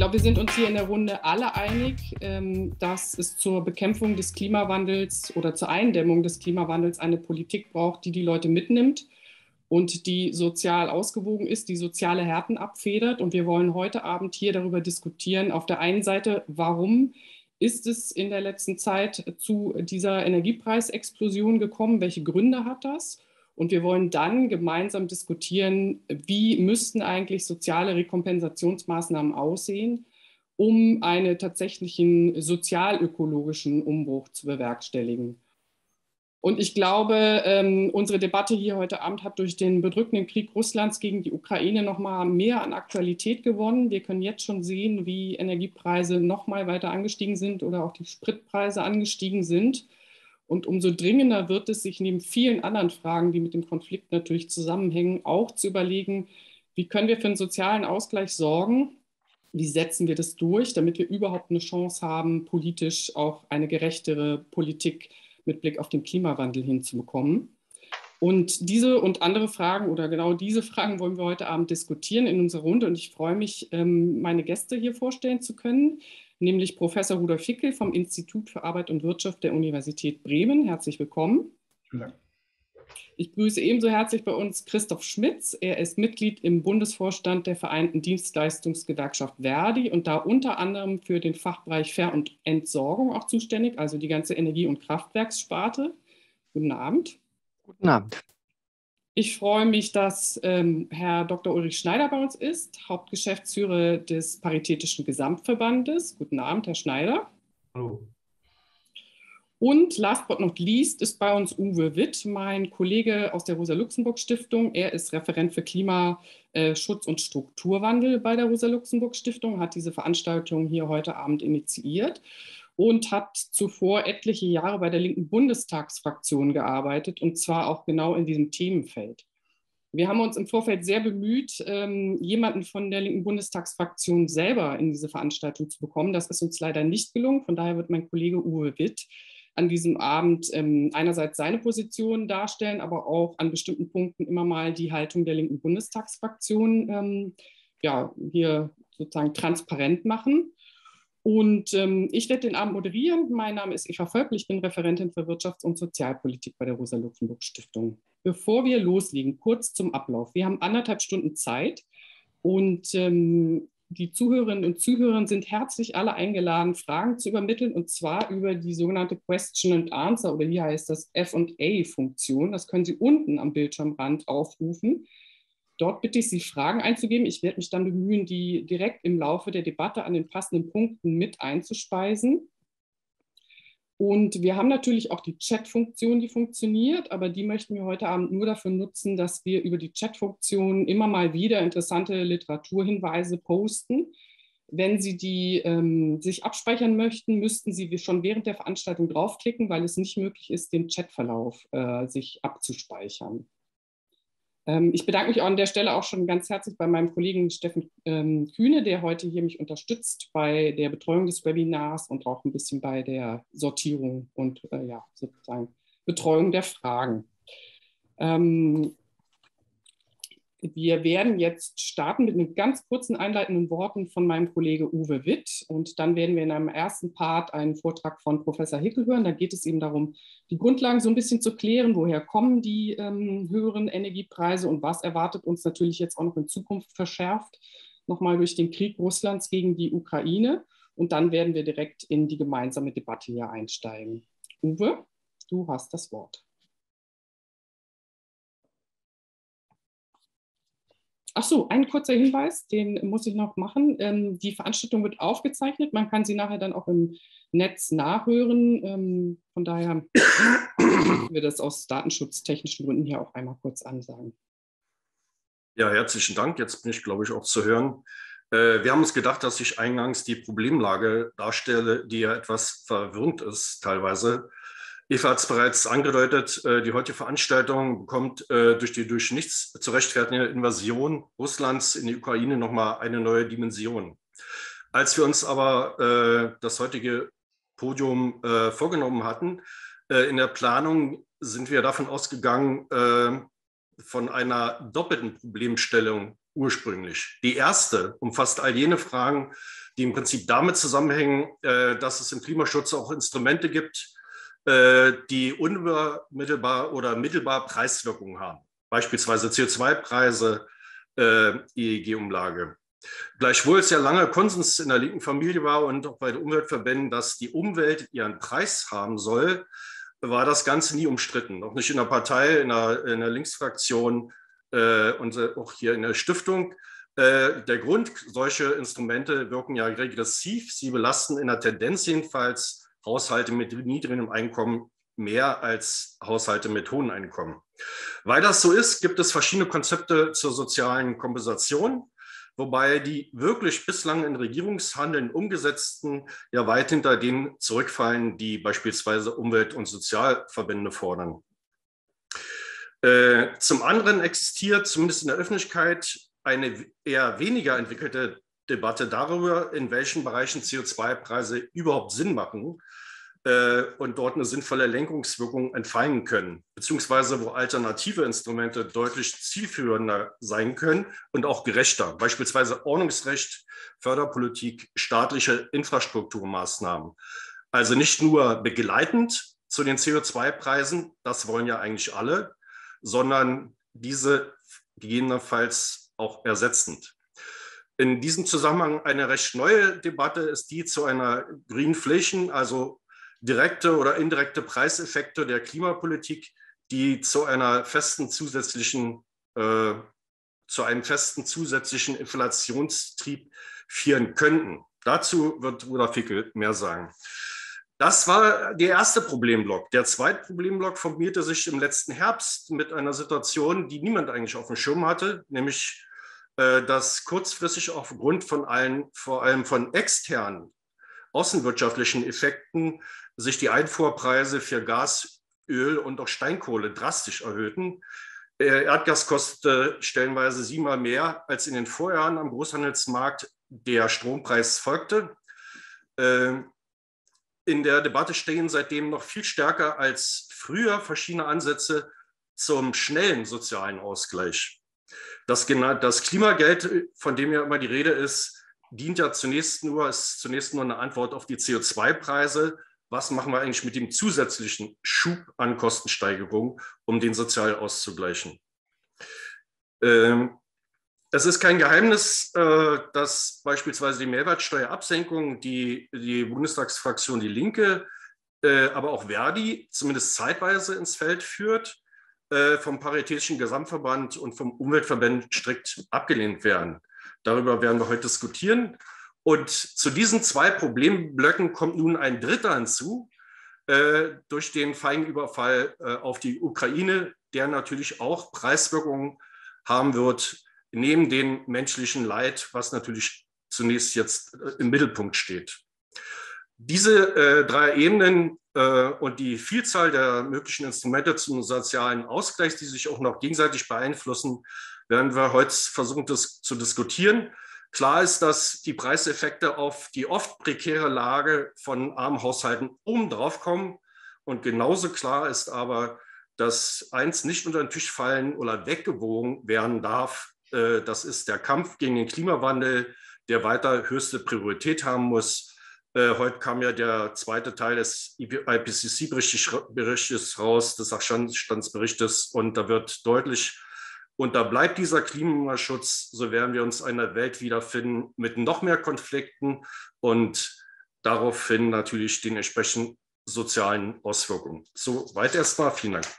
glaube, wir sind uns hier in der Runde alle einig, dass es zur Bekämpfung des Klimawandels oder zur Eindämmung des Klimawandels eine Politik braucht, die die Leute mitnimmt und die sozial ausgewogen ist, die soziale Härten abfedert. Und wir wollen heute Abend hier darüber diskutieren, auf der einen Seite, warum ist es in der letzten Zeit zu dieser Energiepreisexplosion gekommen? Welche Gründe hat das? Und wir wollen dann gemeinsam diskutieren, wie müssten eigentlich soziale Rekompensationsmaßnahmen aussehen, um einen tatsächlichen sozialökologischen Umbruch zu bewerkstelligen. Und ich glaube, unsere Debatte hier heute Abend hat durch den bedrückenden Krieg Russlands gegen die Ukraine noch mal mehr an Aktualität gewonnen. Wir können jetzt schon sehen, wie Energiepreise noch mal weiter angestiegen sind oder auch die Spritpreise angestiegen sind. Und umso dringender wird es, sich neben vielen anderen Fragen, die mit dem Konflikt natürlich zusammenhängen, auch zu überlegen, wie können wir für einen sozialen Ausgleich sorgen? Wie setzen wir das durch, damit wir überhaupt eine Chance haben, politisch auch eine gerechtere Politik mit Blick auf den Klimawandel hinzubekommen? Und diese und andere Fragen oder genau diese Fragen wollen wir heute Abend diskutieren in unserer Runde. Und ich freue mich, meine Gäste hier vorstellen zu können, nämlich Professor Rudolf Hickel vom Institut für Arbeit und Wirtschaft der Universität Bremen. Herzlich willkommen. Vielen Dank. Ich begrüße ebenso herzlich bei uns Christoph Schmitz. Er ist Mitglied im Bundesvorstand der Vereinten Dienstleistungsgewerkschaft Verdi und da unter anderem für den Fachbereich Ver- und Entsorgung auch zuständig, also die ganze Energie- und Kraftwerkssparte. Guten Abend. Guten Abend. Ich freue mich, dass Herr Dr. Ulrich Schneider bei uns ist, Hauptgeschäftsführer des Paritätischen Gesamtverbandes. Guten Abend, Herr Schneider. Hallo. Und last but not least ist bei uns Uwe Witt, mein Kollege aus der Rosa-Luxemburg-Stiftung. Er ist Referent für Klimaschutz und Strukturwandel bei der Rosa-Luxemburg-Stiftung, hat diese Veranstaltung hier heute Abend initiiert und hat zuvor etliche Jahre bei der linken Bundestagsfraktion gearbeitet, und zwar auch genau in diesem Themenfeld. Wir haben uns im Vorfeld sehr bemüht, jemanden von der linken Bundestagsfraktion selber in diese Veranstaltung zu bekommen. Das ist uns leider nicht gelungen. Von daher wird mein Kollege Uwe Witt an diesem Abend einerseits seine Position darstellen, aber auch an bestimmten Punkten immer mal die Haltung der linken Bundestagsfraktion hier sozusagen transparent machen. Und ich werde den Abend moderieren. Mein Name ist Eva Völkl, ich bin Referentin für Wirtschafts- und Sozialpolitik bei der Rosa-Luxemburg-Stiftung. Bevor wir loslegen, kurz zum Ablauf. Wir haben 1,5 Stunden Zeit und die Zuhörerinnen und Zuhörer sind herzlich alle eingeladen, Fragen zu übermitteln, und zwar über die sogenannte Question and Answer oder hier heißt das F&A-Funktion. Das können Sie unten am Bildschirmrand aufrufen. Dort bitte ich Sie, Fragen einzugeben. Ich werde mich dann bemühen, die direkt im Laufe der Debatte an den passenden Punkten mit einzuspeisen. Und wir haben natürlich auch die Chat-Funktion, die funktioniert, aber die möchten wir heute Abend nur dafür nutzen, dass wir über die Chat-Funktion immer mal wieder interessante Literaturhinweise posten. Wenn Sie die sich abspeichern möchten, müssten Sie schon während der Veranstaltung draufklicken, weil es nicht möglich ist, den Chatverlauf sich abzuspeichern. Ich bedanke mich auch an der Stelle auch schon ganz herzlich bei meinem Kollegen Steffen Kühne, der heute hier mich unterstützt bei der Betreuung des Webinars und auch ein bisschen bei der Sortierung und sozusagen Betreuung der Fragen. Wir werden jetzt starten mit einem ganz kurzen einleitenden Worten von meinem Kollege Uwe Witt, und dann werden wir in einem ersten Part einen Vortrag von Professor Hickel hören. Da geht es eben darum, die Grundlagen so ein bisschen zu klären, woher kommen die höheren Energiepreise und was erwartet uns natürlich jetzt auch noch in Zukunft verschärft, nochmal durch den Krieg Russlands gegen die Ukraine, und dann werden wir direkt in die gemeinsame Debatte hier einsteigen. Uwe, du hast das Wort. Ach so, ein kurzer Hinweis, den muss ich noch machen. Die Veranstaltung wird aufgezeichnet. Man kann sie nachher dann auch im Netz nachhören. Von daher müssen wir das aus datenschutztechnischen Gründen hier auch einmal kurz ansagen. Ja, herzlichen Dank. Jetzt bin ich, glaube ich, auch zu hören. Wir haben uns gedacht, dass ich eingangs die Problemlage darstelle, die ja etwas verwirrend ist teilweise. Eva hat es bereits angedeutet, die heutige Veranstaltung bekommt durch die durch nichts zu rechtfertigende Invasion Russlands in die Ukraine nochmal eine neue Dimension. Als wir uns aber das heutige Podium vorgenommen hatten, in der Planung sind wir davon ausgegangen, von einer doppelten Problemstellung ursprünglich. Die erste umfasst all jene Fragen, die im Prinzip damit zusammenhängen, dass es im Klimaschutz auch Instrumente gibt, die unmittelbar oder mittelbar Preiswirkungen haben. Beispielsweise CO2-Preise, EEG-Umlage. Gleichwohl es ja lange Konsens in der linken Familie war und auch bei den Umweltverbänden, dass die Umwelt ihren Preis haben soll, war das Ganze nie umstritten. Auch nicht in der Partei, in der Linksfraktion und auch hier in der Stiftung. Der Grund, solche Instrumente wirken ja regressiv. Sie belasten in der Tendenz jedenfalls Haushalte mit niedrigem Einkommen mehr als Haushalte mit hohem Einkommen. Weil das so ist, gibt es verschiedene Konzepte zur sozialen Kompensation, wobei die wirklich bislang in Regierungshandeln umgesetzten ja weit hinter denen zurückfallen, die beispielsweise Umwelt- und Sozialverbände fordern. Zum anderen existiert zumindest in der Öffentlichkeit eine eher weniger entwickelte Debatte darüber, in welchen Bereichen CO2-Preise überhaupt Sinn machen und dort eine sinnvolle Lenkungswirkung entfallen können, beziehungsweise wo alternative Instrumente deutlich zielführender sein können und auch gerechter, beispielsweise Ordnungsrecht, Förderpolitik, staatliche Infrastrukturmaßnahmen. Also nicht nur begleitend zu den CO2-Preisen, das wollen ja eigentlich alle, sondern diese gegebenenfalls auch ersetzend. In diesem Zusammenhang eine recht neue Debatte ist die zu einer Greenflation, also direkte oder indirekte Preiseffekte der Klimapolitik, die zu einem festen zusätzlichen Inflationstrieb führen könnten. Dazu wird Rudolf Hickel mehr sagen. Das war der erste Problemblock. Der zweite Problemblock formierte sich im letzten Herbst mit einer Situation, die niemand eigentlich auf dem Schirm hatte, nämlich dass kurzfristig aufgrund von vor allem von externen außenwirtschaftlichen Effekten sich die Einfuhrpreise für Gas, Öl und auch Steinkohle drastisch erhöhten. Erdgas kostete stellenweise 7-mal mehr als in den Vorjahren am Großhandelsmarkt. Der Strompreis folgte. In der Debatte stehen seitdem noch viel stärker als früher verschiedene Ansätze zum schnellen sozialen Ausgleich. Das Klimageld, von dem ja immer die Rede ist, dient ja zunächst nur eine Antwort auf die CO2-Preise. Was machen wir eigentlich mit dem zusätzlichen Schub an Kostensteigerung, um den sozial auszugleichen? Es ist kein Geheimnis, dass beispielsweise die Mehrwertsteuerabsenkung die Bundestagsfraktion Die Linke, aber auch Verdi zumindest zeitweise ins Feld führt, vom Paritätischen Gesamtverband und vom Umweltverband strikt abgelehnt werden. Darüber werden wir heute diskutieren. Und zu diesen zwei Problemblöcken kommt nun ein dritter hinzu, durch den Feigenüberfall auf die Ukraine, der natürlich auch Preiswirkungen haben wird, neben dem menschlichen Leid, was natürlich zunächst jetzt im Mittelpunkt steht. Diese drei Ebenen und die Vielzahl der möglichen Instrumente zum sozialen Ausgleich, die sich auch noch gegenseitig beeinflussen, werden wir heute versuchen zu diskutieren. Klar ist, dass die Preiseffekte auf die oft prekäre Lage von armen Haushalten obendrauf kommen. Und genauso klar ist aber, dass eins nicht unter den Tisch fallen oder weggewogen werden darf. Das ist der Kampf gegen den Klimawandel, der weiter höchste Priorität haben muss. Heute kam ja der zweite Teil des IPCC-Berichtes raus, des Sachstandsberichtes, und da wird deutlich, und da bleibt dieser Klimaschutz, so werden wir uns in einer Welt wiederfinden mit noch mehr Konflikten und daraufhin natürlich den entsprechenden sozialen Auswirkungen. So weit erstmal. Vielen Dank.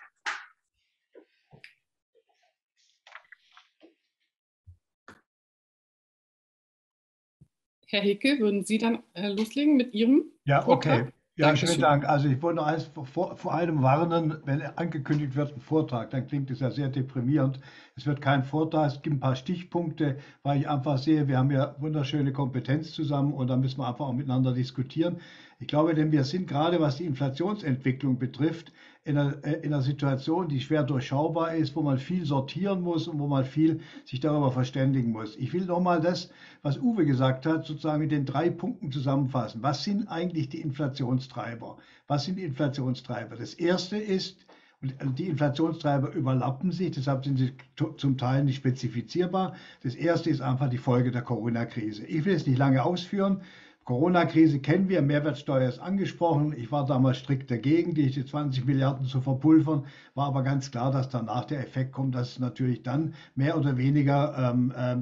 Herr Hickel, würden Sie dann loslegen mit Ihrem Ja, Vortrag? okay. Ja, Dankeschön. schönen Dank. Also ich wollte noch eins vor allem warnen, wenn angekündigt wird, ein Vortrag, dann klingt es ja sehr deprimierend. Es wird kein Vortrag, es gibt ein paar Stichpunkte, weil ich einfach sehe, wir haben ja wunderschöne Kompetenz zusammen und da müssen wir einfach auch miteinander diskutieren. Ich glaube, denn wir sind gerade, was die Inflationsentwicklung betrifft, in einer Situation, die schwer durchschaubar ist, wo man viel sortieren muss und wo man viel sich darüber verständigen muss. Ich will nochmal das, was Uwe gesagt hat, sozusagen mit den 3 Punkten zusammenfassen. Was sind eigentlich die Inflationstreiber? Was sind die Inflationstreiber? Das erste ist, Die Inflationstreiber überlappen sich, deshalb sind sie zum Teil nicht spezifizierbar. Das erste ist einfach die Folge der Corona-Krise. Ich will es nicht lange ausführen. Corona-Krise kennen wir, Mehrwertsteuer ist angesprochen. Ich war damals strikt dagegen, die 20 Milliarden zu verpulvern, war aber ganz klar, dass danach der Effekt kommt, dass natürlich dann mehr oder weniger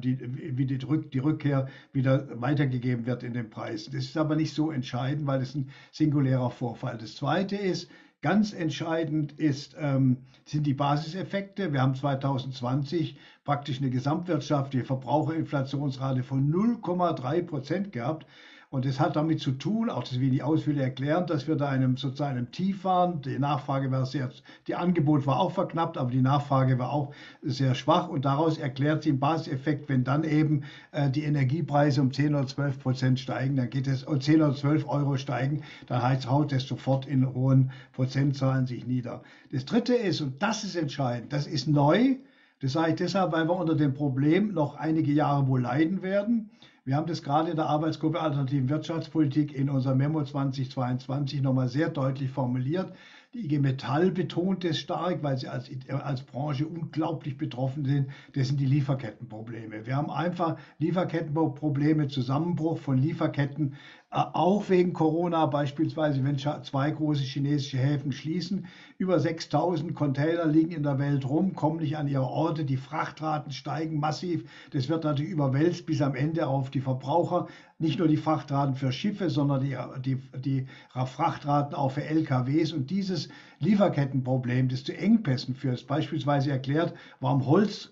die Rückkehr wieder weitergegeben wird in den Preisen. Das ist aber nicht so entscheidend, weil es ein singulärer Vorfall. Das Zweite ist, ganz entscheidend sind die Basiseffekte. Wir haben 2020 praktisch eine gesamtwirtschaftliche Verbraucherinflationsrate von 0,3% gehabt. Und das hat damit zu tun, auch das will ich ausführlich erklären, dass wir da sozusagen einem Tief waren. Die Nachfrage war die Angebot war auch verknappt, aber die Nachfrage war auch sehr schwach. Und daraus erklärt sich ein Basiseffekt, wenn dann eben die Energiepreise um 10 oder 12% steigen, dann geht es, 10 oder 12 Euro steigen, dann haut das sofort in hohen Prozentzahlen sich nieder. Das Dritte ist, und das ist entscheidend, das ist neu. Das sage ich deshalb, weil wir unter dem Problem noch einige Jahre wohl leiden werden. Wir haben das gerade in der Arbeitsgruppe Alternativen Wirtschaftspolitik in unserem Memo 2022 nochmal sehr deutlich formuliert. Die IG Metall betont es stark, weil sie als Branche unglaublich betroffen sind. Das sind die Lieferkettenprobleme. Wir haben einfach Lieferkettenprobleme, Zusammenbruch von Lieferketten, auch wegen Corona, beispielsweise wenn 2 große chinesische Häfen schließen. Über 6.000 Container liegen in der Welt rum, kommen nicht an ihre Orte. Die Frachtraten steigen massiv. Das wird natürlich überwälzt bis am Ende auf die Verbraucher. Nicht nur die Frachtraten für Schiffe, sondern die Frachtraten auch für LKWs. Und dieses Lieferkettenproblem, das zu Engpässen führt, beispielsweise erklärt, warum Holz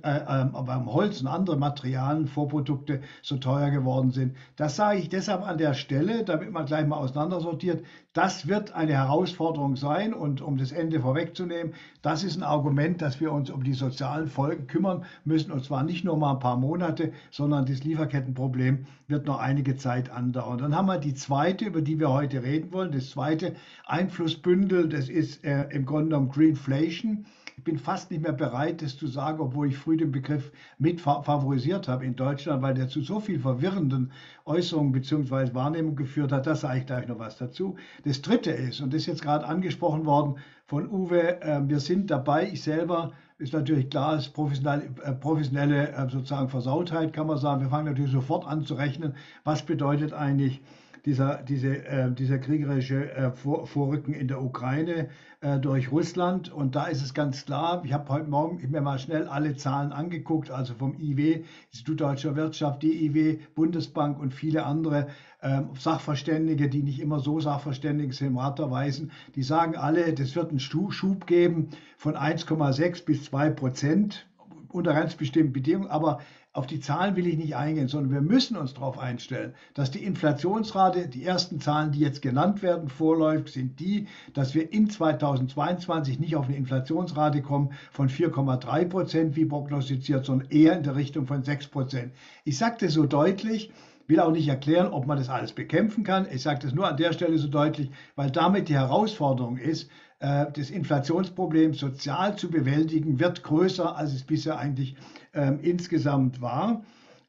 und andere Materialien, Vorprodukte so teuer geworden sind. Das sage ich deshalb an der Stelle, damit man gleich mal auseinandersortiert. Das wird eine Herausforderung sein und um das Ende vorwegzunehmen, das ist ein Argument, dass wir uns um die sozialen Folgen kümmern müssen und zwar nicht nur mal ein paar Monate, sondern das Lieferkettenproblem wird noch einige Zeit andauern. Dann haben wir die zweite, über die wir heute reden wollen, das zweite Einflussbündel, das ist im Grunde genommen Greenflation. Ich bin fast nicht mehr bereit, das zu sagen, obwohl ich früh den Begriff mit favorisiert habe in Deutschland, weil der zu so viel verwirrenden Äußerungen bzw. Wahrnehmungen geführt hat. Das sage ich gleich noch was dazu. Das Dritte ist, und das ist jetzt gerade angesprochen worden von Uwe, wir sind dabei, ich selber, ist natürlich klar, ist professionelle sozusagen Versautheit, kann man sagen. Wir fangen natürlich sofort an zu rechnen, was bedeutet eigentlich dieser kriegerische Vorrücken in der Ukraine durch Russland. Und da ist es ganz klar, ich habe heute Morgen mir mal schnell alle Zahlen angeguckt, also vom IW, Institut Deutscher Wirtschaft, DIW, Bundesbank und viele andere Sachverständige, die nicht immer so sachverständig sind, im Rat weisen, die sagen alle, das wird einen Schub geben von 1,6 bis 2%. Unter ganz bestimmten Bedingungen, aber auf die Zahlen will ich nicht eingehen, sondern wir müssen uns darauf einstellen, dass die Inflationsrate, die ersten Zahlen, die jetzt genannt werden, vorläufig sind die, dass wir in 2022 nicht auf eine Inflationsrate kommen von 4,3% wie prognostiziert, sondern eher in der Richtung von 6%. Ich sage das so deutlich, will auch nicht erklären, ob man das alles bekämpfen kann. Ich sage das nur an der Stelle so deutlich, weil damit die Herausforderung ist, das Inflationsproblem sozial zu bewältigen, wird größer, als es bisher eigentlich insgesamt war.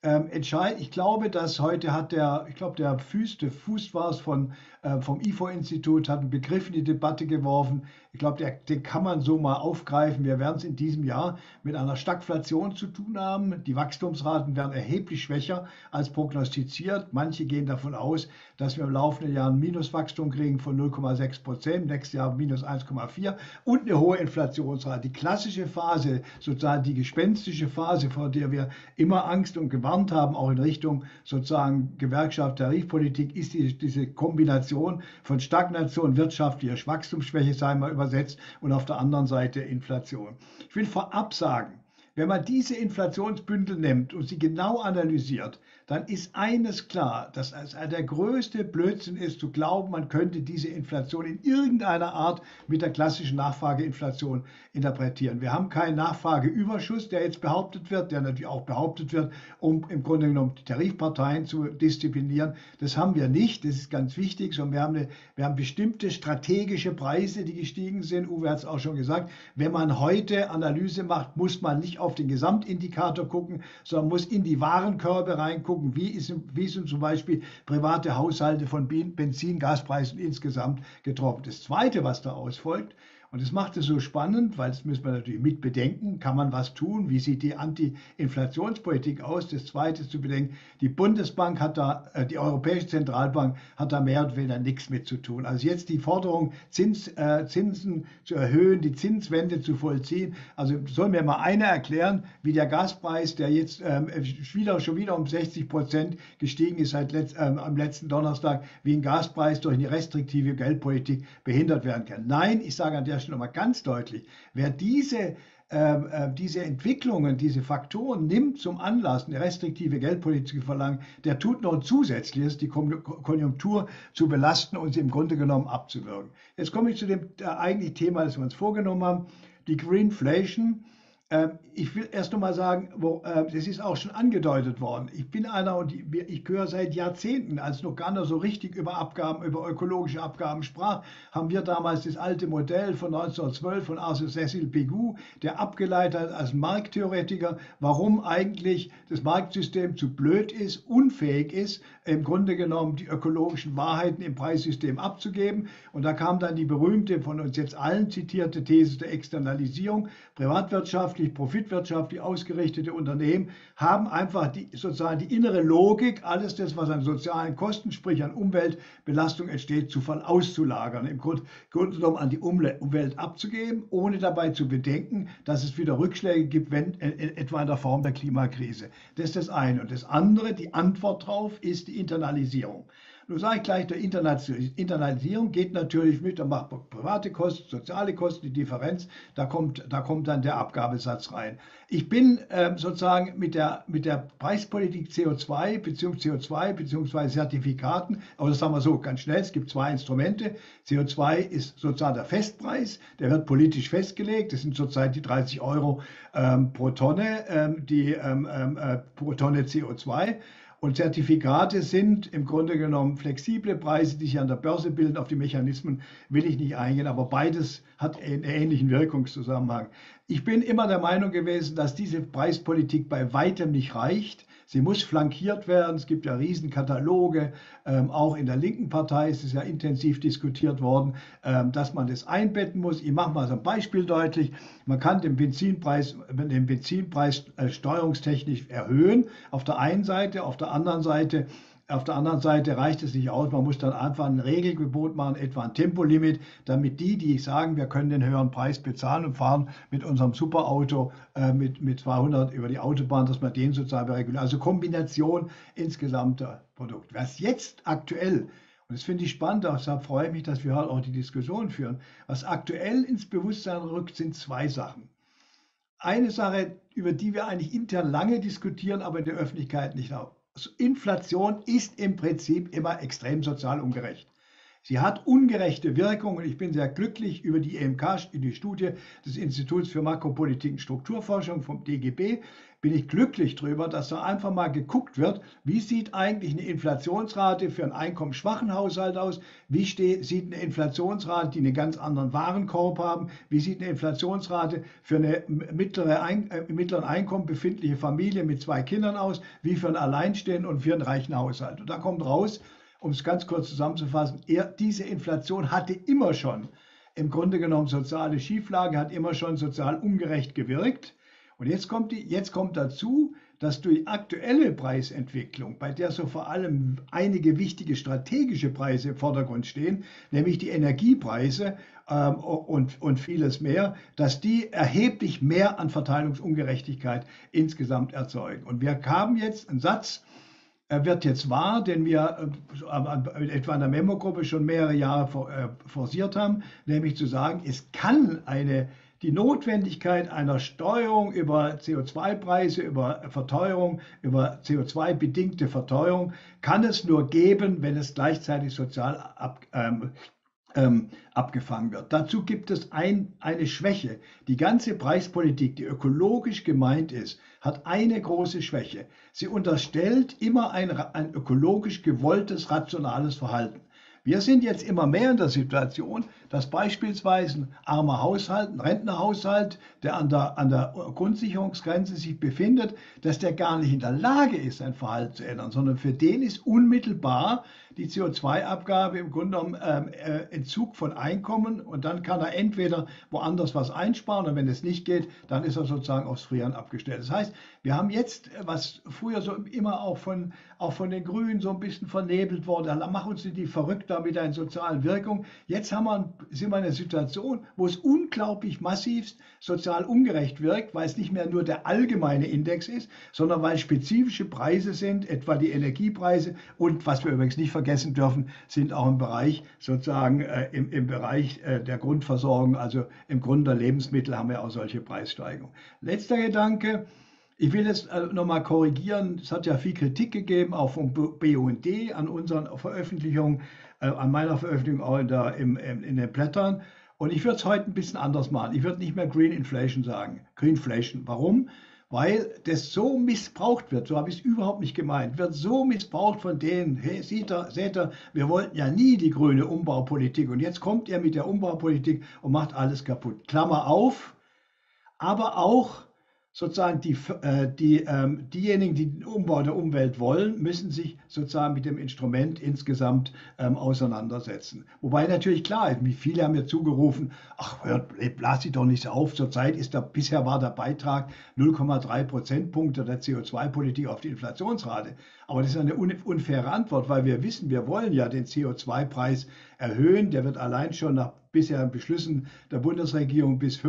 Ich glaube, dass heute hat der Fuß war es vom IFO-Institut, hat einen Begriff in die Debatte geworfen. Ich glaube, den kann man so mal aufgreifen. Wir werden es in diesem Jahr mit einer Stagflation zu tun haben. Die Wachstumsraten werden erheblich schwächer als prognostiziert. Manche gehen davon aus, dass wir im laufenden Jahr ein Minuswachstum kriegen von 0,6%, nächstes Jahr minus 1,4% und eine hohe Inflationsrate. Die klassische Phase, sozusagen die gespenstische Phase, vor der wir immer Angst und gewarnt haben, auch in Richtung sozusagen Gewerkschaft, Tarifpolitik, ist diese Kombination von Stagnation, wirtschaftlicher Wachstumsschwäche, sei mal übersetzt, und auf der anderen Seite Inflation. Ich will vorab sagen, wenn man diese Inflationsbündel nimmt und sie genau analysiert, dann ist eines klar, dass es der größte Blödsinn ist, zu glauben, man könnte diese Inflation in irgendeiner Art mit der klassischen Nachfrageinflation interpretieren. Wir haben keinen Nachfrageüberschuss, der jetzt behauptet wird, der natürlich auch behauptet wird, um im Grunde genommen die Tarifparteien zu disziplinieren. Das haben wir nicht, das ist ganz wichtig, sondern wir haben bestimmte strategische Preise, die gestiegen sind. Uwe hat es auch schon gesagt, wenn man heute Analyse macht, muss man nicht auf den Gesamtindikator gucken, sondern muss in die Warenkörbe reingucken, wie sind zum Beispiel private Haushalte von Benzin, Gaspreisen insgesamt getroffen. Das Zweite, was da ausfolgt, Und das macht es so spannend, weil das müssen wir natürlich mit bedenken. Kann man was tun? Wie sieht die Anti-Inflationspolitik aus? Das Zweite ist zu bedenken, die Bundesbank hat da, die Europäische Zentralbank hat da mehr oder weniger nichts mit zu tun. Also jetzt die Forderung, Zinsen zu erhöhen, die Zinswende zu vollziehen. Also soll mir mal einer erklären, wie der Gaspreis, der jetzt schon wieder um 60% gestiegen ist am letzten Donnerstag, wie ein Gaspreis durch eine restriktive Geldpolitik behindert werden kann. Nein, ich sage an der Stelle nochmal ganz deutlich, wer diese Entwicklungen, diese Faktoren nimmt zum Anlass, eine restriktive Geldpolitik zu verlangen, der tut noch ein Zusätzliches, die Konjunktur zu belasten und sie im Grunde genommen abzuwürgen. Jetzt komme ich zu dem eigentlichen Thema, das wir uns vorgenommen haben, die Greenflation. Ich will erst noch mal sagen, das ist auch schon angedeutet worden. Ich bin einer und ich gehöre seit Jahrzehnten, als noch gar nicht so richtig über ökologische Abgaben sprach, haben wir damals das alte Modell von 1912 von Arthur Cecil Pigou, der abgeleitet hat als Markttheoretiker, warum eigentlich das Marktsystem zu blöd ist, unfähig ist, im Grunde genommen die ökologischen Wahrheiten im Preissystem abzugeben. Und da kam dann die berühmte, von uns jetzt allen zitierte These der Externalisierung. Privatwirtschaftlich, profitwirtschaftlich ausgerichtete Unternehmen haben einfach sozusagen die innere Logik, alles das, was an sozialen Kosten, sprich an Umweltbelastung entsteht, auszulagern, im Grunde genommen an die Umwelt abzugeben, ohne dabei zu bedenken, dass es wieder Rückschläge gibt, etwa in der Form der Klimakrise. Das ist das eine. Und das andere, die Antwort darauf, ist die Internalisierung. Nun sage ich gleich, der Internalisierung geht natürlich mit, da macht man private Kosten, soziale Kosten, die Differenz, da kommt dann der Abgabesatz rein. Ich bin sozusagen mit der Preispolitik CO2 bzw. Zertifikaten, aber das sagen wir so ganz schnell, es gibt zwei Instrumente. CO2 ist sozusagen der Festpreis, der wird politisch festgelegt, das sind zurzeit die 30 Euro pro Tonne, pro Tonne CO2. Und Zertifikate sind im Grunde genommen flexible Preise, die sich an der Börse bilden. Auf die Mechanismen will ich nicht eingehen, aber beides hat einen ähnlichen Wirkungszusammenhang. Ich bin immer der Meinung gewesen, dass diese Preispolitik bei weitem nicht reicht. Sie muss flankiert werden. Es gibt ja Riesenkataloge, auch in der linken Partei ist es ja intensiv diskutiert worden, dass man das einbetten muss. Ich mache mal so ein Beispiel deutlich. Man kann den Benzinpreis steuerungstechnisch erhöhen, auf der einen Seite, auf der anderen Seite reicht es nicht aus, man muss dann einfach ein Regelgebot machen, etwa ein Tempolimit, damit die sagen, wir können den höheren Preis bezahlen und fahren mit unserem Superauto mit 200 über die Autobahn, dass man den sozusagen reguliert. Also Kombination insgesamter Produkt. Was jetzt aktuell, und das finde ich spannend, deshalb freue ich mich, dass wir heute auch die Diskussion führen, was aktuell ins Bewusstsein rückt, sind zwei Sachen. Eine Sache, über die wir eigentlich intern lange diskutieren, aber in der Öffentlichkeit nicht auch. Inflation ist im Prinzip immer extrem sozial ungerecht. Sie hat ungerechte Wirkungen und ich bin sehr glücklich über die EMK, die Studie des Instituts für Makropolitik und Strukturforschung vom DGB, bin ich glücklich darüber, dass da einfach mal geguckt wird, wie sieht eigentlich eine Inflationsrate für einen einkommensschwachen Haushalt aus, wie sieht eine Inflationsrate, die einen ganz anderen Warenkorb haben, wie sieht eine Inflationsrate für eine im mittleren Einkommen befindliche Familie mit 2 Kindern aus, wie für einen Alleinstehenden und für einen reichen Haushalt. Und da kommt raus, um es ganz kurz zusammenzufassen, diese Inflation hatte immer schon im Grunde genommen soziale Schieflage, hat immer schon sozial ungerecht gewirkt. Und jetzt kommt dazu, dass durch aktuelle Preisentwicklung, bei der so vor allem einige wichtige strategische Preise im Vordergrund stehen, nämlich die Energiepreise und vieles mehr, dass die erheblich mehr an Verteilungsungerechtigkeit insgesamt erzeugen. Und wir haben jetzt einen Satz, wird jetzt wahr, den wir etwa in der Memo-Gruppe schon mehrere Jahre forciert haben, nämlich zu sagen, es kann die Notwendigkeit einer Steuerung über CO2-Preise, über Verteuerung, über CO2-bedingte Verteuerung, kann es nur geben, wenn es gleichzeitig sozial abgefangen wird. Dazu gibt es eine Schwäche. Die ganze Preispolitik, die ökologisch gemeint ist, hat eine große Schwäche. Sie unterstellt immer ein ökologisch gewolltes, rationales Verhalten. Wir sind jetzt immer mehr in der Situation, dass beispielsweise ein armer Haushalt, ein Rentnerhaushalt, der an der Grundsicherungsgrenze sich befindet, dass der gar nicht in der Lage ist, sein Verhalten zu ändern, sondern für den ist unmittelbar die CO2-Abgabe im Grunde genommen Entzug von Einkommen und dann kann er entweder woanders was einsparen und wenn es nicht geht, dann ist er sozusagen aufs Frieren abgestellt. Das heißt, wir haben jetzt, was früher so immer auch von den Grünen so ein bisschen vernebelt wurde, da machen uns die verrückt da mit einer sozialen Wirkung. Jetzt sind wir in einer Situation, wo es unglaublich massivst sozial ungerecht wirkt, weil es nicht mehr nur der allgemeine Index ist, sondern weil spezifische Preise sind, etwa die Energiepreise und was wir übrigens nicht vergessen dürfen, sind auch im Bereich sozusagen im Bereich der Grundversorgung, also im Grunde der Lebensmittel haben wir auch solche Preissteigerungen. Letzter Gedanke. Ich will es nochmal korrigieren. Es hat ja viel Kritik gegeben, auch vom BUND an unseren Veröffentlichungen, an meiner Veröffentlichung auch in den Blättern. Und ich würde es heute ein bisschen anders machen. Ich würde nicht mehr Green Inflation sagen. Greenflation. Warum? Weil das so missbraucht wird, so habe ich es überhaupt nicht gemeint, wird so missbraucht von denen, hey, seht ihr, wir wollten ja nie die grüne Umbaupolitik und jetzt kommt ihr mit der Umbaupolitik und macht alles kaputt. Klammer auf, aber auch sozusagen diejenigen, die den Umbau der Umwelt wollen, müssen sich sozusagen mit dem Instrument insgesamt auseinandersetzen. Wobei natürlich klar ist, wie viele haben mir zugerufen, ach, blas sie doch nicht so auf, zurzeit bisher war der Beitrag 0,3 Prozentpunkte der CO2-Politik auf die Inflationsrate. Aber das ist eine unfaire Antwort, weil wir wissen, wir wollen ja den CO2-Preis erhöhen, der wird allein schon nach bisherigen Beschlüssen der Bundesregierung bis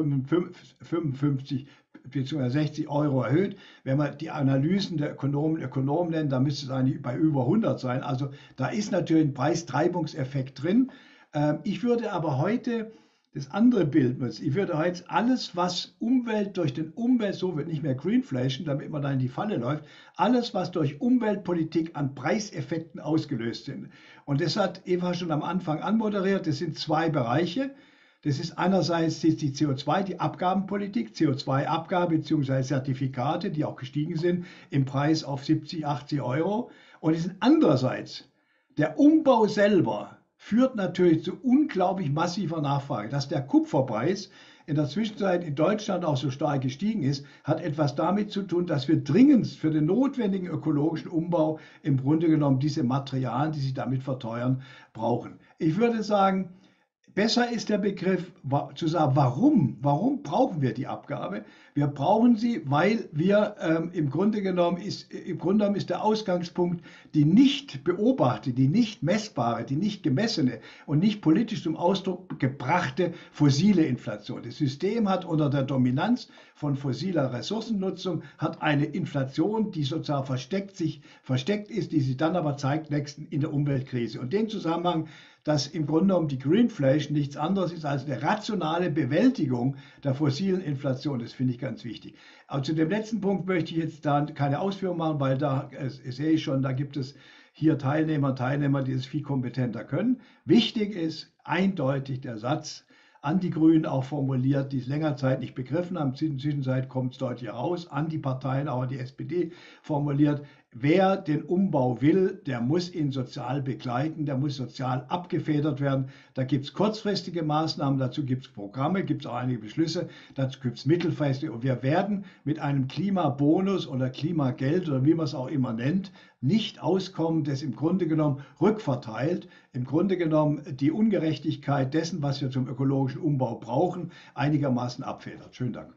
55 bzw. 60 Euro erhöht. Wenn man die Analysen der Ökonomen nennt, dann müsste es eigentlich bei über 100 sein. Also da ist natürlich ein Preistreibungseffekt drin. Ich würde aber heute das andere Bild nutzen. Ich würde heute alles, was durch den so wird nicht mehr Greenflation, damit man da in die Falle läuft, alles, was durch Umweltpolitik an Preiseffekten ausgelöst sind. Und das hat Eva schon am Anfang anmoderiert. Das sind zwei Bereiche. Das ist einerseits die CO2, die Abgabenpolitik, CO2-Abgabe bzw. Zertifikate, die auch gestiegen sind im Preis auf 70, 80 Euro. Und es sind andererseits der Umbau selber führt natürlich zu unglaublich massiver Nachfrage. Dass der Kupferpreis in der Zwischenzeit in Deutschland auch so stark gestiegen ist, hat etwas damit zu tun, dass wir dringend für den notwendigen ökologischen Umbau im Grunde genommen diese Materialien, die sich damit verteuern, brauchen. Ich würde sagen, besser ist der Begriff zu sagen, warum brauchen wir die Abgabe? Wir brauchen sie, weil wir im Grunde genommen ist der Ausgangspunkt die nicht beobachtete, die nicht messbare, die nicht gemessene und nicht politisch zum Ausdruck gebrachte fossile Inflation. Das System hat unter der Dominanz von fossiler Ressourcennutzung hat eine Inflation, die sozusagen versteckt ist, die sich dann aber zeigt in der Umweltkrise. Und den Zusammenhang, dass im Grunde genommen die Greenflation nichts anderes ist als eine rationale Bewältigung der fossilen Inflation. Das finde ich ganz wichtig. Aber zu dem letzten Punkt möchte ich jetzt da keine Ausführung machen, weil da sehe ich schon, da gibt es hier Teilnehmer, die es viel kompetenter können. Wichtig ist eindeutig der Satz an die Grünen auch formuliert, die es länger Zeit nicht begriffen haben. In der Zwischenzeit kommt es deutlich heraus, an die Parteien, auch an die SPD formuliert. Wer den Umbau will, der muss ihn sozial begleiten, der muss sozial abgefedert werden. Da gibt es kurzfristige Maßnahmen, dazu gibt es Programme, gibt es auch einige Beschlüsse, dazu gibt es mittelfristige. Und wir werden mit einem Klimabonus oder Klimageld oder wie man es auch immer nennt, nicht auskommen, das im Grunde genommen rückverteilt, im Grunde genommen die Ungerechtigkeit dessen, was wir zum ökologischen Umbau brauchen, einigermaßen abfedert. Schönen Dank.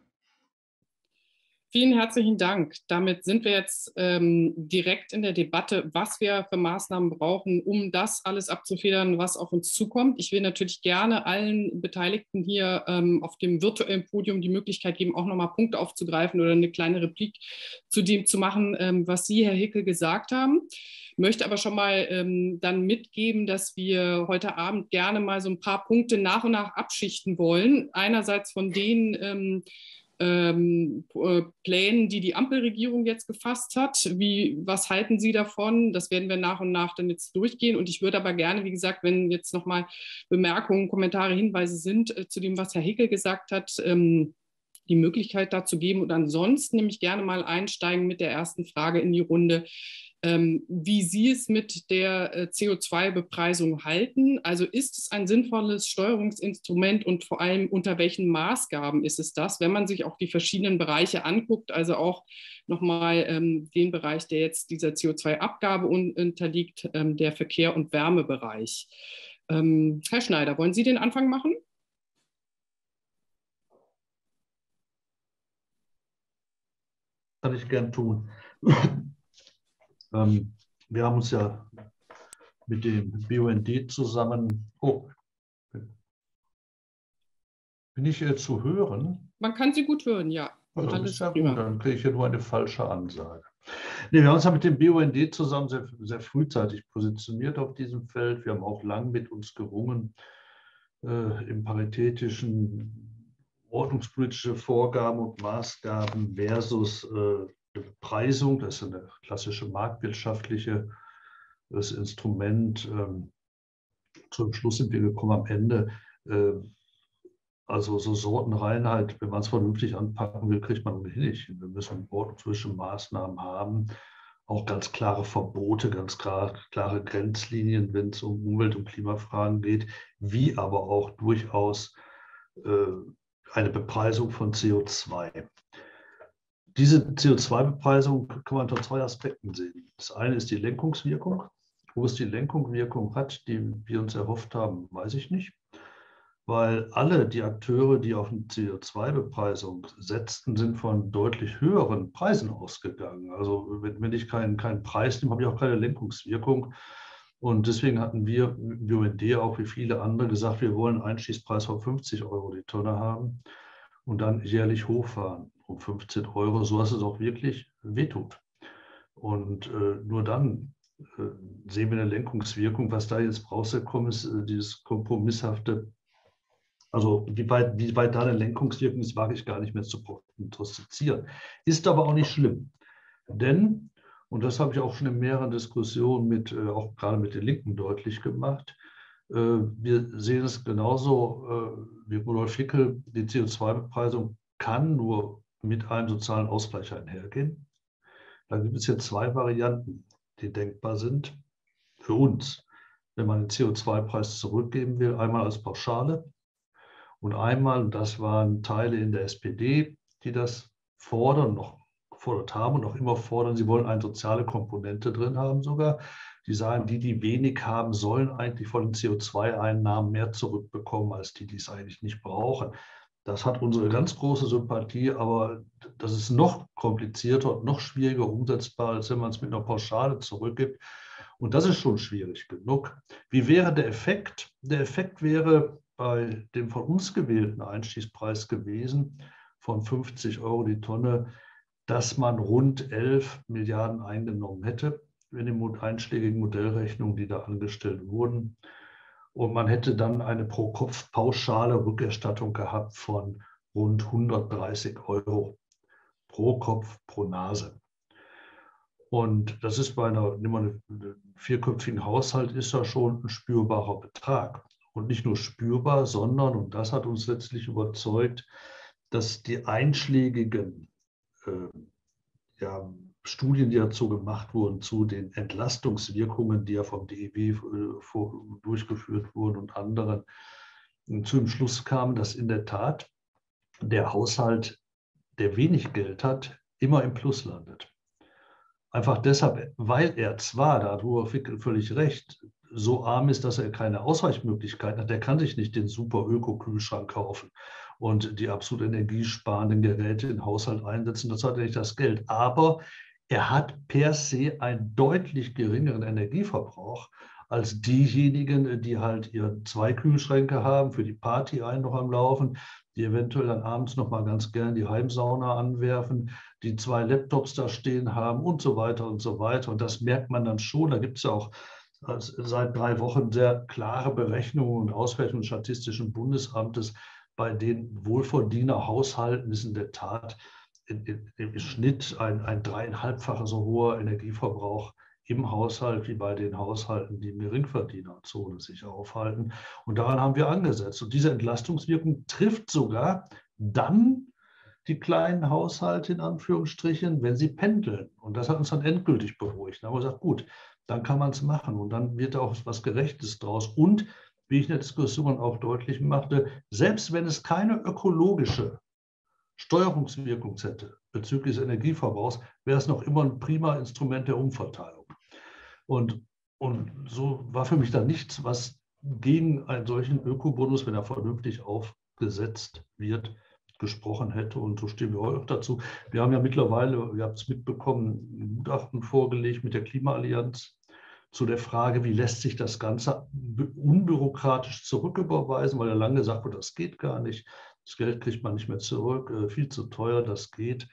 Vielen herzlichen Dank. Damit sind wir jetzt direkt in der Debatte, was wir für Maßnahmen brauchen, um das alles abzufedern, was auf uns zukommt. Ich will natürlich gerne allen Beteiligten hier auf dem virtuellen Podium die Möglichkeit geben, auch nochmal Punkte aufzugreifen oder eine kleine Replik zu dem zu machen, was Sie, Herr Hickel, gesagt haben. Ich möchte aber schon mal dann mitgeben, dass wir heute Abend gerne mal so ein paar Punkte nach und nach abschichten wollen. Einerseits von den Plänen, die die Ampelregierung jetzt gefasst hat. Was halten Sie davon? Das werden wir nach und nach dann jetzt durchgehen. Und ich würde aber gerne, wie gesagt, wenn jetzt nochmal Bemerkungen, Kommentare, Hinweise sind zu dem, was Herr Hickel gesagt hat, die Möglichkeit dazu geben. Und ansonsten nämlich gerne mal einsteigen mit der ersten Frage in die Runde, wie Sie es mit der CO2-Bepreisung halten. Also ist es ein sinnvolles Steuerungsinstrument und vor allem unter welchen Maßgaben ist es das, wenn man sich auch die verschiedenen Bereiche anguckt, also auch nochmal den Bereich, der jetzt dieser CO2-Abgabe unterliegt, der Verkehr- und Wärmebereich. Herr Schneider, wollen Sie den Anfang machen? Kann ich gern tun. Wir haben uns ja mit dem BUND zusammen. Oh, bin ich zu hören? Man kann Sie gut hören, ja. Also, alles ist ja prima. gut, dann kriege ich ja nur eine falsche Ansage. Nee, wir haben uns ja mit dem BUND zusammen sehr, sehr frühzeitig positioniert auf diesem Feld. Wir haben auch lang mit uns gerungen, im paritätischen ordnungspolitische Vorgaben und Maßgaben versus Bepreisung. Das ist eine klassische marktwirtschaftliche Instrument. Zum Schluss sind wir gekommen am Ende. Also so Sortenreinheit, wenn man es vernünftig anpacken will, kriegt man ohnehin nicht. Wir müssen ordnungspolitische Maßnahmen haben, auch ganz klare Verbote, ganz klare Grenzlinien, wenn es um Umwelt- und Klimafragen geht, wie aber auch durchaus eine Bepreisung von CO2. Diese CO2-Bepreisung kann man unter zwei Aspekten sehen. Das eine ist die Lenkungswirkung. Wo es die Lenkungswirkung hat, die wir uns erhofft haben, weiß ich nicht. Weil alle die Akteure, die auf eine CO2-Bepreisung setzten, sind von deutlich höheren Preisen ausgegangen. Also wenn ich keinen Preis nehme, habe ich auch keine Lenkungswirkung. Und deswegen hatten wir im BUND auch wie viele andere gesagt, wir wollen einen Einstiegspreis von 50 € die Tonne haben und dann jährlich hochfahren um 15 €, so dass es auch wirklich wehtut. Und nur dann sehen wir eine Lenkungswirkung. Was da jetzt rausgekommen ist, dieses kompromisshafte, also wie weit da eine Lenkungswirkung ist, wage ich gar nicht mehr zu prognostizieren. Ist aber auch nicht schlimm. Denn, und das habe ich auch schon in mehreren Diskussionen auch gerade mit den Linken deutlich gemacht, wir sehen es genauso wie Rudolf Hickel, die CO2-Bepreisung kann nur mit einem sozialen Ausgleich einhergehen. Da gibt es jetzt zwei Varianten, die denkbar sind für uns, wenn man den CO2-Preis zurückgeben will, einmal als Pauschale und einmal, und das waren Teile in der SPD, die das gefordert haben und auch immer fordern, sie wollen eine soziale Komponente drin haben sogar. Die sagen, die wenig haben, sollen eigentlich von den CO2-Einnahmen mehr zurückbekommen, als die es eigentlich nicht brauchen. Das hat unsere ganz große Sympathie, aber das ist noch komplizierter und noch schwieriger umsetzbar, als wenn man es mit einer Pauschale zurückgibt. Und das ist schon schwierig genug. Wie wäre der Effekt? Der Effekt wäre bei dem von uns gewählten Einstiegspreis gewesen von 50 € die Tonne, dass man rund 11 Milliarden eingenommen hätte in den einschlägigen Modellrechnungen, die da angestellt wurden. Und man hätte dann eine Pro-Kopf-pauschale Rückerstattung gehabt von rund 130 € pro Kopf, pro Nase. Und das ist bei einem vierköpfigen Haushalt ist das schon ein spürbarer Betrag. Und nicht nur spürbar, sondern, und das hat uns letztlich überzeugt, dass die einschlägigen Studien, die dazu gemacht wurden, zu den Entlastungswirkungen, die ja vom DEW durchgeführt wurden und anderen, zu dem Schluss kamen, dass in der Tat der Haushalt, der wenig Geld hat, immer im Plus landet. Einfach deshalb, weil er zwar, da hat Rudolf Hickel völlig recht, so arm ist, dass er keine Ausweichmöglichkeiten hat. Der kann sich nicht den super Öko-Kühlschrank kaufen und die absolut energiesparenden Geräte in den Haushalt einsetzen. Das hat er nicht das Geld. Aber er hat per se einen deutlich geringeren Energieverbrauch als diejenigen, die halt ihre 2 Kühlschränke haben, für die Party einen noch am Laufen, die eventuell dann abends noch mal ganz gern die Heimsauna anwerfen, die 2 Laptops da stehen haben und so weiter und so weiter. Und das merkt man dann schon. Da gibt es ja auch seit 3 Wochen sehr klare Berechnungen und Auswertungen des Statistischen Bundesamtes, bei den Wohlverdienerhaushalten ist in der Tat im Schnitt ein 3,5-facher so hoher Energieverbrauch im Haushalt wie bei den Haushalten, die in Geringverdienerzone sich aufhalten. Und daran haben wir angesetzt. Und diese Entlastungswirkung trifft sogar dann, die kleinen Haushalte in Anführungsstrichen, wenn sie pendeln. Und das hat uns dann endgültig beruhigt. Da haben wir gesagt, gut, dann kann man es machen und dann wird auch was Gerechtes draus. Und wie ich in der Diskussion auch deutlich machte, selbst wenn es keine ökologische Steuerungswirkung hätte bezüglich des Energieverbrauchs, wäre es noch immer ein prima Instrument der Umverteilung. Und so war für mich dann nichts, was gegen einen solchen Ökobonus, wenn er vernünftig aufgesetzt wird, gesprochen hätte. Und so stehen wir auch dazu. Wir haben ja mittlerweile, ihr habt es mitbekommen, ein Gutachten vorgelegt mit der Klimaallianz zu der Frage, wie lässt sich das Ganze unbürokratisch zurücküberweisen, weil ja lange gesagt wurde, das geht gar nicht. Das Geld kriegt man nicht mehr zurück, viel zu teuer, das geht.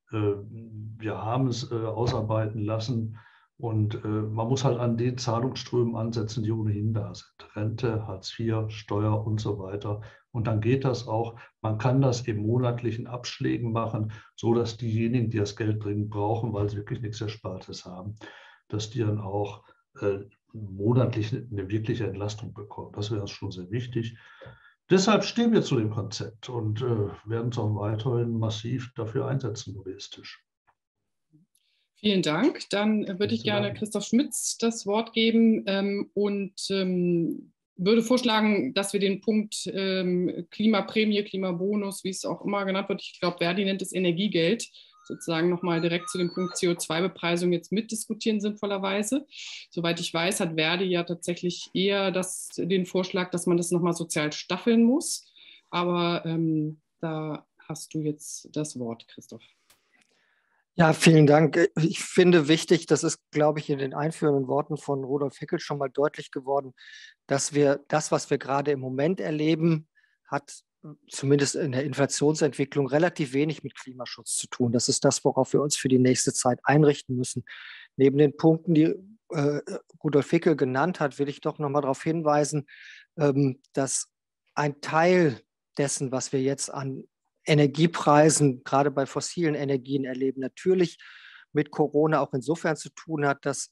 Wir haben es ausarbeiten lassen und man muss halt an den Zahlungsströmen ansetzen, die ohnehin da sind. Rente, Hartz IV, Steuer und so weiter. Und dann geht das auch. Man kann das in monatlichen Abschlägen machen, sodass diejenigen, die das Geld dringend brauchen, weil sie wirklich nichts Erspartes haben, dass die dann auch monatlich eine wirkliche Entlastung bekommen. Das wäre schon sehr wichtig. Deshalb stehen wir zu dem Konzept und werden uns auch weiterhin massiv dafür einsetzen, logistisch. Vielen Dank. Dann würde ich gerne Christoph Schmitz das Wort geben und würde vorschlagen, dass wir den Punkt Klimaprämie, Klimabonus, wie es auch immer genannt wird, ich glaube, Verdi nennt es Energiegeld, sozusagen nochmal direkt zu dem Punkt CO2-Bepreisung jetzt mitdiskutieren, sinnvollerweise. Soweit ich weiß, hat Verdi ja tatsächlich eher den Vorschlag, dass man das nochmal sozial staffeln muss. Aber da hast du jetzt das Wort, Christoph. Ja, vielen Dank. Ich finde wichtig, das ist, glaube ich, in den einführenden Worten von Rudolf Hickel schon mal deutlich geworden, dass wir das, was wir gerade im Moment erleben, hat zumindest in der Inflationsentwicklung relativ wenig mit Klimaschutz zu tun. Das ist das, worauf wir uns für die nächste Zeit einrichten müssen. Neben den Punkten, die Rudolf Hickel genannt hat, will ich doch noch mal darauf hinweisen, dass ein Teil dessen, was wir jetzt an Energiepreisen, gerade bei fossilen Energien erleben, natürlich mit Corona auch insofern zu tun hat, dass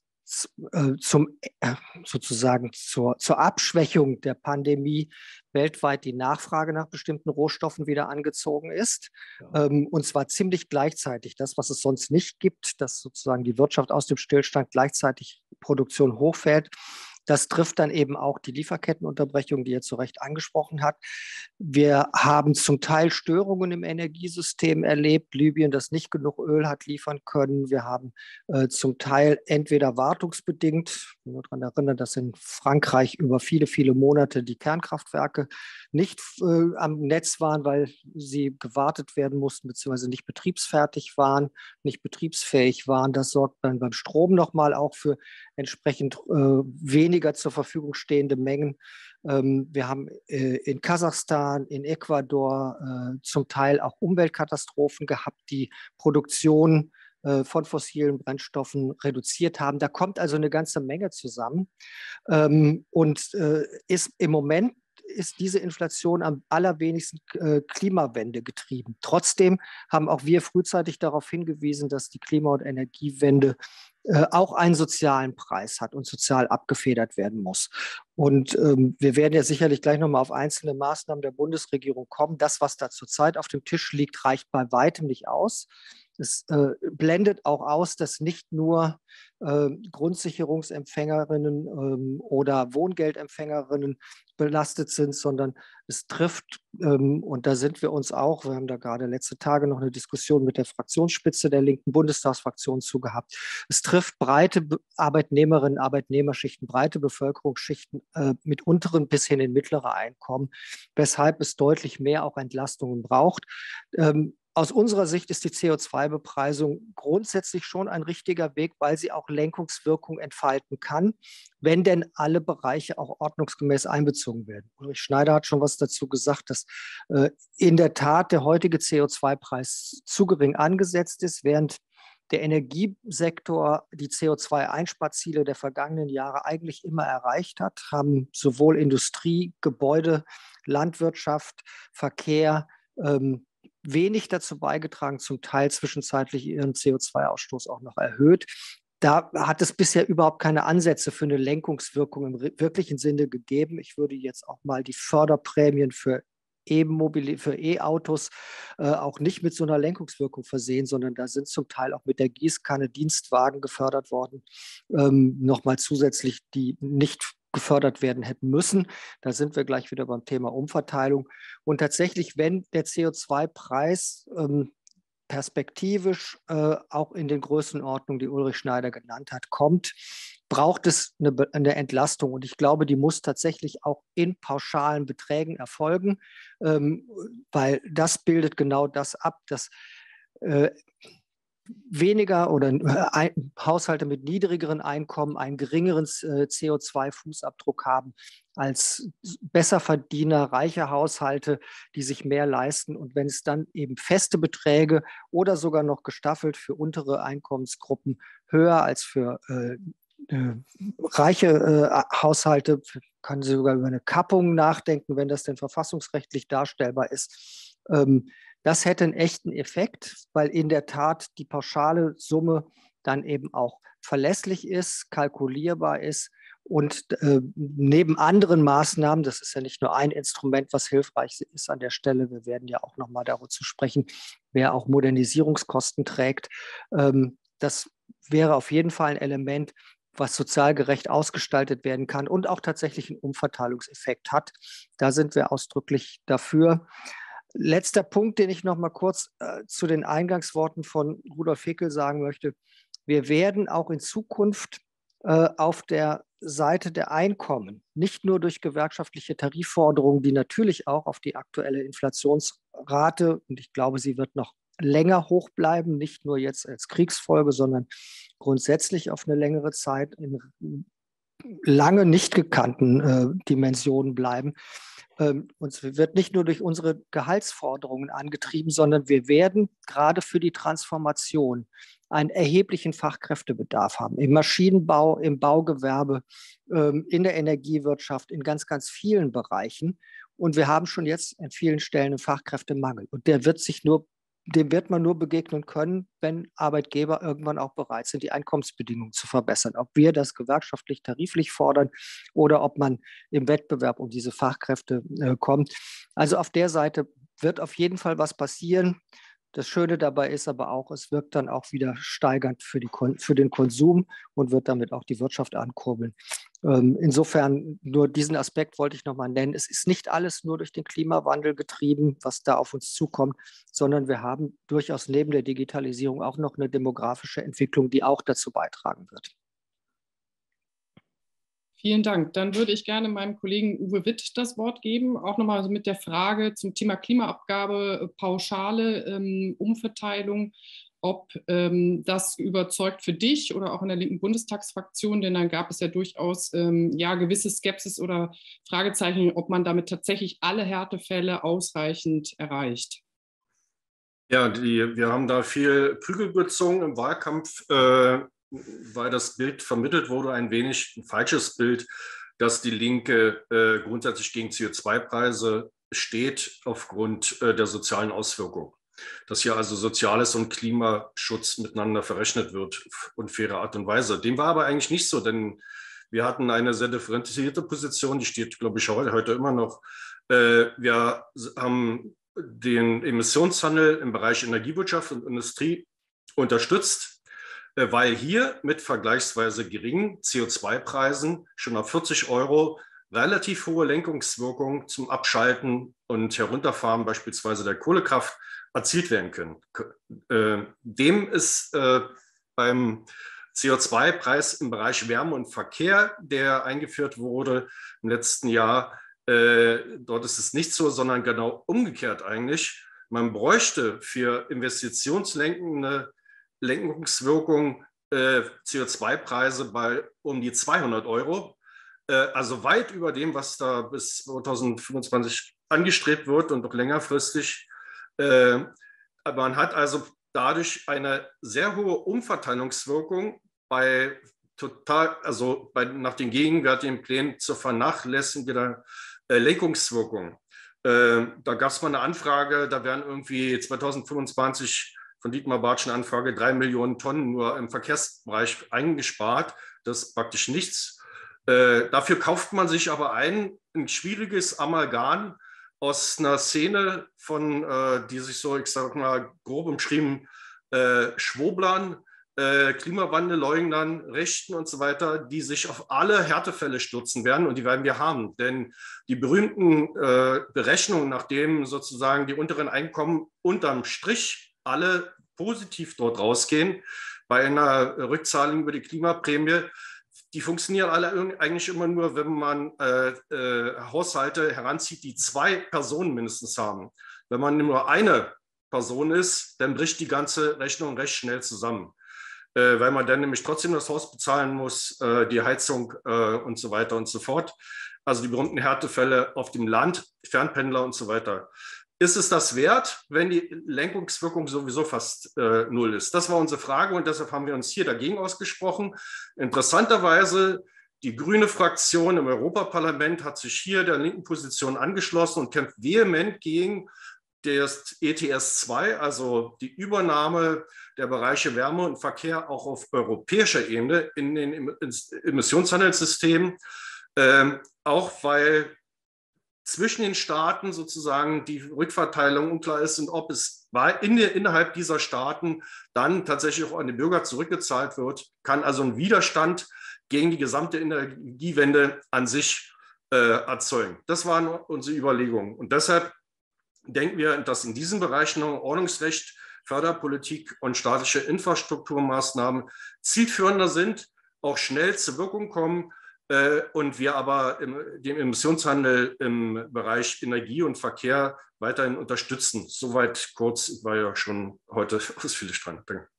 sozusagen zur Abschwächung der Pandemie weltweit die Nachfrage nach bestimmten Rohstoffen wieder angezogen ist. Ja. Und zwar ziemlich gleichzeitig. Das, was es sonst nicht gibt, dass sozusagen die Wirtschaft aus dem Stillstand gleichzeitig Produktion hochfährt. Das trifft dann eben auch die Lieferkettenunterbrechung, die er zu Recht angesprochen hat. Wir haben zum Teil Störungen im Energiesystem erlebt. Libyen, das nicht genug Öl hat liefern können. Wir haben zum Teil entweder wartungsbedingt, ich will nur daran erinnern, dass in Frankreich über viele, viele Monate die Kernkraftwerke nicht am Netz waren, weil sie gewartet werden mussten, beziehungsweise nicht betriebsfertig waren, nicht betriebsfähig waren. Das sorgt dann beim Strom nochmal auch für entsprechend weniger zur Verfügung stehende Mengen. Wir haben in Kasachstan, in Ecuador zum Teil auch Umweltkatastrophen gehabt, die Produktion von fossilen Brennstoffen reduziert haben. Da kommt also eine ganze Menge zusammen und ist im Moment ist diese Inflation am allerwenigsten Klimawende getrieben. Trotzdem haben auch wir frühzeitig darauf hingewiesen, dass die Klima- und Energiewende auch einen sozialen Preis hat und sozial abgefedert werden muss. Und wir werden ja sicherlich gleich nochmal auf einzelne Maßnahmen der Bundesregierung kommen. Das, was da zurzeit auf dem Tisch liegt, reicht bei weitem nicht aus. Es blendet auch aus, dass nicht nur Grundsicherungsempfängerinnen oder Wohngeldempfängerinnen belastet sind, sondern es trifft, und da sind wir uns auch, wir haben da gerade letzte Tage noch eine Diskussion mit der Fraktionsspitze der linken Bundestagsfraktion zu gehabt, es trifft breite Arbeitnehmerinnen, Arbeitnehmerschichten, breite Bevölkerungsschichten mit unteren bis hin in mittlere Einkommen, weshalb es deutlich mehr auch Entlastungen braucht. Aus unserer Sicht ist die CO2-Bepreisung grundsätzlich schon ein richtiger Weg, weil sie auch Lenkungswirkung entfalten kann, wenn denn alle Bereiche auch ordnungsgemäß einbezogen werden. Ulrich Schneider hat schon was dazu gesagt, dass in der Tat der heutige CO2-Preis zu gering angesetzt ist, während der Energiesektor die CO2-Einsparziele der vergangenen Jahre eigentlich immer erreicht hat, haben sowohl Industrie, Gebäude, Landwirtschaft, Verkehr, wenig dazu beigetragen, zum Teil zwischenzeitlich ihren CO2-Ausstoß auch noch erhöht. Da hat es bisher überhaupt keine Ansätze für eine Lenkungswirkung im wirklichen Sinne gegeben. Ich würde jetzt auch mal die Förderprämien für E-Autos auch nicht mit so einer Lenkungswirkung versehen, sondern da sind zum Teil auch mit der Gießkanne Dienstwagen gefördert worden, nochmal zusätzlich, die nicht gefördert werden hätten müssen. Da sind wir gleich wieder beim Thema Umverteilung. Und tatsächlich, wenn der CO2-Preis perspektivisch auch in den Größenordnungen, die Ulrich Schneider genannt hat, kommt, braucht es eine Entlastung. Und ich glaube, die muss tatsächlich auch in pauschalen Beträgen erfolgen, weil das bildet genau das ab, dass weniger oder Haushalte mit niedrigeren Einkommen einen geringeren CO2-Fußabdruck haben als Besserverdiener, reiche Haushalte, die sich mehr leisten. Und wenn es dann eben feste Beträge oder sogar noch gestaffelt für untere Einkommensgruppen höher als für reiche Haushalte, können Sie sogar über eine Kappung nachdenken, wenn das denn verfassungsrechtlich darstellbar ist. Das hätte einen echten Effekt, weil in der Tat die pauschale Summe dann eben auch verlässlich ist, kalkulierbar ist und neben anderen Maßnahmen, das ist ja nicht nur ein Instrument, was hilfreich ist an der Stelle, wir werden ja auch nochmal dazu sprechen, wer auch Modernisierungskosten trägt. Das wäre auf jeden Fall ein Element, was sozial gerecht ausgestaltet werden kann und auch tatsächlich einen Umverteilungseffekt hat. Da sind wir ausdrücklich dafür. Letzter Punkt, den ich noch mal kurz zu den Eingangsworten von Rudolf Hickel sagen möchte. Wir werden auch in Zukunft auf der Seite der Einkommen, nicht nur durch gewerkschaftliche Tarifforderungen, die natürlich auch auf die aktuelle Inflationsrate, und ich glaube, sie wird noch länger hoch bleiben, nicht nur jetzt als Kriegsfolge, sondern grundsätzlich auf eine längere Zeit in lange nicht gekannten Dimensionen bleiben. Uns wird nicht nur durch unsere Gehaltsforderungen angetrieben, sondern wir werden gerade für die Transformation einen erheblichen Fachkräftebedarf haben. Im Maschinenbau, im Baugewerbe, in der Energiewirtschaft, in ganz, ganz vielen Bereichen. Und wir haben schon jetzt an vielen Stellen einen Fachkräftemangel. Und dem wird man nur begegnen können, wenn Arbeitgeber irgendwann auch bereit sind, die Einkommensbedingungen zu verbessern. Ob wir das gewerkschaftlich, tariflich fordern oder ob man im Wettbewerb um diese Fachkräfte kommt. Also auf der Seite wird auf jeden Fall was passieren. Das Schöne dabei ist aber auch, es wirkt dann auch wieder steigernd für den Konsum und wird damit auch die Wirtschaft ankurbeln. Insofern nur diesen Aspekt wollte ich nochmal nennen. Es ist nicht alles nur durch den Klimawandel getrieben, was da auf uns zukommt, sondern wir haben durchaus neben der Digitalisierung auch noch eine demografische Entwicklung, die auch dazu beitragen wird. Vielen Dank. Dann würde ich gerne meinem Kollegen Uwe Witt das Wort geben, auch nochmal mit der Frage zum Thema Klimaabgabe, pauschale Umverteilung, ob das überzeugt für dich oder auch in der linken Bundestagsfraktion, denn dann gab es ja durchaus gewisse Skepsis oder Fragezeichen, ob man damit tatsächlich alle Härtefälle ausreichend erreicht. Ja, wir haben da viel Prügel gezogen im Wahlkampf, weil das Bild vermittelt wurde, ein wenig ein falsches Bild, dass die Linke grundsätzlich gegen CO2-Preise steht aufgrund der sozialen Auswirkungen. Dass hier also Soziales und Klimaschutz miteinander verrechnet wird und faire Art und Weise. Dem war aber eigentlich nicht so, denn wir hatten eine sehr differenzierte Position, die steht, glaube ich, heute immer noch. Wir haben den Emissionshandel im Bereich Energiewirtschaft und Industrie unterstützt, weil hier mit vergleichsweise geringen CO2-Preisen schon auf 40 € relativ hohe Lenkungswirkung zum Abschalten und Herunterfahren beispielsweise der Kohlekraft erzielt werden können. Dem ist beim CO2-Preis im Bereich Wärme und Verkehr, der eingeführt wurde im letzten Jahr, dort ist es nicht so, sondern genau umgekehrt eigentlich. Man bräuchte für investitionslenkende Lenkungswirkung CO2-Preise bei um die 200 €, also weit über dem, was da bis 2025 angestrebt wird und noch längerfristig. Man hat also dadurch eine sehr hohe Umverteilungswirkung nach den gegenwärtigen Plänen zur Vernachlässigung der Lenkungswirkung. Da gab es mal eine Anfrage, da werden irgendwie 2025 von Dietmar Bartsch eine Anfrage 3 Millionen Tonnen nur im Verkehrsbereich eingespart. Das ist praktisch nichts. Dafür kauft man sich aber ein schwieriges Amalgam aus einer Szene von, die sich so, ich sag mal, grob umschrieben, Schwoblern, Klimawandelleugnern, Rechten und so weiter, die sich auf alle Härtefälle stürzen werden, und die werden wir haben. Denn die berühmten Berechnungen, nachdem sozusagen die unteren Einkommen unterm Strich alle positiv dort rausgehen, bei einer Rückzahlung über die Klimaprämie, die funktionieren alle eigentlich immer nur, wenn man Haushalte heranzieht, die 2 Personen mindestens haben. Wenn man nur eine Person ist, dann bricht die ganze Rechnung recht schnell zusammen, weil man dann nämlich trotzdem das Haus bezahlen muss, die Heizung und so weiter und so fort. Also die berühmten Härtefälle auf dem Land, Fernpendler und so weiter. Ist es das wert, wenn die Lenkungswirkung sowieso fast null ist? Das war unsere Frage, und deshalb haben wir uns hier dagegen ausgesprochen. Interessanterweise, die grüne Fraktion im Europaparlament hat sich hier der linken Position angeschlossen und kämpft vehement gegen das ETS 2, also die Übernahme der Bereiche Wärme und Verkehr auch auf europäischer Ebene in den Emissionshandelssystemen, auch weil zwischen den Staaten sozusagen die Rückverteilung unklar ist und ob es innerhalb dieser Staaten dann tatsächlich auch an die Bürger zurückgezahlt wird, kann also ein Widerstand gegen die gesamte Energiewende an sich erzeugen. Das waren unsere Überlegungen. Und deshalb denken wir, dass in diesen Bereichen Ordnungsrecht, Förderpolitik und staatliche Infrastrukturmaßnahmen zielführender sind, auch schnell zur Wirkung kommen, und wir aber den Emissionshandel im Bereich Energie und Verkehr weiterhin unterstützen. Soweit kurz, ich war ja schon heute ausführlich dran. Danke.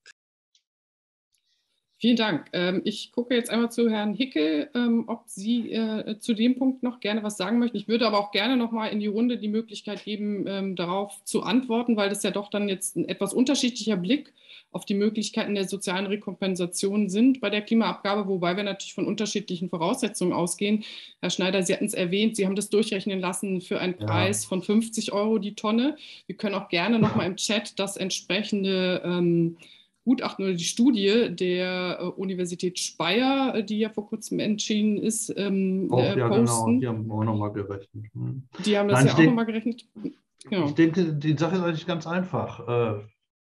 Vielen Dank. Ich gucke jetzt einmal zu Herrn Hickel, ob Sie zu dem Punkt noch gerne was sagen möchten. Ich würde aber auch gerne noch mal in die Runde die Möglichkeit geben, darauf zu antworten, weil das ja doch dann jetzt ein etwas unterschiedlicher Blick auf die Möglichkeiten der sozialen Rekompensation sind bei der Klimaabgabe, wobei wir natürlich von unterschiedlichen Voraussetzungen ausgehen. Herr Schneider, Sie hatten es erwähnt, Sie haben das durchrechnen lassen für einen Preis von 50 € die Tonne. Wir können auch gerne noch mal im Chat das entsprechende Gutachten oder die Studie der Universität Speyer, die ja vor kurzem entschieden ist, ja, posten. Genau, die haben auch nochmal gerechnet. Die haben das ja auch nochmal gerechnet. Genau. Ich denke, die Sache ist eigentlich ganz einfach.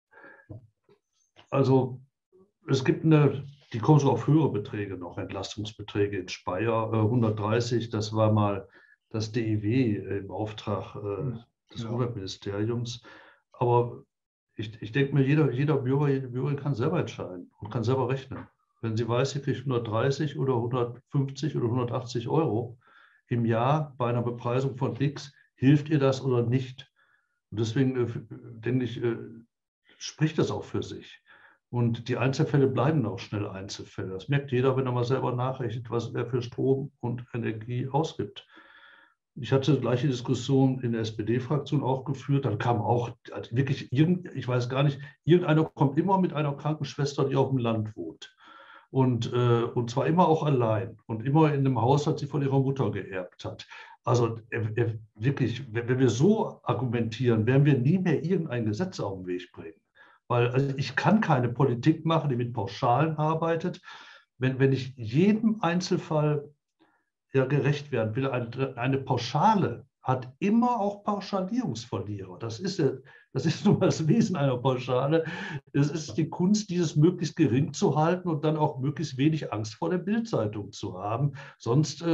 Also es gibt die kommen so auf höhere Beträge noch, Entlastungsbeträge in Speyer, 130, das war mal das DIW im Auftrag des Umweltministeriums. Aber ich denke mir, jeder Bürger, jede Bürgerin kann selber entscheiden und kann selber rechnen. Wenn sie weiß, sie kriegt 130 oder 150 oder 180 € im Jahr bei einer Bepreisung von X, hilft ihr das oder nicht? Und deswegen denke ich, spricht das auch für sich. Und die Einzelfälle bleiben auch schnell Einzelfälle. Das merkt jeder, wenn er mal selber nachrechnet, was er für Strom und Energie ausgibt. Ich hatte die gleiche Diskussion in der SPD-Fraktion auch geführt. Dann kam auch wirklich, ich weiß gar nicht, irgendeiner kommt immer mit einer Krankenschwester, die auf dem Land wohnt. Und zwar immer auch allein und immer in einem Haus, das sie von ihrer Mutter geerbt hat. Also wirklich, wenn wir so argumentieren, werden wir nie mehr irgendein Gesetz auf den Weg bringen. Weil also ich kann keine Politik machen, die mit Pauschalen arbeitet. Wenn ich jedem Einzelfall gerecht werden will, eine Pauschale hat immer auch Pauschalierungsverlierer. Das ist nun mal das Wesen einer Pauschale. Es ist die Kunst, dieses möglichst gering zu halten und dann auch möglichst wenig Angst vor der Bildzeitung zu haben. Sonst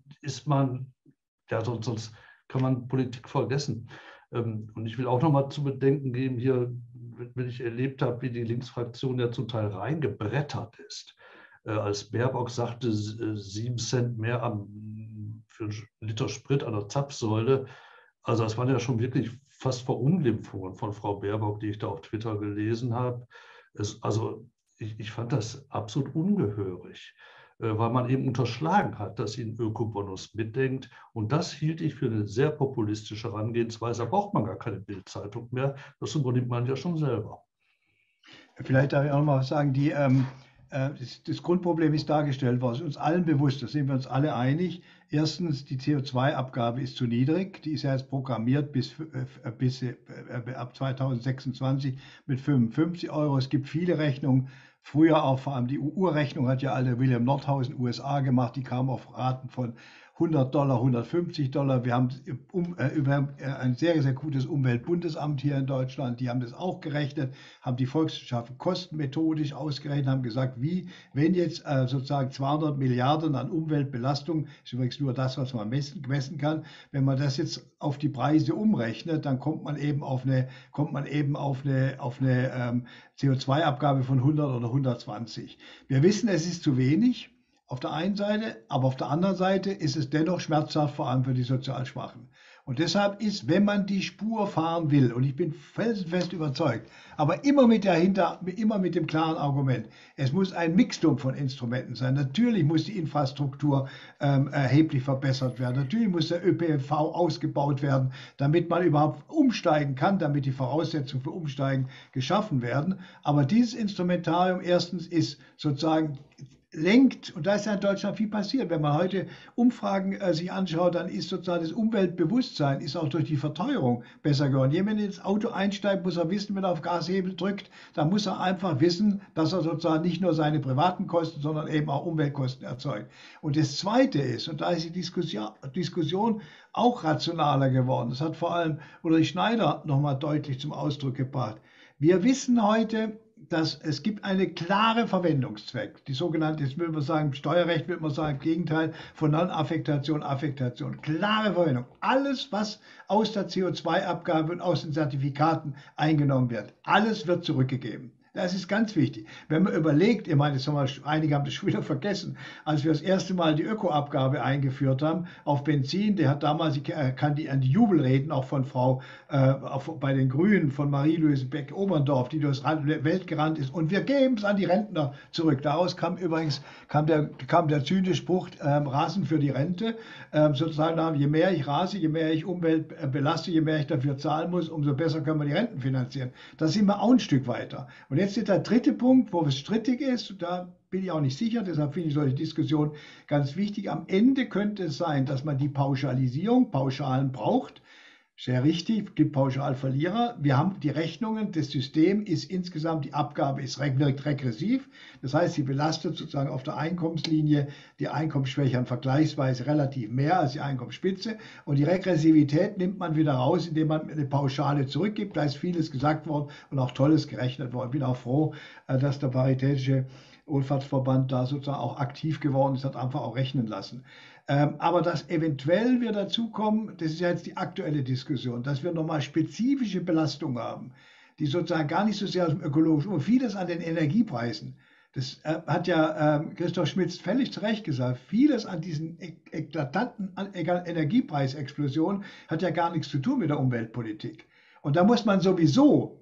sonst kann man Politik vergessen. Und ich will auch noch mal zu bedenken geben, hier, wenn ich erlebt habe, wie die Linksfraktion ja zum Teil reingebrettert ist. Als Baerbock sagte, 7 Cent mehr für einen Liter Sprit an der Zapfsäule. Also das waren ja schon wirklich fast Verunglimpfungen von Frau Baerbock, die ich da auf Twitter gelesen habe. Ich fand das absolut ungehörig, weil man eben unterschlagen hat, dass sie einen Ökobonus mitdenkt. Und das hielt ich für eine sehr populistische Herangehensweise. Da braucht man gar keine Bildzeitung mehr. Das übernimmt man ja schon selber. Vielleicht darf ich auch noch mal was sagen. Das Grundproblem ist dargestellt worden, ist uns allen bewusst, da sind wir uns alle einig. Erstens, die CO2-Abgabe ist zu niedrig, die ist ja jetzt programmiert bis ab 2026 mit 55 €. Es gibt viele Rechnungen, früher auch vor allem die Urrechnung hat ja alle William Nordhaus in den USA gemacht, die kam auf Raten von $100, $150. Wir haben über ein sehr, sehr gutes Umweltbundesamt hier in Deutschland, die haben das auch gerechnet, haben die Volkswirtschaft kostenmethodisch ausgerechnet, haben gesagt, wenn jetzt sozusagen 200 Milliarden an Umweltbelastung, ist übrigens nur das, was man messen kann, wenn man das jetzt auf die Preise umrechnet, dann kommt man eben auf eine CO2-Abgabe von 100 oder 120. Wir wissen, es ist zu wenig auf der einen Seite, aber auf der anderen Seite ist es dennoch schmerzhaft, vor allem für die sozial Schwachen. Und deshalb ist, wenn man die Spur fahren will, und ich bin felsenfest überzeugt, aber immer mit dem klaren Argument, es muss ein Mixtum von Instrumenten sein. Natürlich muss die Infrastruktur erheblich verbessert werden. Natürlich muss der ÖPNV ausgebaut werden, damit man überhaupt umsteigen kann, damit die Voraussetzungen für Umsteigen geschaffen werden. Aber dieses Instrumentarium erstens ist sozusagen lenkt, und da ist ja in Deutschland viel passiert. Wenn man heute Umfragen sich anschaut, dann ist sozusagen das Umweltbewusstsein ist auch durch die Verteuerung besser geworden. Jemand, der ins Auto einsteigt, muss er wissen, wenn er auf Gashebel drückt, dann muss er einfach wissen, dass er sozusagen nicht nur seine privaten Kosten, sondern eben auch Umweltkosten erzeugt. Und das Zweite ist, und da ist die Diskussion auch rationaler geworden, das hat vor allem Ulrich Schneider nochmal deutlich zum Ausdruck gebracht. Wir wissen heute, dass es gibt einen klaren Verwendungszweck, die sogenannte, jetzt will man sagen, Steuerrecht will man sagen, Gegenteil von Non-Affektation, Affektation. Klare Verwendung. Alles, was aus der CO2-Abgabe und aus den Zertifikaten eingenommen wird, alles wird zurückgegeben. Das ist ganz wichtig. Wenn man überlegt, ich meine, einige haben das schon wieder vergessen, als wir das erste Mal die Ökoabgabe eingeführt haben auf Benzin, der hat damals, an die Jubelreden auch von bei den Grünen, von Marie-Louise Beck-Oberndorf, die durch die Welt gerannt ist, und wir geben es an die Rentner zurück. Daraus kam der zynische Spruch, Rasen für die Rente, sozusagen, je mehr ich rase, je mehr ich Umwelt belaste, je mehr ich dafür zahlen muss, umso besser können wir die Renten finanzieren. Da sind wir auch ein Stück weiter. Und jetzt ist der dritte Punkt, wo es strittig ist, da bin ich auch nicht sicher, deshalb finde ich solche Diskussionen ganz wichtig. Am Ende könnte es sein, dass man die Pauschalisierung, Pauschalen braucht. Sehr richtig, es gibt Pauschalverlierer. Wir haben die Rechnungen, das System ist insgesamt, die Abgabe wirkt regressiv. Das heißt, sie belastet sozusagen auf der Einkommenslinie die Einkommensschwächeren vergleichsweise relativ mehr als die Einkommensspitze. Und die Regressivität nimmt man wieder raus, indem man eine Pauschale zurückgibt. Da ist vieles gesagt worden und auch Tolles gerechnet worden. Ich bin auch froh, dass der Paritätische Wohlfahrtsverband da sozusagen auch aktiv geworden ist, hat einfach auch rechnen lassen. Aber dass eventuell wir dazu kommen, das ist ja jetzt die aktuelle Diskussion, dass wir nochmal spezifische Belastungen haben, die sozusagen gar nicht so sehr aus dem ökologischen, und vieles an den Energiepreisen. Das hat ja Christoph Schmitz völlig zu Recht gesagt. Vieles an diesen eklatanten Energiepreisexplosionen hat ja gar nichts zu tun mit der Umweltpolitik. Und da muss man sowieso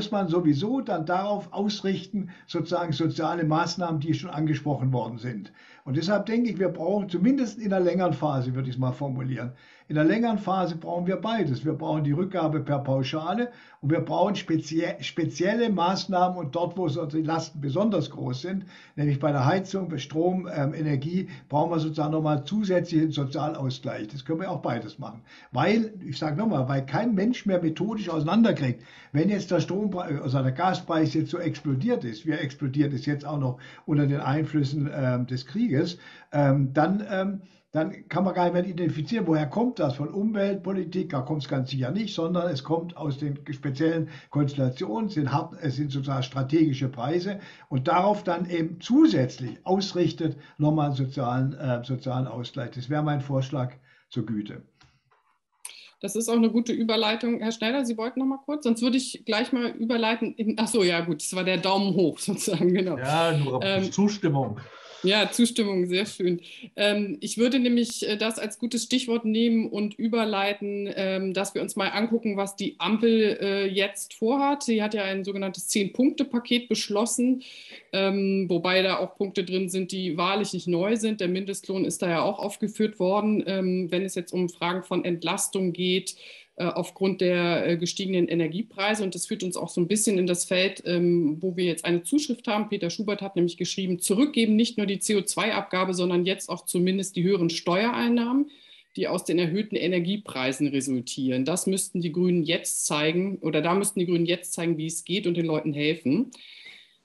dann darauf ausrichten, sozusagen soziale Maßnahmen, die schon angesprochen worden sind. Und deshalb denke ich, wir brauchen zumindest in der längeren Phase, würde ich es mal formulieren, in der längeren Phase brauchen wir beides. Wir brauchen die Rückgabe per Pauschale und wir brauchen spezielle Maßnahmen, und dort, wo die Lasten besonders groß sind, nämlich bei der Heizung, bei Strom, Energie, brauchen wir sozusagen nochmal zusätzlichen Sozialausgleich. Das können wir auch beides machen. Weil, ich sage nochmal, weil kein Mensch mehr methodisch auseinanderkriegt, wenn jetzt der Strompreis, also der Gaspreis jetzt so explodiert ist, wie er explodiert ist jetzt auch noch unter den Einflüssen des Krieges, dann kann man gar nicht mehr identifizieren, woher kommt das? Von Umweltpolitik, da kommt es ganz sicher nicht, sondern es kommt aus den speziellen Konstellationen, es sind sozusagen strategische Preise, und darauf dann eben zusätzlich ausrichtet nochmal einen sozialen Ausgleich. Das wäre mein Vorschlag zur Güte. Das ist auch eine gute Überleitung. Herr Schneider, Sie wollten noch mal kurz, sonst würde ich gleich mal überleiten. Ach so, ja gut, das war der Daumen hoch sozusagen, genau. Ja, nur Zustimmung. Ja, Zustimmung, sehr schön. Ich würde nämlich das als gutes Stichwort nehmen und überleiten, dass wir uns mal angucken, was die Ampel jetzt vorhat. Sie hat ja ein sogenanntes 10-Punkte-Paket beschlossen, wobei da auch Punkte drin sind, die wahrlich nicht neu sind. Der Mindestlohn ist da ja auch aufgeführt worden, wenn es jetzt um Fragen von Entlastung geht, aufgrund der gestiegenen Energiepreise. Und das führt uns auch so ein bisschen in das Feld, wo wir jetzt eine Zuschrift haben. Peter Schubert hat nämlich geschrieben, zurückgeben nicht nur die CO2-Abgabe, sondern jetzt auch zumindest die höheren Steuereinnahmen, die aus den erhöhten Energiepreisen resultieren. Das müssten die Grünen jetzt zeigen, oder da müssten die Grünen jetzt zeigen, wie es geht, und den Leuten helfen.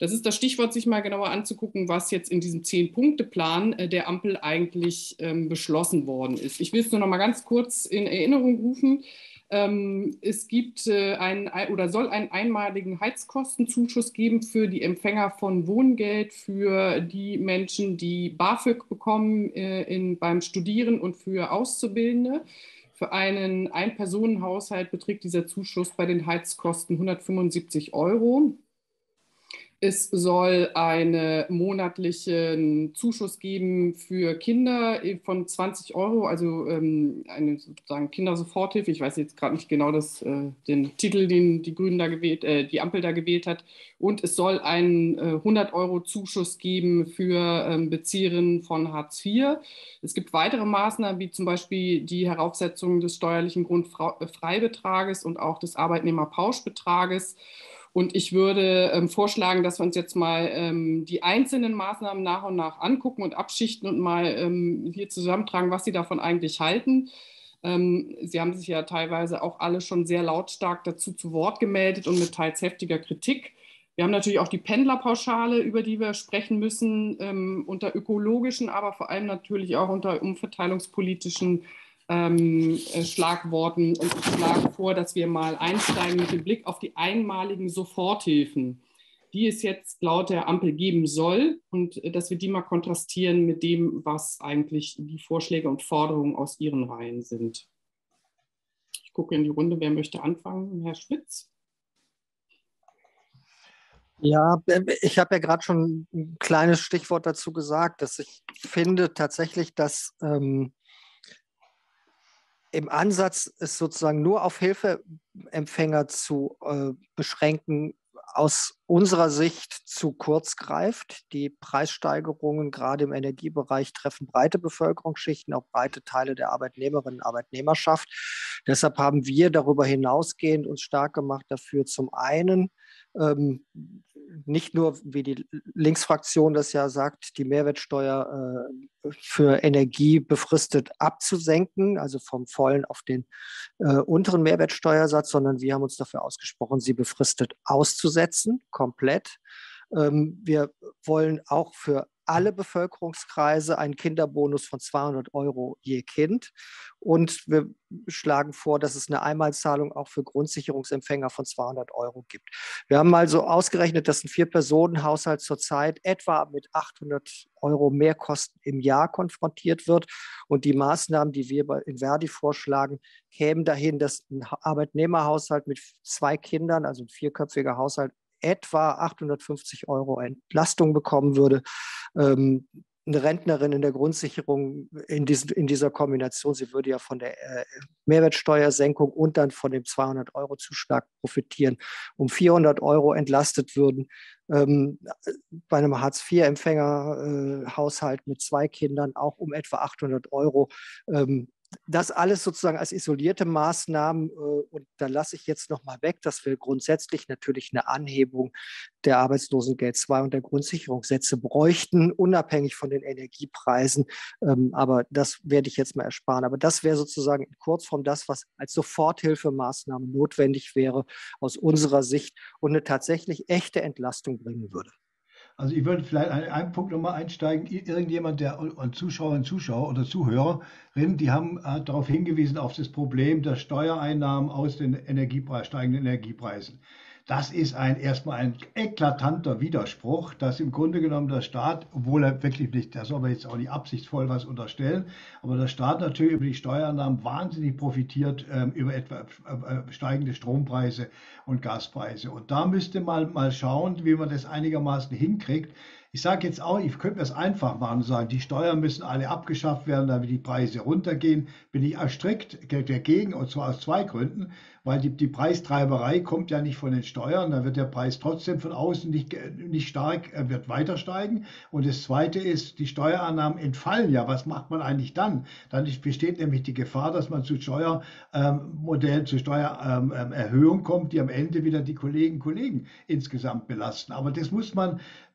Das ist das Stichwort, sich mal genauer anzugucken, was jetzt in diesem 10-Punkte-Plan der Ampel eigentlich beschlossen worden ist. Ich will es nur noch mal ganz kurz in Erinnerung rufen. Es gibt soll einen einmaligen Heizkostenzuschuss geben für die Empfänger von Wohngeld, für die Menschen, die BAföG bekommen beim Studieren und für Auszubildende. Für einen Ein-Personen-Haushalt beträgt dieser Zuschuss bei den Heizkosten 175 €. Es soll einen monatlichen Zuschuss geben für Kinder von 20 €, also eine sozusagen Kindersoforthilfe. Ich weiß jetzt gerade nicht genau den Titel, den die Grünen die Ampel da gewählt hat. Und es soll einen 100 € Zuschuss geben für Bezieherinnen von Hartz IV. Es gibt weitere Maßnahmen, wie zum Beispiel die Heraufsetzung des steuerlichen Grundfreibetrages und auch des Arbeitnehmerpauschbetrages. Und ich würde vorschlagen, dass wir uns jetzt mal die einzelnen Maßnahmen nach und nach angucken und abschichten und mal hier zusammentragen, was Sie davon eigentlich halten. Sie haben sich ja teilweise auch alle schon sehr lautstark dazu zu Wort gemeldet und mit teils heftiger Kritik. Wir haben natürlich auch die Pendlerpauschale, über die wir sprechen müssen, unter ökologischen, aber vor allem natürlich auch unter umverteilungspolitischen Schlagworten, und ich schlage vor, dass wir mal einsteigen mit dem Blick auf die einmaligen Soforthilfen, die es jetzt laut der Ampel geben soll, und dass wir die mal kontrastieren mit dem, was eigentlich die Vorschläge und Forderungen aus ihren Reihen sind. Ich gucke in die Runde, wer möchte anfangen? Herr Schwitz? Ja, ich habe ja gerade schon ein kleines Stichwort dazu gesagt, dass ich finde tatsächlich, dass im Ansatz es sozusagen nur auf Hilfeempfänger zu beschränken, aus unserer Sicht zu kurz greift. Die Preissteigerungen gerade im Energiebereich treffen breite Bevölkerungsschichten, auch breite Teile der Arbeitnehmerinnen und Arbeitnehmerschaft. Deshalb haben wir darüber hinausgehend uns stark gemacht dafür, zum einen nicht nur, wie die Linksfraktion das ja sagt, die Mehrwertsteuer für Energie befristet abzusenken, also vom vollen auf den unteren Mehrwertsteuersatz, sondern wir haben uns dafür ausgesprochen, sie befristet auszusetzen, komplett. Wir wollen auch für alle Bevölkerungskreise einen Kinderbonus von 200 € je Kind. Und wir schlagen vor, dass es eine Einmalzahlung auch für Grundsicherungsempfänger von 200 € gibt. Wir haben also ausgerechnet, dass ein 4-Personen-Haushalt zurzeit etwa mit 800 € Mehrkosten im Jahr konfrontiert wird. Und die Maßnahmen, die wir in Verdi vorschlagen, kämen dahin, dass ein Arbeitnehmerhaushalt mit 2 Kindern, also ein 4-köpfiger Haushalt, etwa 850 € Entlastung bekommen würde. Eine Rentnerin in der Grundsicherung in dieser Kombination, sie würde ja von der Mehrwertsteuersenkung und dann von dem 200 € Zuschlag profitieren, um 400 € entlastet würden. Bei einem Hartz-IV-Empfänger-Haushalt mit 2 Kindern auch um etwa 800 €. Das alles sozusagen als isolierte Maßnahmen, und da lasse ich jetzt noch mal weg, dass wir grundsätzlich natürlich eine Anhebung der Arbeitslosengeld II und der Grundsicherungssätze bräuchten, unabhängig von den Energiepreisen. Aber das werde ich jetzt mal ersparen. Aber das wäre sozusagen in Kurzform das, was als Soforthilfemaßnahme notwendig wäre aus unserer Sicht und eine tatsächlich echte Entlastung bringen würde. Also ich würde vielleicht an einen Punkt nochmal einsteigen. Irgendjemand, der Zuschauer oder Zuhörerinnen, die haben darauf hingewiesen, auf das Problem der Steuereinnahmen aus den steigenden Energiepreisen. Das ist erstmal ein eklatanter Widerspruch, dass im Grunde genommen der Staat, obwohl er wirklich nicht, da soll man jetzt auch nicht absichtsvoll was unterstellen, aber der Staat natürlich über die Steuereinnahmen wahnsinnig profitiert über etwa steigende Strompreise und Gaspreise. Und da müsste man mal schauen, wie man das einigermaßen hinkriegt. Ich sage jetzt auch, ich könnte mir es einfach machen und sagen, die Steuern müssen alle abgeschafft werden, damit die Preise runtergehen. Bin ich strikt dagegen, und zwar aus 2 Gründen. Weil die Preistreiberei kommt ja nicht von den Steuern, da wird der Preis trotzdem von außen nicht stark, wird weiter steigen. Und das Zweite ist, die Steuereinnahmen entfallen ja. Was macht man eigentlich dann? Dann besteht nämlich die Gefahr, dass man zu Steuermodellen, zu Steuererhöhungen kommt, die am Ende wieder die Kollegen insgesamt belasten. Aber das muss man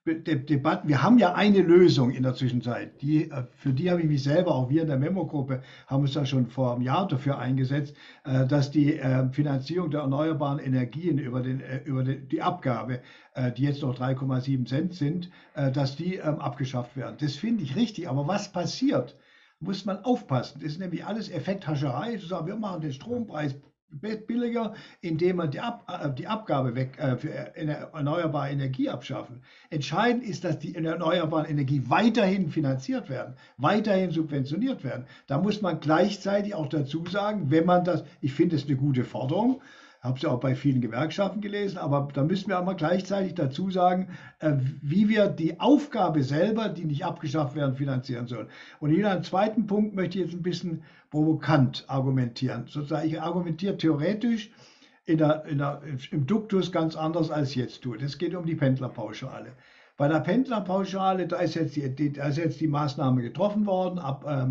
Debatten. Wir haben ja eine Lösung in der Zwischenzeit. Für die habe ich mich selber, auch wir in der Memo-Gruppe, haben uns da schon vor einem Jahr dafür eingesetzt, dass die Finanzierung der erneuerbaren Energien über die Abgabe, die jetzt noch 3,7 Cent sind, dass die abgeschafft werden. Das finde ich richtig. Aber was passiert? Muss man aufpassen. Das ist nämlich alles Effekthascherei, zu sagen, wir machen den Strompreis billiger, indem man die Abgabe für erneuerbare Energie abschaffen. Entscheidend ist, dass die erneuerbaren Energie weiterhin finanziert werden, weiterhin subventioniert werden. Da muss man gleichzeitig auch dazu sagen, wenn man das, ich finde es eine gute Forderung, habe es ja auch bei vielen Gewerkschaften gelesen, aber da müssen wir auch mal gleichzeitig dazu sagen, wie wir die Aufgabe selber, die nicht abgeschafft werden, finanzieren sollen. Und in einem zweiten Punkt möchte ich jetzt ein bisschen provokant argumentieren. Sozusagen, ich argumentiere theoretisch im Duktus ganz anders als jetzt tue. Es geht um die Pendlerpauschale. Bei der Pendlerpauschale, da ist jetzt die Maßnahme getroffen worden,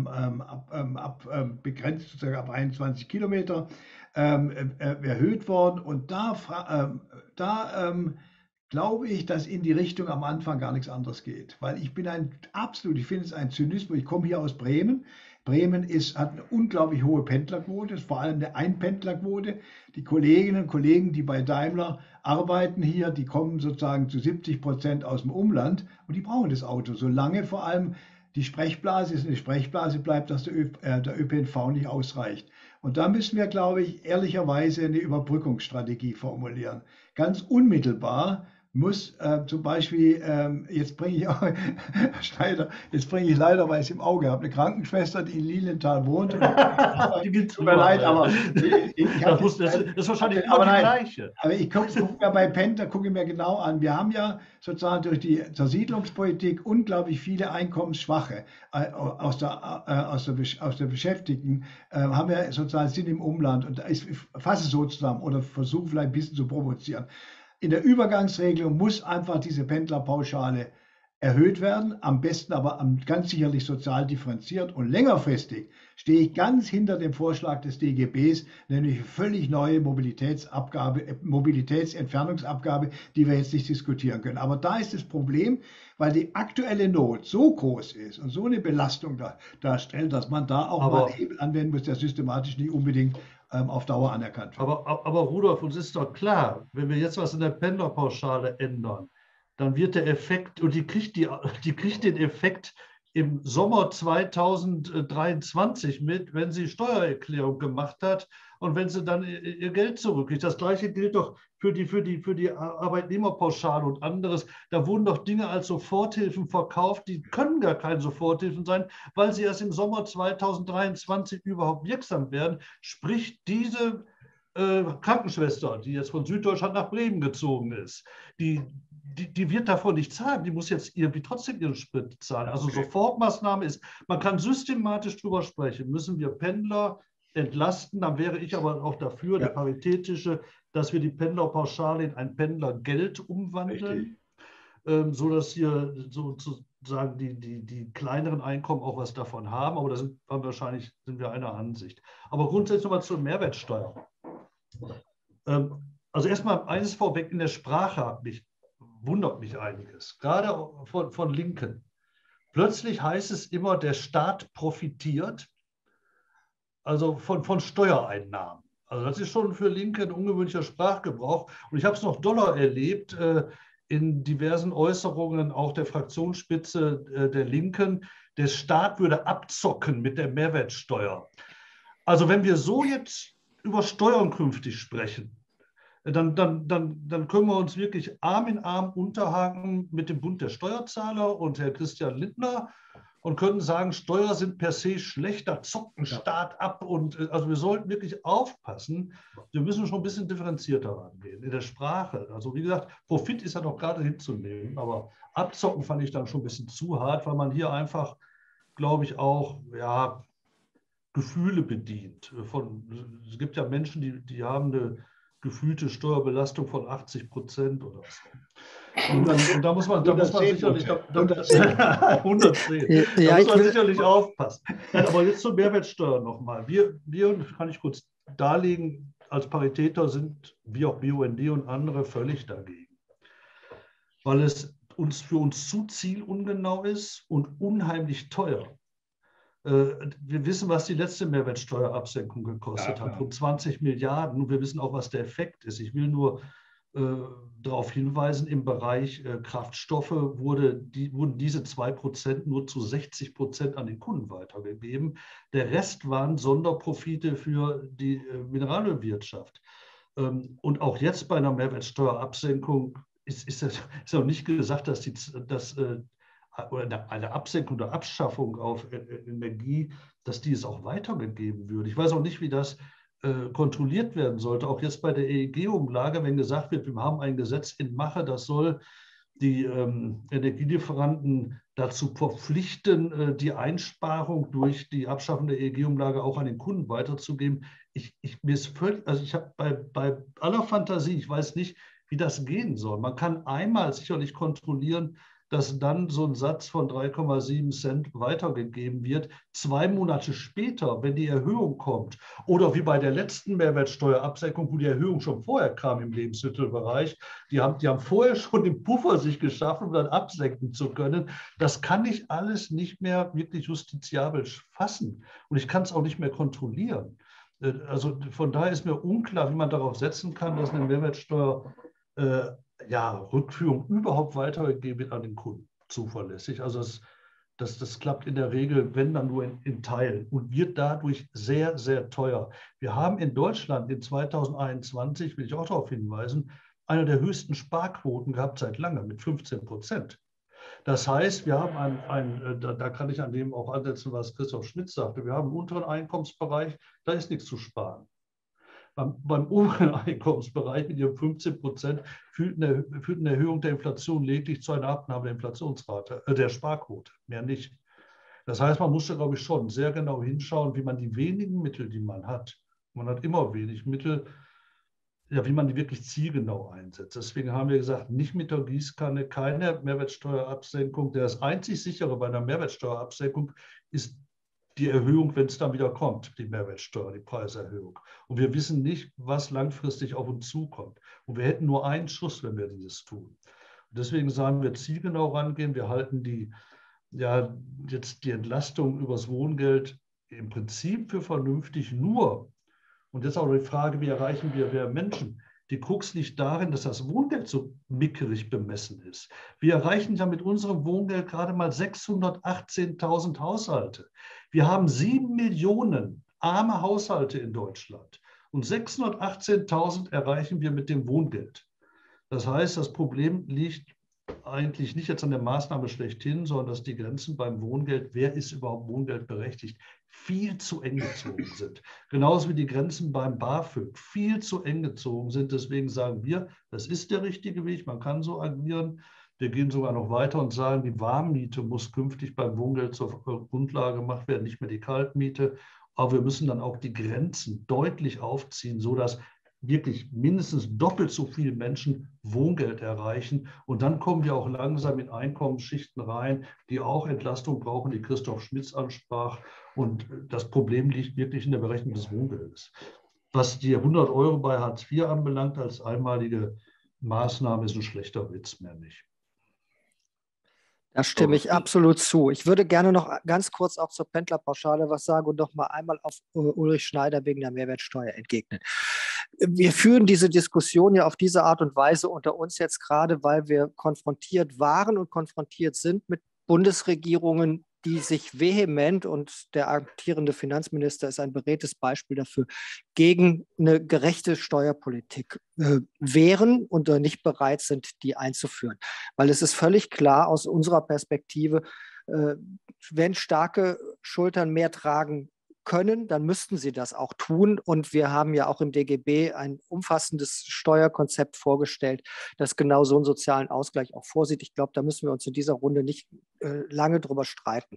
begrenzt sozusagen ab 21 Kilometer erhöht worden. Und da glaube ich, dass in die Richtung am Anfang gar nichts anderes geht. Weil ich finde es ein Zynismus. Ich komme hier aus Bremen. Bremen hat eine unglaublich hohe Pendlerquote, ist vor allem eine Einpendlerquote. Die Kolleginnen und Kollegen, die bei Daimler arbeiten hier, die kommen sozusagen zu 70% aus dem Umland und die brauchen das Auto, solange vor allem die Sprechblase ist eine Sprechblase bleibt, dass der ÖPNV nicht ausreicht. Und da müssen wir, glaube ich, ehrlicherweise eine Überbrückungsstrategie formulieren. Ganz unmittelbar muss zum Beispiel, jetzt bringe ich leider, weil ich es im Auge habe, eine Krankenschwester, die in Lilienthal wohnt. Tut mir leid, aber das ist wahrscheinlich immer die gleiche. Aber ich gucke mir bei Pendler mir genau an. Wir haben ja sozusagen durch die Zersiedlungspolitik unglaublich viele Einkommensschwache aus der Beschäftigten, haben wir sozusagen sind im Umland. Und ich fasse es so zusammen oder versuche vielleicht ein bisschen zu provozieren. In der Übergangsregelung muss einfach diese Pendlerpauschale erhöht werden, am besten aber ganz sicherlich sozial differenziert. Und längerfristig stehe ich ganz hinter dem Vorschlag des DGBs, nämlich eine völlig neue Mobilitätsentfernungsabgabe, die wir jetzt nicht diskutieren können. Aber da ist das Problem, weil die aktuelle Not so groß ist und so eine Belastung darstellt, dass man da auch mal einen Hebel anwenden muss, der systematisch nicht unbedingt auf Dauer anerkannt wird. Aber Rudolf, uns ist doch klar, wenn wir jetzt was in der Pendlerpauschale ändern, dann wird der Effekt, und die kriegt den Effekt im Sommer 2023 mit, wenn sie Steuererklärung gemacht hat und wenn sie dann ihr Geld zurückkriegt. Das Gleiche gilt doch für die Arbeitnehmerpauschale und anderes. Da wurden doch Dinge als Soforthilfen verkauft, die können gar keine Soforthilfen sein, weil sie erst im Sommer 2023 überhaupt wirksam werden. Sprich, diese Krankenschwester, die jetzt von Süddeutschland nach Bremen gezogen ist, die wird davon nichts haben. Die muss jetzt irgendwie trotzdem ihren Sprit zahlen. Also Sofortmaßnahme ist, man kann systematisch drüber sprechen. Müssen wir Pendler entlasten? Dann wäre ich aber auch dafür, der paritätische, dass wir die Pendlerpauschale in ein Pendlergeld umwandeln, sodass hier sozusagen die kleineren Einkommen auch was davon haben. Aber da sind wir einer Ansicht. Aber grundsätzlich nochmal zur Mehrwertsteuer. Also erstmal eines vorweg, in der Sprache wundert mich einiges, gerade von Linken. Plötzlich heißt es immer, der Staat profitiert, also von Steuereinnahmen. Also das ist schon für Linke ein ungewöhnlicher Sprachgebrauch. Und ich habe es noch doller erlebt in diversen Äußerungen auch der Fraktionsspitze der Linken, der Staat würde abzocken mit der Mehrwertsteuer. Also wenn wir so jetzt über Steuern künftig sprechen, dann können wir uns wirklich Arm in Arm unterhaken mit dem Bund der Steuerzahler und Herr Christian Lindner und können sagen, Steuern sind per se schlechter, zocken Staat ab. Und also wir sollten wirklich aufpassen. Wir müssen schon ein bisschen differenzierter rangehen in der Sprache. Also wie gesagt, Profit ist ja noch gerade hinzunehmen, aber abzocken fand ich dann schon ein bisschen zu hart, weil man hier einfach, glaube ich, auch Gefühle bedient. Es gibt ja Menschen, die haben eine gefühlte Steuerbelastung von 80% oder so. Und da muss man sicherlich 110. Da muss man sicherlich aufpassen. Aber jetzt zur Mehrwertsteuer nochmal. Wir, kann ich kurz darlegen, als Paritäter sind wie auch BUND und andere völlig dagegen. Weil es für uns zu zielungenau ist und unheimlich teuer. Wir wissen, was die letzte Mehrwertsteuerabsenkung gekostet hat, rund 20 Milliarden. Und wir wissen auch, was der Effekt ist. Ich will nur darauf hinweisen, im Bereich Kraftstoffe wurden diese 2% nur zu 60% an den Kunden weitergegeben. Der Rest waren Sonderprofite für die Mineralölwirtschaft. Und auch jetzt bei einer Mehrwertsteuerabsenkung ist auch nicht gesagt, dass eine Absenkung oder Abschaffung auf Energie, dass die es auch weitergegeben würde. Ich weiß auch nicht, wie das kontrolliert werden sollte. Auch jetzt bei der EEG-Umlage, wenn gesagt wird, wir haben ein Gesetz in Mache, das soll die Energielieferanten dazu verpflichten, die Einsparung durch die Abschaffung der EEG-Umlage auch an den Kunden weiterzugeben. Mir ist völlig, also ich habe bei aller Fantasie, ich weiß nicht, wie das gehen soll. Man kann einmal sicherlich kontrollieren, dass dann so ein Satz von 3,7 Cent weitergegeben wird. 2 Monate später, wenn die Erhöhung kommt, oder wie bei der letzten Mehrwertsteuerabsenkung, wo die Erhöhung schon vorher kam im Lebensmittelbereich, die haben vorher schon den Puffer sich geschaffen, um dann absenken zu können. Das kann ich alles nicht mehr wirklich justiziabel fassen. Und ich kann es auch nicht mehr kontrollieren. Also von daher ist mir unklar, wie man darauf setzen kann, dass eine Mehrwertsteuer Rückführung überhaupt weitergegeben wird an den Kunden, zuverlässig. Also das klappt in der Regel, wenn dann nur in Teilen und wird dadurch sehr, sehr teuer. Wir haben in Deutschland in 2021, will ich auch darauf hinweisen, eine der höchsten Sparquoten gehabt seit langem mit 15%. Das heißt, wir haben da kann ich an dem auch ansetzen, was Christoph Schmitz sagte, wir haben einen unteren Einkommensbereich, da ist nichts zu sparen. Beim oberen Einkommensbereich mit ihren 15% führt eine Erhöhung der Inflation lediglich zu einer Abnahme der Inflationsrate, der Sparquote, mehr nicht. Das heißt, man muss da, glaube ich, schon sehr genau hinschauen, wie man die wenigen Mittel, die man hat immer wenig Mittel, wie man die wirklich zielgenau einsetzt. Deswegen haben wir gesagt, nicht mit der Gießkanne, keine Mehrwertsteuerabsenkung. Das einzig sichere bei einer Mehrwertsteuerabsenkung ist die Erhöhung, wenn es dann wieder kommt, die Mehrwertsteuer, die Preiserhöhung. Und wir wissen nicht, was langfristig auf uns zukommt. Und wir hätten nur einen Schuss, wenn wir dieses tun. Und deswegen sagen wir, zielgenau rangehen. Wir halten jetzt die Entlastung übers Wohngeld im Prinzip für vernünftig, nur. Und jetzt auch die Frage, wie erreichen wir mehr Menschen? Die Krux liegt darin, dass das Wohngeld so mickerig bemessen ist. Wir erreichen ja mit unserem Wohngeld gerade mal 618.000 Haushalte. Wir haben 7 Millionen arme Haushalte in Deutschland und 618.000 erreichen wir mit dem Wohngeld. Das heißt, das Problem liegt eigentlich nicht jetzt an der Maßnahme schlechthin, sondern dass die Grenzen beim Wohngeld, wer ist überhaupt wohngeldberechtigt, viel zu eng gezogen sind. Genauso wie die Grenzen beim BAföG viel zu eng gezogen sind. Deswegen sagen wir, das ist der richtige Weg, man kann so agieren. Wir gehen sogar noch weiter und sagen, die Warmmiete muss künftig beim Wohngeld zur Grundlage gemacht werden, nicht mehr die Kaltmiete. Aber wir müssen dann auch die Grenzen deutlich aufziehen, sodass wirklich mindestens doppelt so viele Menschen Wohngeld erreichen. Und dann kommen wir auch langsam in Einkommensschichten rein, die auch Entlastung brauchen, die Christoph Schmitz ansprach. Und das Problem liegt wirklich in der Berechnung des Wohngeldes. Was die 100 € bei Hartz IV anbelangt als einmalige Maßnahme, ist ein schlechter Witz, mehr nicht. Da stimme ich absolut zu. Ich würde gerne noch ganz kurz auch zur Pendlerpauschale was sagen und noch mal einmal auf Ulrich Schneider wegen der Mehrwertsteuer entgegnen. Wir führen diese Diskussion ja auf diese Art und Weise unter uns jetzt gerade, weil wir konfrontiert waren und konfrontiert sind mit Bundesregierungen, die sich vehement, und der amtierende Finanzminister ist ein beredtes Beispiel dafür, gegen eine gerechte Steuerpolitik wehren und nicht bereit sind, die einzuführen. Weil es ist völlig klar aus unserer Perspektive, wenn starke Schultern mehr tragen können, dann müssten sie das auch tun. Und wir haben ja auch im DGB ein umfassendes Steuerkonzept vorgestellt, das genau so einen sozialen Ausgleich auch vorsieht. Ich glaube, da müssen wir uns in dieser Runde nicht lange drüber streiten.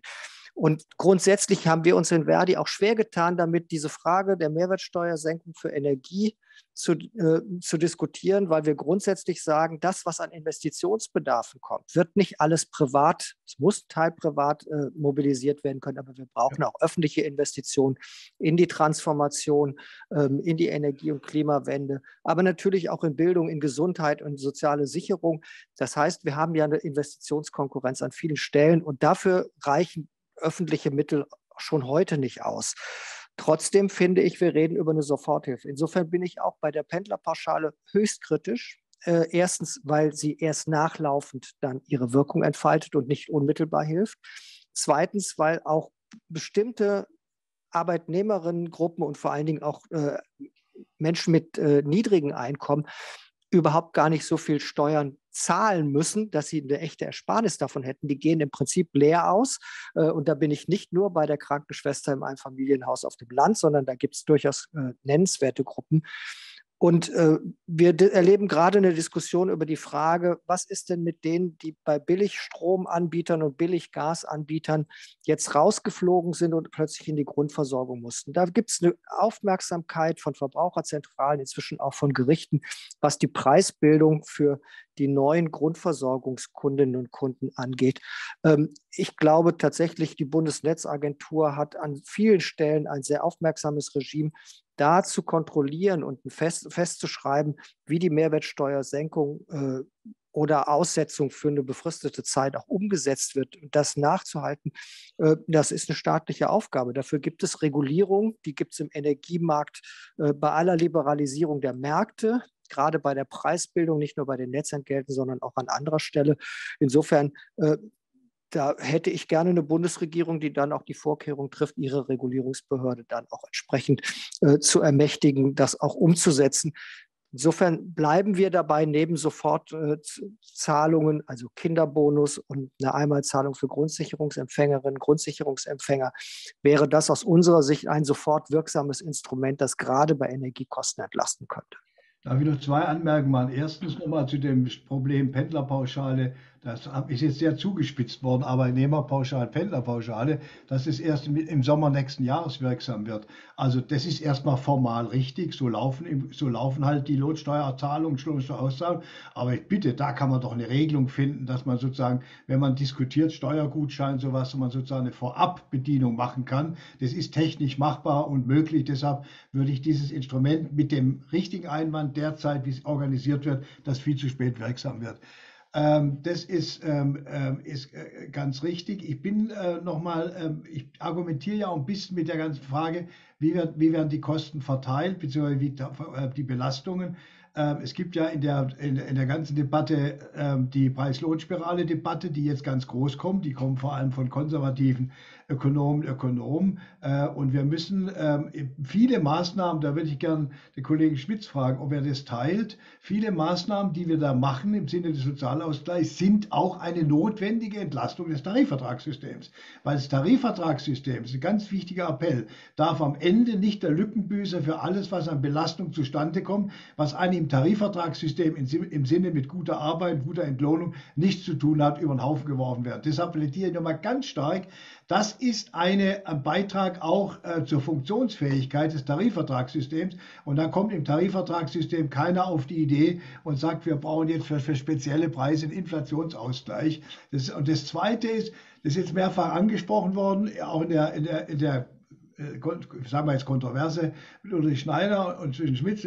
Und grundsätzlich haben wir uns in Verdi auch schwer getan, damit diese Frage der Mehrwertsteuersenkung für Energie zu diskutieren, weil wir grundsätzlich sagen, das, was an Investitionsbedarfen kommt, wird nicht alles privat, es muss ein Teil privat mobilisiert werden können, aber wir brauchen auch öffentliche Investitionen in die Transformation, in die Energie- und Klimawende, aber natürlich auch in Bildung, in Gesundheit und soziale Sicherung. Das heißt, wir haben ja eine Investitionskonkurrenz an vielen Stellen und dafür reichen öffentliche Mittel schon heute nicht aus. Trotzdem finde ich, wir reden über eine Soforthilfe. Insofern bin ich auch bei der Pendlerpauschale höchst kritisch. Erstens, weil sie erst nachlaufend dann ihre Wirkung entfaltet und nicht unmittelbar hilft. Zweitens, weil auch bestimmte Arbeitnehmerinnengruppen und vor allen Dingen auch Menschen mit niedrigen Einkommen überhaupt gar nicht so viel Steuern zahlen müssen, dass sie eine echte Ersparnis davon hätten. Die gehen im Prinzip leer aus. Und da bin ich nicht nur bei der Krankenschwester im Einfamilienhaus auf dem Land, sondern da gibt es durchaus nennenswerte Gruppen. Und wir erleben gerade eine Diskussion über die Frage, was ist denn mit denen, die bei Billigstromanbietern und Billiggasanbietern jetzt rausgeflogen sind und plötzlich in die Grundversorgung mussten. Da gibt es eine Aufmerksamkeit von Verbraucherzentralen, inzwischen auch von Gerichten, was die Preisbildung für die neuen Grundversorgungskundinnen und Kunden angeht. Ich glaube tatsächlich, die Bundesnetzagentur hat an vielen Stellen ein sehr aufmerksames Regime, da zu kontrollieren und festzuschreiben, wie die Mehrwertsteuersenkung oder Aussetzung für eine befristete Zeit auch umgesetzt wird. Und das nachzuhalten, das ist eine staatliche Aufgabe. Dafür gibt es Regulierung, die gibt es im Energiemarkt bei aller Liberalisierung der Märkte, gerade bei der Preisbildung, nicht nur bei den Netzentgelten, sondern auch an anderer Stelle. Insofern da hätte ich gerne eine Bundesregierung, die dann auch die Vorkehrung trifft, ihre Regulierungsbehörde dann auch entsprechend zu ermächtigen, das auch umzusetzen. Insofern bleiben wir dabei, neben Sofortzahlungen, also Kinderbonus und eine Einmalzahlung für Grundsicherungsempfängerinnen, Grundsicherungsempfänger, wäre das aus unserer Sicht ein sofort wirksames Instrument, das gerade bei Energiekosten entlasten könnte. Darf ich noch zwei Anmerkungen machen? Erstens nochmal zu dem Problem Pendlerpauschale. Das ist jetzt sehr zugespitzt worden, Arbeitnehmerpauschale, Pendlerpauschale, dass es erst im Sommer nächsten Jahres wirksam wird. Also das ist erstmal formal richtig, so laufen halt die Lohnsteuerzahlungen, Lohnsteuerauszahlungen. Aber ich bitte, da kann man doch eine Regelung finden, dass man sozusagen, wenn man diskutiert, Steuergutschein, sowas, man sozusagen eine Vorabbedienung machen kann. Das ist technisch machbar und möglich. Deshalb würde ich dieses Instrument mit dem richtigen Einwand derzeit, wie es organisiert wird, das viel zu spät wirksam wird. Das ist ganz richtig. Ich bin ich argumentiere ja auch ein bisschen mit der ganzen Frage, wie werden die Kosten verteilt, beziehungsweise wie die Belastungen. Es gibt ja in der ganzen Debatte die Preis-Lohn-Spirale-Debatte, die jetzt ganz groß kommt. Die kommen vor allem von konservativen Ökonomen. Und wir müssen viele Maßnahmen, da würde ich gern den Kollegen Schmitz fragen, ob er das teilt. Viele Maßnahmen, die wir da machen im Sinne des Sozialausgleichs, sind auch eine notwendige Entlastung des Tarifvertragssystems. Weil das Tarifvertragssystem, das ist ein ganz wichtiger Appell, darf am Ende nicht der Lückenbüßer für alles, was an Belastung zustande kommt, was eigentlich im Tarifvertragssystem im Sinne mit guter Arbeit, guter Entlohnung nichts zu tun hat, über den Haufen geworfen werden. Deshalb plädiere ich nochmal ganz stark, das ist ein Beitrag auch zur Funktionsfähigkeit des Tarifvertragssystems. Und da kommt im Tarifvertragssystem keiner auf die Idee und sagt, wir brauchen jetzt für spezielle Preise einen Inflationsausgleich. Und das Zweite ist, das ist jetzt mehrfach angesprochen worden, auch in der sagen wir jetzt Kontroverse mit Ulrich Schneider und zwischen Schmitz,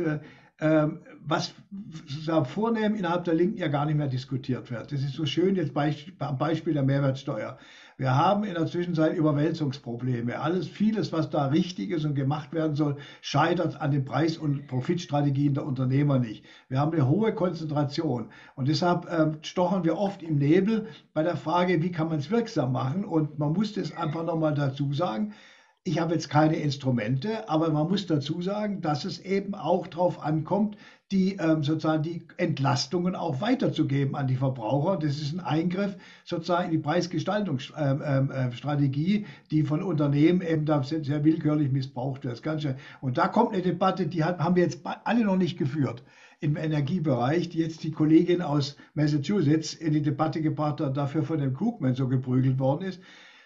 was sozusagen vornehm innerhalb der Linken ja gar nicht mehr diskutiert wird. Das ist so schön jetzt am Beispiel der Mehrwertsteuer. Wir haben in der Zwischenzeit Überwälzungsprobleme. Vieles, was da richtig ist und gemacht werden soll, scheitert an den Preis- und Profitstrategien der Unternehmer nicht. Wir haben eine hohe Konzentration und deshalb stochern wir oft im Nebel bei der Frage, wie kann man es wirksam machen, und man muss das einfach nochmal dazu sagen. Ich habe jetzt keine Instrumente, aber man muss dazu sagen, dass es eben auch darauf ankommt, die Entlastungen auch weiterzugeben an die Verbraucher. Das ist ein Eingriff sozusagen in die Preisgestaltungsstrategie, die von Unternehmen eben da sehr willkürlich missbraucht wird. Und da kommt eine Debatte, die haben wir jetzt alle noch nicht geführt im Energiebereich, die jetzt die Kollegin aus Massachusetts in die Debatte gebracht hat, dafür von dem Krugman so geprügelt worden ist.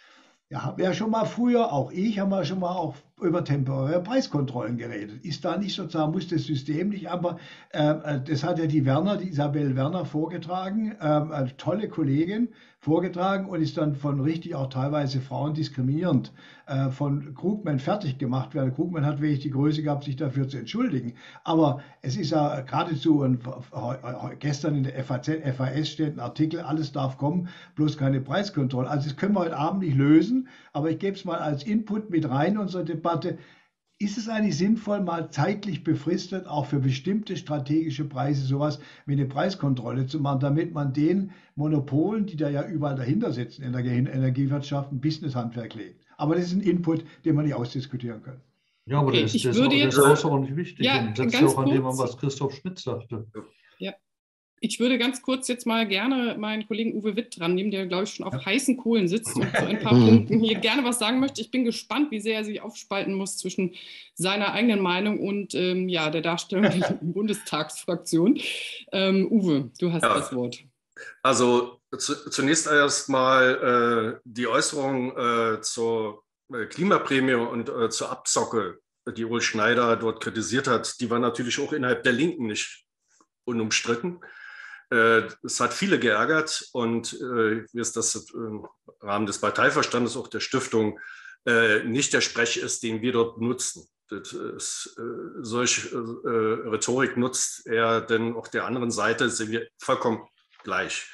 Ja, haben wir ja schon mal früher, auch ich, haben wir schon mal auch über temporäre Preiskontrollen geredet. Ist da nicht sozusagen, muss das System nicht, aber das hat ja die Isabel Werner vorgetragen, eine tolle Kollegin vorgetragen und ist dann von richtig auch teilweise Frauen diskriminierend von Krugman fertig gemacht werden. Krugman hat wirklich die Größe gehabt, sich dafür zu entschuldigen. Aber es ist ja geradezu, und gestern in der FAS steht ein Artikel, alles darf kommen, bloß keine Preiskontrolle. Also das können wir heute Abend nicht lösen, aber ich gebe es mal als Input mit rein in unsere Debatte. Ist es eigentlich sinnvoll, mal zeitlich befristet auch für bestimmte strategische Preise sowas wie eine Preiskontrolle zu machen, damit man den Monopolen, die da ja überall dahinter sitzen in der Energiewirtschaft, ein Businesshandwerk legt? Aber das ist ein Input, den wir nicht ausdiskutieren können. Ja, aber Okay, das ich ist würde auch, das jetzt, ist außerordentlich wichtig ja, und setzt ja ganz auch an dem an, kurz, was Christoph Schmidt sagte. ja, ich würde ganz kurz jetzt mal gerne meinen Kollegen Uwe Witt dran nehmen, der, glaube ich, schon auf heißen Kohlen sitzt und zu ein paar Punkten hier gerne was sagen möchte. Ich bin gespannt, wie sehr er sich aufspalten muss zwischen seiner eigenen Meinung und ja, der Darstellung der Bundestagsfraktion. Uwe, du hast das Wort. Also zunächst erstmal die Äußerung zur Klimaprämie und zur Abzocke, die Uli Schneider dort kritisiert hat, die war natürlich auch innerhalb der Linken nicht unumstritten. Es hat viele geärgert und wie es das im Rahmen des Parteiverstandes auch der Stiftung nicht der Sprech ist, den wir dort nutzen. Solche Rhetorik nutzt er denn auch der anderen Seite, sind wir vollkommen gleich.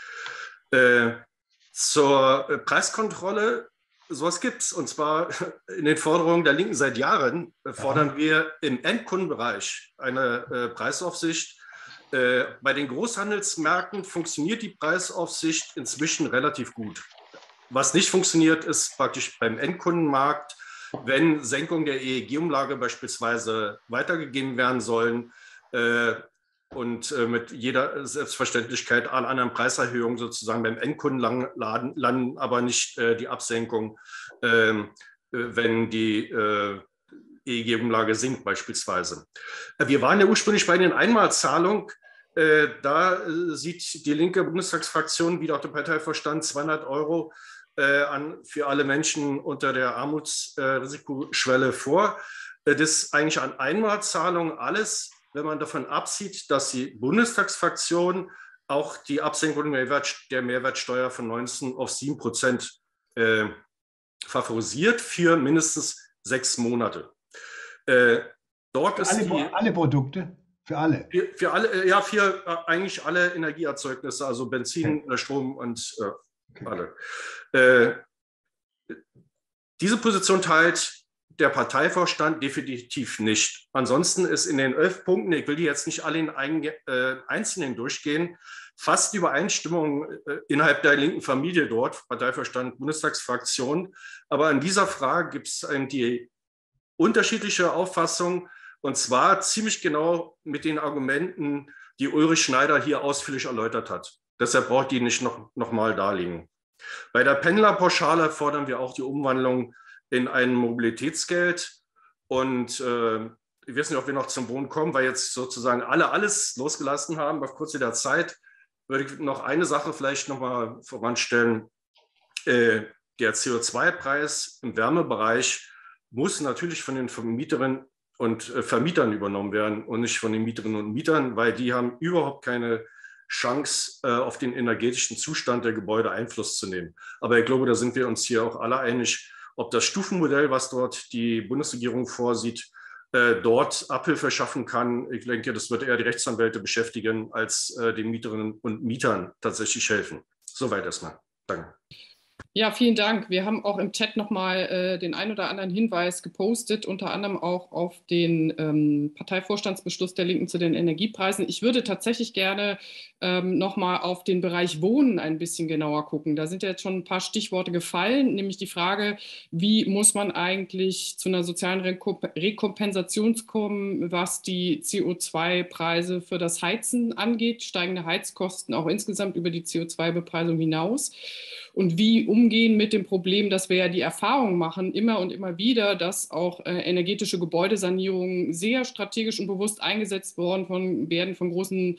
Zur Preiskontrolle, sowas gibt es. Und zwar in den Forderungen der Linken seit Jahren fordern wir im Endkundenbereich eine Preisaufsicht. Bei den Großhandelsmärkten funktioniert die Preisaufsicht inzwischen relativ gut. Was nicht funktioniert, ist praktisch beim Endkundenmarkt, wenn Senkungen der EEG-Umlage beispielsweise weitergegeben werden sollen und mit jeder Selbstverständlichkeit alle anderen Preiserhöhungen sozusagen beim Endkunden landen, aber nicht die Absenkung, wenn die EEG-Umlage sinkt beispielsweise. Wir waren ja ursprünglich bei den Einmalzahlungen. Da sieht die linke Bundestagsfraktion, wie auch der Parteivorstand, 200 € für alle Menschen unter der Armutsrisikoschwelle vor. Das ist eigentlich an Einmalzahlungen alles, wenn man davon absieht, dass die Bundestagsfraktion auch die Absenkung der Mehrwertsteuer von 19 auf 7% favorisiert für mindestens 6 Monate. Dort ist alle Produkte? Für alle? Für alle, ja, für eigentlich alle Energieerzeugnisse, also Benzin, Strom und alle. Diese Position teilt der Parteivorstand definitiv nicht. Ansonsten ist in den 11 Punkten, ich will die jetzt nicht alle in Einzelnen durchgehen, fast Übereinstimmung innerhalb der linken Familie dort, Parteivorstand, Bundestagsfraktion. Aber in dieser Frage gibt es die unterschiedliche Auffassung, und zwar ziemlich genau mit den Argumenten, die Ulrich Schneider hier ausführlich erläutert hat. Deshalb braucht die nicht noch mal darlegen. Bei der Pendlerpauschale fordern wir auch die Umwandlung in ein Mobilitätsgeld. Und ich weiß nicht, ob wir noch zum Wohnen kommen, weil jetzt sozusagen alle alles losgelassen haben. Auf kurze der Zeit würde ich noch eine Sache vielleicht noch mal voranstellen. Der CO2-Preis im Wärmebereich muss natürlich von den Vermieterinnen und Vermietern übernommen werden und nicht von den Mieterinnen und Mietern, weil die haben überhaupt keine Chance, auf den energetischen Zustand der Gebäude Einfluss zu nehmen. Aber ich glaube, da sind wir uns hier auch alle einig, ob das Stufenmodell, was dort die Bundesregierung vorsieht, dort Abhilfe schaffen kann. Ich denke, das wird eher die Rechtsanwälte beschäftigen, als den Mieterinnen und Mietern tatsächlich helfen. Soweit erstmal. Danke. Ja, vielen Dank. Wir haben auch im Chat nochmal den ein oder anderen Hinweis gepostet, unter anderem auch auf den Parteivorstandsbeschluss der Linken zu den Energiepreisen. Ich würde tatsächlich gerne nochmal auf den Bereich Wohnen ein bisschen genauer gucken. Da sind ja jetzt schon ein paar Stichworte gefallen, nämlich die Frage, wie muss man eigentlich zu einer sozialen Rekompensation kommen, was die CO2-Preise für das Heizen angeht, steigende Heizkosten auch insgesamt über die CO2-Bepreisung hinaus. Und wie umgehen mit dem Problem, dass wir ja die Erfahrung machen, immer und immer wieder, dass auch energetische Gebäudesanierungen sehr strategisch und bewusst eingesetzt werden von großen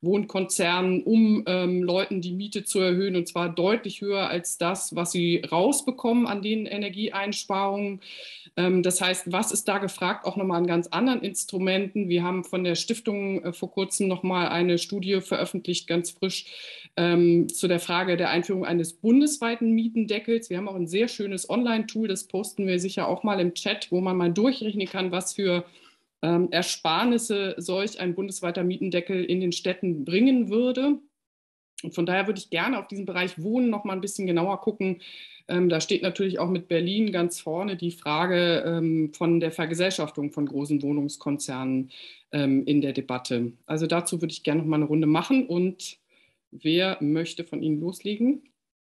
Wohnkonzernen, um Leuten die Miete zu erhöhen, und zwar deutlich höher als das, was sie rausbekommen an den Energieeinsparungen. Das heißt, was ist da gefragt? Auch nochmal an ganz anderen Instrumenten. Wir haben von der Stiftung vor kurzem nochmal eine Studie veröffentlicht, ganz frisch, zu der Frage der Einführung eines bundesweiten Mietendeckels. Wir haben auch ein sehr schönes Online-Tool, das posten wir sicher auch mal im Chat, wo man mal durchrechnen kann, was für Ersparnisse solch ein bundesweiter Mietendeckel in den Städten bringen würde. Und von daher würde ich gerne auf diesen Bereich Wohnen noch mal ein bisschen genauer gucken. Da steht natürlich auch mit Berlin ganz vorne die Frage von der Vergesellschaftung von großen Wohnungskonzernen in der Debatte. Also dazu würde ich gerne noch mal eine Runde machen. Und wer möchte von Ihnen loslegen?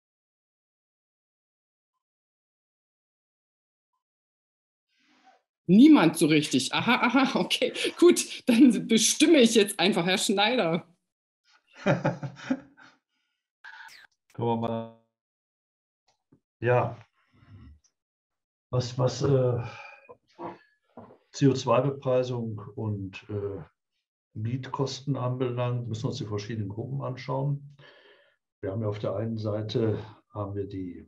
Niemand so richtig. Aha, okay. Gut, dann bestimme ich jetzt einfach, Herr Schneider. Können wir mal. Ja, was CO2-Bepreisung und Mietkosten anbelangt, müssen wir uns die verschiedenen Gruppen anschauen. Wir haben ja auf der einen Seite die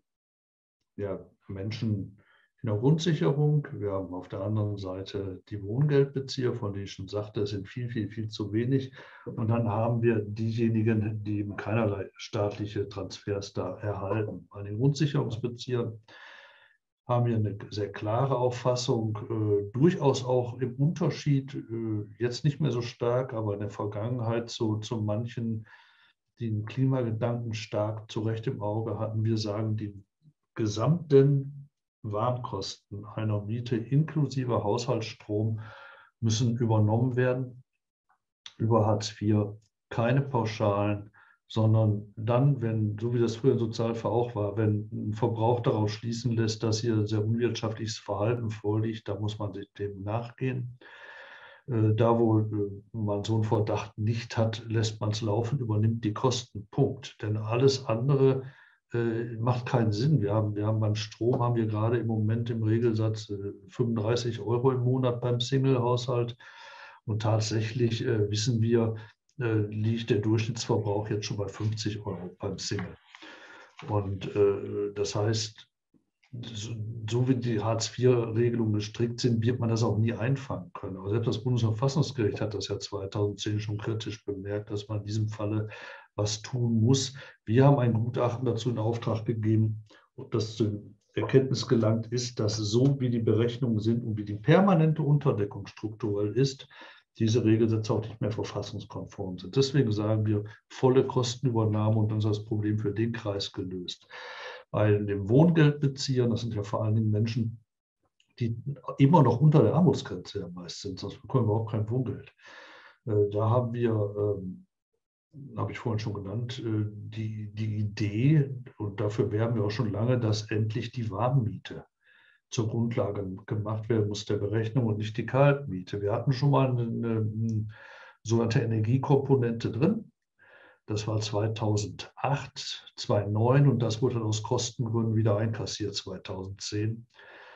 Menschen in der Grundsicherung. Wir haben auf der anderen Seite die Wohngeldbezieher, von denen ich schon sagte, es sind viel zu wenig. Und dann haben wir diejenigen, die eben keinerlei staatliche Transfers da erhalten. Bei den Grundsicherungsbeziehern haben wir eine sehr klare Auffassung, durchaus auch im Unterschied, jetzt nicht mehr so stark, aber in der Vergangenheit zu manchen, die den Klimagedanken stark zu Recht im Auge hatten. Wir sagen, die gesamten Warmkosten einer Miete inklusive Haushaltsstrom müssen übernommen werden über Hartz IV, keine Pauschalen, sondern dann, wenn, so wie das früher in Sozialfonds auch war, wenn ein Verbrauch daraus schließen lässt, dass hier sehr unwirtschaftliches Verhalten vorliegt, da muss man dem nachgehen. Da, wo man so einen Verdacht nicht hat, lässt man es laufen, übernimmt die Kosten, Punkt. Denn alles andere macht keinen Sinn. Wir haben beim Strom haben wir gerade im Moment im Regelsatz 35 € im Monat beim Single-Haushalt. Und tatsächlich wissen wir, liegt der Durchschnittsverbrauch jetzt schon bei 50 € beim Single. Und das heißt, so wie die Hartz-IV-Regelungen gestrickt sind, wird man das auch nie einfangen können. Aber selbst das Bundesverfassungsgericht hat das ja 2010 schon kritisch bemerkt, dass man in diesem Falle was tun muss. Wir haben ein Gutachten dazu in Auftrag gegeben, ob das zu Erkenntnis gelangt ist, dass so wie die Berechnungen sind und wie die permanente Unterdeckung strukturell ist, diese Regelsätze auch nicht mehr verfassungskonform sind. Deswegen sagen wir, volle Kostenübernahme, und dann ist das Problem für den Kreis gelöst. Bei den Wohngeldbeziehern, das sind ja vor allen Dingen Menschen, die immer noch unter der Armutsgrenze ja meist sind, sonst bekommen wir überhaupt kein Wohngeld. Da haben wir, habe ich vorhin schon genannt, die Idee, und dafür werben wir auch schon lange, dass endlich die Warmmiete zur Grundlage gemacht werden muss der Berechnung und nicht die Kaltmiete. Wir hatten schon mal eine sogenannte Energiekomponente drin. Das war 2008, 2009, und das wurde dann aus Kostengründen wieder einkassiert 2010.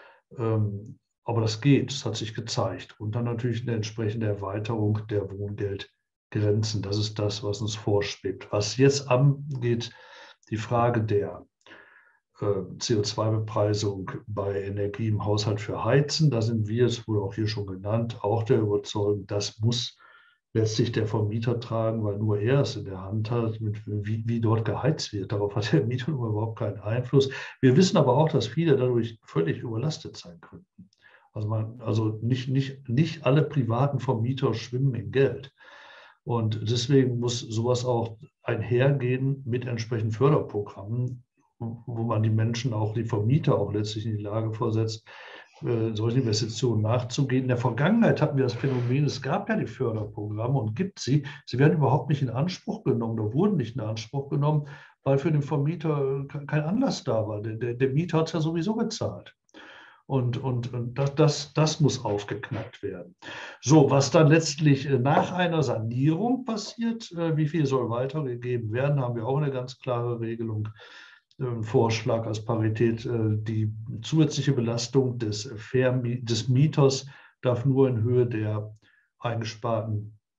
Aber das geht, das hat sich gezeigt. Und dann natürlich eine entsprechende Erweiterung der Wohngeldgrenzen. Das ist das, was uns vorschwebt. Was jetzt angeht, die Frage der CO2-Bepreisung bei Energie im Haushalt für Heizen, da sind wir, es wurde auch hier schon genannt, auch der Überzeugung, das muss letztlich der Vermieter tragen, weil nur er es in der Hand hat, wie dort geheizt wird. Darauf hat der Mieter überhaupt keinen Einfluss. Wir wissen aber auch, dass viele dadurch völlig überlastet sein könnten. Also nicht alle privaten Vermieter schwimmen in Geld. Und deswegen muss sowas auch einhergehen mit entsprechenden Förderprogrammen, wo man die Menschen, auch die Vermieter, auch letztlich in die Lage versetzt, solchen Investitionen nachzugehen. In der Vergangenheit hatten wir das Phänomen, es gab ja die Förderprogramme und gibt sie. Sie werden überhaupt nicht in Anspruch genommen oder wurden nicht in Anspruch genommen, weil für den Vermieter kein Anlass da war. Der Mieter hat es ja sowieso gezahlt. Und das muss aufgeknackt werden. So, was dann letztlich nach einer Sanierung passiert, wie viel soll weitergegeben werden, haben wir auch eine ganz klare Regelung. Vorschlag als Parität, die zusätzliche Belastung des Mieters darf nur in Höhe der eingesparten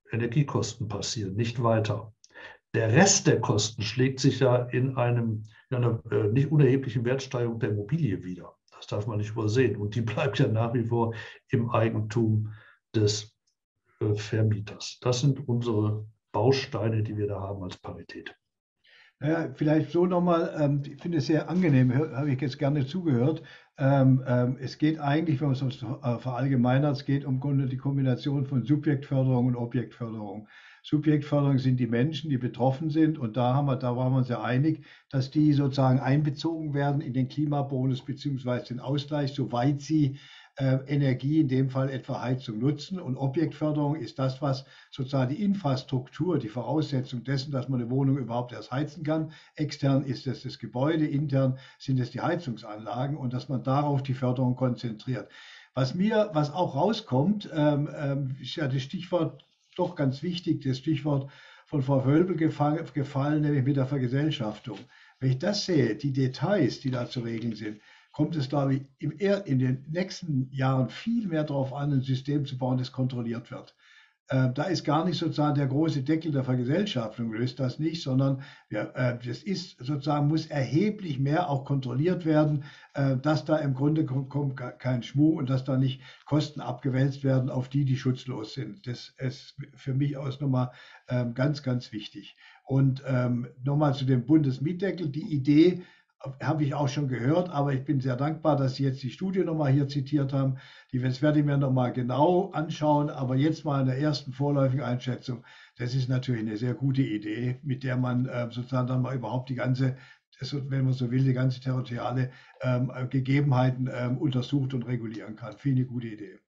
Energiekosten passieren, nicht weiter. Der Rest der Kosten schlägt sich ja in einer nicht unerheblichen Wertsteigerung der Immobilie wieder. Das darf man nicht übersehen. Und die bleibt ja nach wie vor im Eigentum des Vermieters. Das sind unsere Bausteine, die wir da haben als Parität. Naja, vielleicht so nochmal, ich finde es sehr angenehm, habe ich jetzt gerne zugehört. Es geht eigentlich, wenn man es verallgemeinert, es geht um die Kombination von Subjektförderung und Objektförderung. Subjektförderung sind die Menschen, die betroffen sind, und da waren wir uns ja einig, dass die sozusagen einbezogen werden in den Klimabonus bzw. den Ausgleich, soweit sie Energie, in dem Fall etwa Heizung, nutzen. Und Objektförderung ist das, was sozusagen die Infrastruktur, die Voraussetzung dessen, dass man eine Wohnung überhaupt erst heizen kann. Extern ist es das Gebäude, intern sind es die Heizungsanlagen, und dass man darauf die Förderung konzentriert. Was auch rauskommt, ist ja das Stichwort doch ganz wichtig, das Stichwort von Frau Wölbel gefallen, nämlich mit der Vergesellschaftung. Wenn ich das sehe, die Details, die da zu regeln sind, kommt es, glaube ich, in den nächsten Jahren viel mehr darauf an, ein System zu bauen, das kontrolliert wird. Da ist gar nicht sozusagen der große Deckel der Vergesellschaftung, löst das nicht, sondern das ist sozusagen, muss erheblich mehr auch kontrolliert werden, dass da im Grunde kommt kein Schmuh und dass da nicht Kosten abgewälzt werden auf die schutzlos sind. Das ist für mich aus nochmal ganz, ganz wichtig. Und nochmal zu dem Bundesmietdeckel, die Idee habe ich auch schon gehört, aber ich bin sehr dankbar, dass Sie jetzt die Studie nochmal hier zitiert haben. Das werde ich mir nochmal genau anschauen, aber jetzt mal in der ersten vorläufigen Einschätzung, das ist natürlich eine sehr gute Idee, mit der man sozusagen dann mal überhaupt die ganze, wenn man so will, die ganze territoriale Gegebenheiten untersucht und regulieren kann. Finde ich eine gute Idee.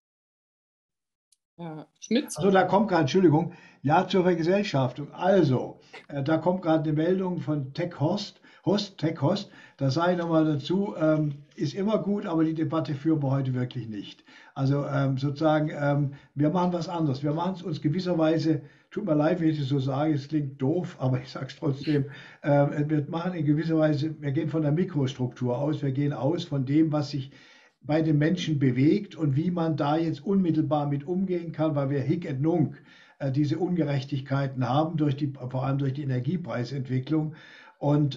Schmitz? Also da kommt gerade, Entschuldigung, ja, zur Vergesellschaftung. Also, da kommt gerade eine Meldung von TechHost, da sage ich nochmal dazu, ist immer gut, aber die Debatte führen wir heute wirklich nicht. Also sozusagen, wir machen was anderes. Wir machen es uns gewisserweise, tut mir leid, wenn ich das so sage, es klingt doof, aber ich sage es trotzdem, wir machen in gewisser Weise, wir gehen von der Mikrostruktur aus, wir gehen aus von dem, was sich bei den Menschen bewegt und wie man da jetzt unmittelbar mit umgehen kann, weil wir Hic et Nunc diese Ungerechtigkeiten haben, vor allem durch die Energiepreisentwicklung. Und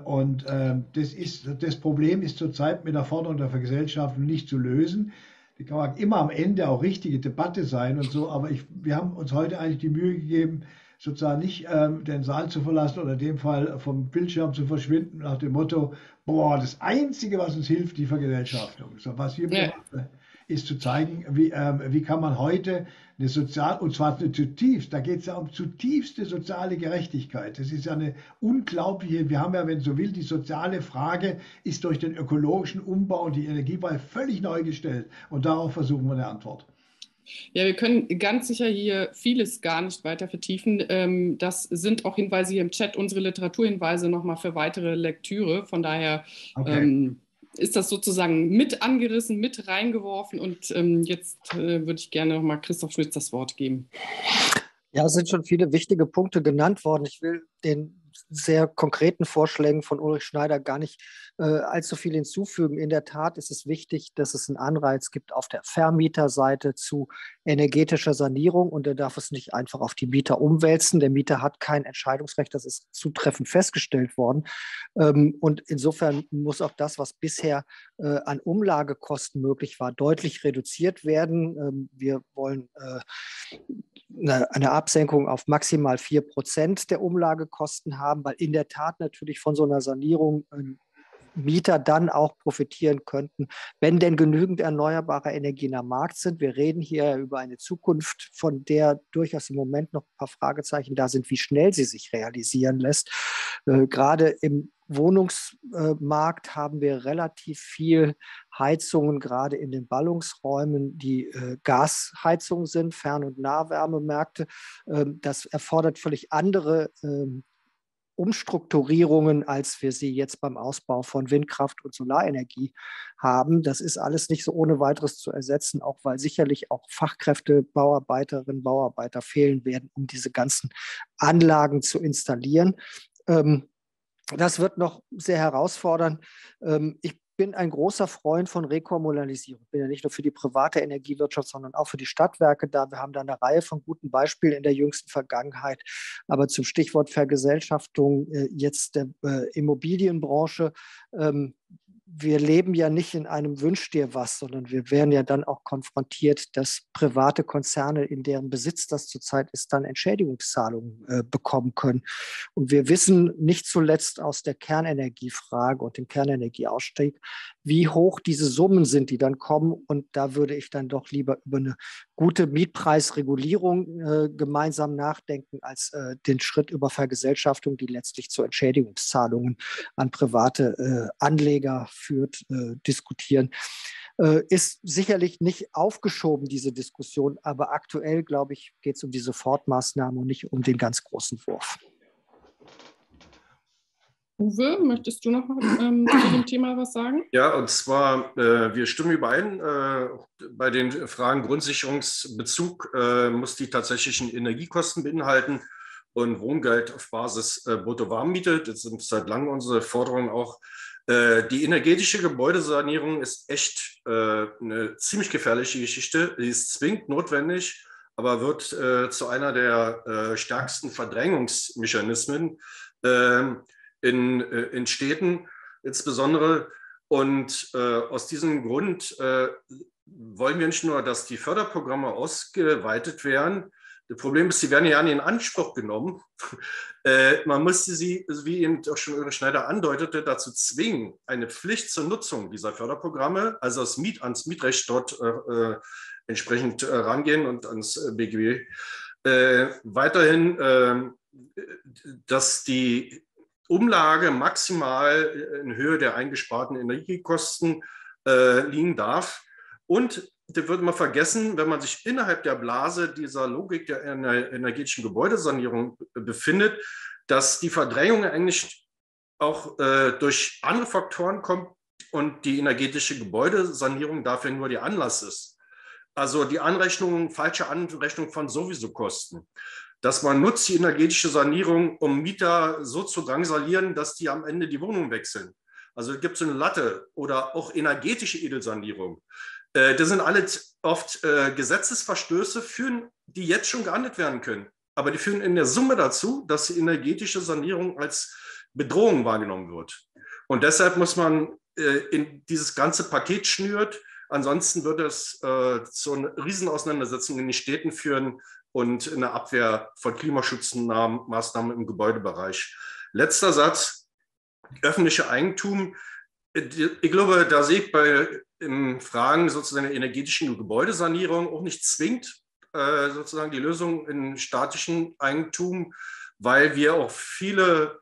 das Problem ist zurzeit mit der Forderung der Vergesellschaftung nicht zu lösen. Die kann immer am Ende auch richtige Debatte sein und so, aber wir haben uns heute eigentlich die Mühe gegeben, sozusagen nicht den Saal zu verlassen oder in dem Fall vom Bildschirm zu verschwinden nach dem Motto, boah, das Einzige, was uns hilft, die Vergesellschaftung. So, was wir machen, ist zu zeigen, wie kann man heute und zwar zutiefst, da geht es ja um zutiefste soziale Gerechtigkeit. Das ist ja eine unglaubliche, wir haben ja, wenn so will, die soziale Frage ist durch den ökologischen Umbau und die Energiepreise völlig neu gestellt. Und darauf versuchen wir eine Antwort. Ja, wir können ganz sicher hier vieles gar nicht weiter vertiefen. Das sind auch Hinweise hier im Chat, unsere Literaturhinweise nochmal für weitere Lektüre. Von daher ist das sozusagen mit angerissen, mit reingeworfen. Und jetzt würde ich gerne nochmal Christoph Schmitz das Wort geben. Ja, es sind schon viele wichtige Punkte genannt worden. Ich will den sehr konkreten Vorschlägen von Ulrich Schneider gar nicht allzu viel hinzufügen. In der Tat ist es wichtig, dass es einen Anreiz gibt auf der Vermieterseite zu energetischer Sanierung, und er darf es nicht einfach auf die Mieter umwälzen. Der Mieter hat kein Entscheidungsrecht, das ist zutreffend festgestellt worden. Und insofern muss auch das, was bisher an Umlagekosten möglich war, deutlich reduziert werden. Wir wollen eine Absenkung auf maximal 4% der Umlagekosten haben, weil in der Tat natürlich von so einer Sanierung Mieter dann auch profitieren könnten, wenn denn genügend erneuerbare Energien am Markt sind. Wir reden hier über eine Zukunft, von der durchaus im Moment noch ein paar Fragezeichen da sind, wie schnell sie sich realisieren lässt. Gerade im Wohnungsmarkt haben wir relativ viel Heizungen, gerade in den Ballungsräumen, die Gasheizungen sind, Fern- und Nahwärmemärkte. Das erfordert völlig andere Umstrukturierungen, als wir sie jetzt beim Ausbau von Windkraft und Solarenergie haben. Das ist alles nicht so ohne weiteres zu ersetzen, auch weil sicherlich auch Fachkräfte, Bauarbeiterinnen, Bauarbeiter fehlen werden, um diese ganzen Anlagen zu installieren. Das wird noch sehr herausfordernd. Ich bin ein großer Freund von Rekommunalisierung. Ich bin ja nicht nur für die private Energiewirtschaft, sondern auch für die Stadtwerke da. Wir haben da eine Reihe von guten Beispielen in der jüngsten Vergangenheit. Aber zum Stichwort Vergesellschaftung jetzt der Immobilienbranche. Wir leben ja nicht in einem Wünsch dir was, sondern wir werden ja dann auch konfrontiert, dass private Konzerne, in deren Besitz das zurzeit ist, dann Entschädigungszahlungen bekommen können. Und wir wissen nicht zuletzt aus der Kernenergiefrage und dem Kernenergieausstieg, wie hoch diese Summen sind, die dann kommen. Und da würde ich dann doch lieber über eine gute Mietpreisregulierung gemeinsam nachdenken, als den Schritt über Vergesellschaftung, die letztlich zu Entschädigungszahlungen an private Anleger führt, diskutieren. Ist sicherlich nicht aufgeschoben, diese Diskussion, aber aktuell, glaube ich, geht es um die Sofortmaßnahmen und nicht um den ganz großen Wurf. Uwe, möchtest du noch zu dem Thema was sagen? Ja, und zwar, wir stimmen überein, bei den Fragen Grundsicherungsbezug muss die tatsächlichen Energiekosten beinhalten und Wohngeld auf Basis Brutto-Warmmiete. Das sind seit langem unsere Forderungen auch. Die energetische Gebäudesanierung ist echt eine ziemlich gefährliche Geschichte. Die ist zwingend notwendig, aber wird zu einer der stärksten Verdrängungsmechanismen in Städten insbesondere. Und aus diesem Grund wollen wir nicht nur, dass die Förderprogramme ausgeweitet werden. Das Problem ist, sie werden ja nicht in Anspruch genommen. Man müsste sie, wie eben auch schon Ulrich Schneider andeutete, dazu zwingen, eine Pflicht zur Nutzung dieser Förderprogramme, also ans Mietrecht dort entsprechend rangehen und ans BGB. Weiterhin, dass die Umlage maximal in Höhe der eingesparten Energiekosten liegen darf. Und das wird man vergessen, wenn man sich innerhalb der Blase dieser Logik der energetischen Gebäudesanierung befindet, dass die Verdrängung eigentlich auch durch andere Faktoren kommt und die energetische Gebäudesanierung dafür nur der Anlass ist. Also die falsche Anrechnung von sowieso Kosten. Dass man nutzt die energetische Sanierung, um Mieter so zu drangsalieren, dass die am Ende die Wohnung wechseln. Also es gibt so eine Latte oder auch energetische Edelsanierung. Das sind alles oft Gesetzesverstöße, die jetzt schon geahndet werden können. Aber die führen in der Summe dazu, dass die energetische Sanierung als Bedrohung wahrgenommen wird. Und deshalb muss man in dieses ganze Paket schnürt. Ansonsten wird es zu einer Riesenauseinandersetzung in den Städten führen und eine Abwehr von Klimaschutzmaßnahmen im Gebäudebereich. Letzter Satz, öffentliche Eigentum. Ich glaube, da sehe ich in Fragen sozusagen der energetischen Gebäudesanierung auch nicht zwingend sozusagen die Lösung in statischem Eigentum, weil wir auch viele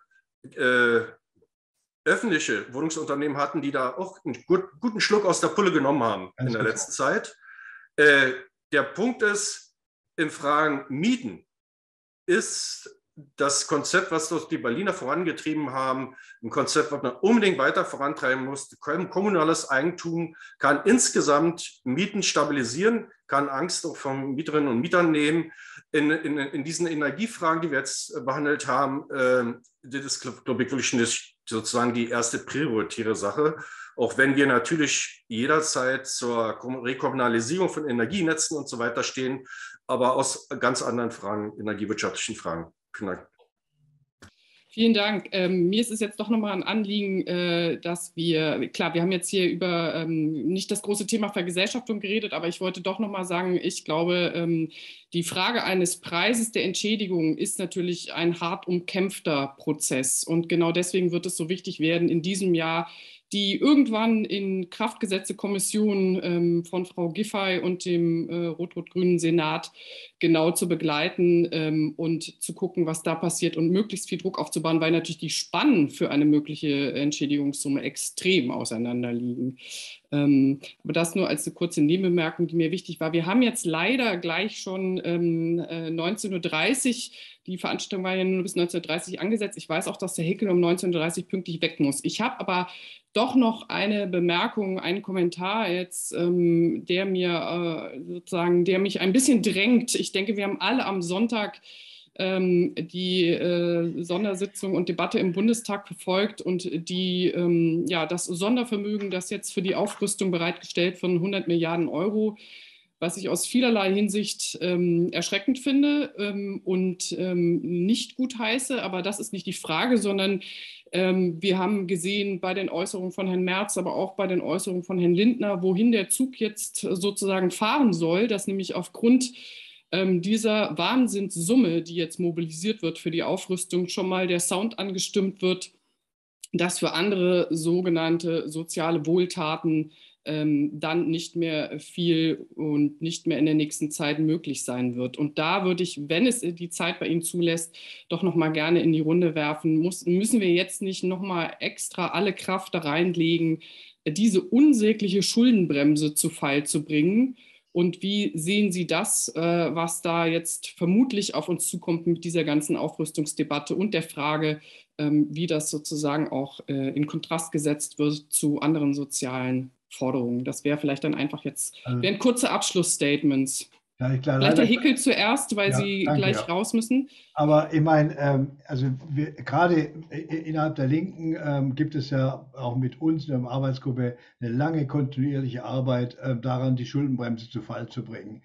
öffentliche Wohnungsunternehmen hatten, die da auch einen guten Schluck aus der Pulle genommen haben in der letzten Zeit. Der Punkt ist, in Fragen Mieten ist das Konzept, was die Berliner vorangetrieben haben, ein Konzept, was man unbedingt weiter vorantreiben muss. Kommunales Eigentum kann insgesamt Mieten stabilisieren, kann Angst auch von Mieterinnen und Mietern nehmen. In diesen Energiefragen, die wir jetzt behandelt haben, das ist, glaube ich, wirklich sozusagen die erste prioritäre Sache. Auch wenn wir natürlich jederzeit zur Rekommunalisierung von Energienetzen und so weiter stehen, aber aus ganz anderen Fragen, energiewirtschaftlichen Fragen. Vielen Dank. Vielen Dank. Mir ist es jetzt doch nochmal ein Anliegen, dass wir haben jetzt hier über nicht das große Thema Vergesellschaftung geredet, aber ich wollte doch nochmal sagen, ich glaube, die Frage eines Preises der Entschädigung ist natürlich ein hart umkämpfter Prozess. Und genau deswegen wird es so wichtig werden, in diesem Jahr die irgendwann in Kraft gesetzte Kommission von Frau Giffey und dem rot-rot-grünen Senat genau zu begleiten und zu gucken, was da passiert und möglichst viel Druck aufzubauen, weil natürlich die Spannen für eine mögliche Entschädigungssumme extrem auseinander liegen. Aber das nur als eine kurze Nebenbemerkung, die mir wichtig war. Wir haben jetzt leider gleich schon 19:30 Uhr. Die Veranstaltung war ja nur bis 19:30 Uhr angesetzt. Ich weiß auch, dass der Hickel um 19:30 Uhr pünktlich weg muss. Ich habe aber doch noch eine Bemerkung, einen Kommentar jetzt, der mich ein bisschen drängt. Ich denke, wir haben alle am Sonntag die Sondersitzung und Debatte im Bundestag verfolgt und das Sondervermögen, das jetzt für die Aufrüstung bereitgestellt von 100 Milliarden Euro, was ich aus vielerlei Hinsicht erschreckend finde und nicht gut heiße. Aber das ist nicht die Frage, sondern wir haben gesehen bei den Äußerungen von Herrn Merz, aber auch bei den Äußerungen von Herrn Lindner, wohin der Zug jetzt sozusagen fahren soll, dass nämlich aufgrund dieser Wahnsinnssumme, die jetzt mobilisiert wird für die Aufrüstung, schon mal der Sound angestimmt wird, dass für andere sogenannte soziale Wohltaten dann nicht mehr viel und nicht mehr in der nächsten Zeit möglich sein wird. Und da würde ich, wenn es die Zeit bei Ihnen zulässt, doch noch mal gerne in die Runde werfen. Müssen wir jetzt nicht noch mal extra alle Kraft da reinlegen, diese unsägliche Schuldenbremse zu Fall zu bringen? Und wie sehen Sie das, was da jetzt vermutlich auf uns zukommt mit dieser ganzen Aufrüstungsdebatte und der Frage, wie das sozusagen auch in Kontrast gesetzt wird zu anderen sozialen Forderungen? Das wäre vielleicht dann einfach jetzt, wären kurze Abschlussstatements. Ja, vielleicht der Hickel zuerst, weil Sie gleich raus müssen. Aber ich meine, gerade innerhalb der Linken gibt es ja auch mit uns in der Arbeitsgruppe eine lange kontinuierliche Arbeit daran, die Schuldenbremse zu Fall zu bringen.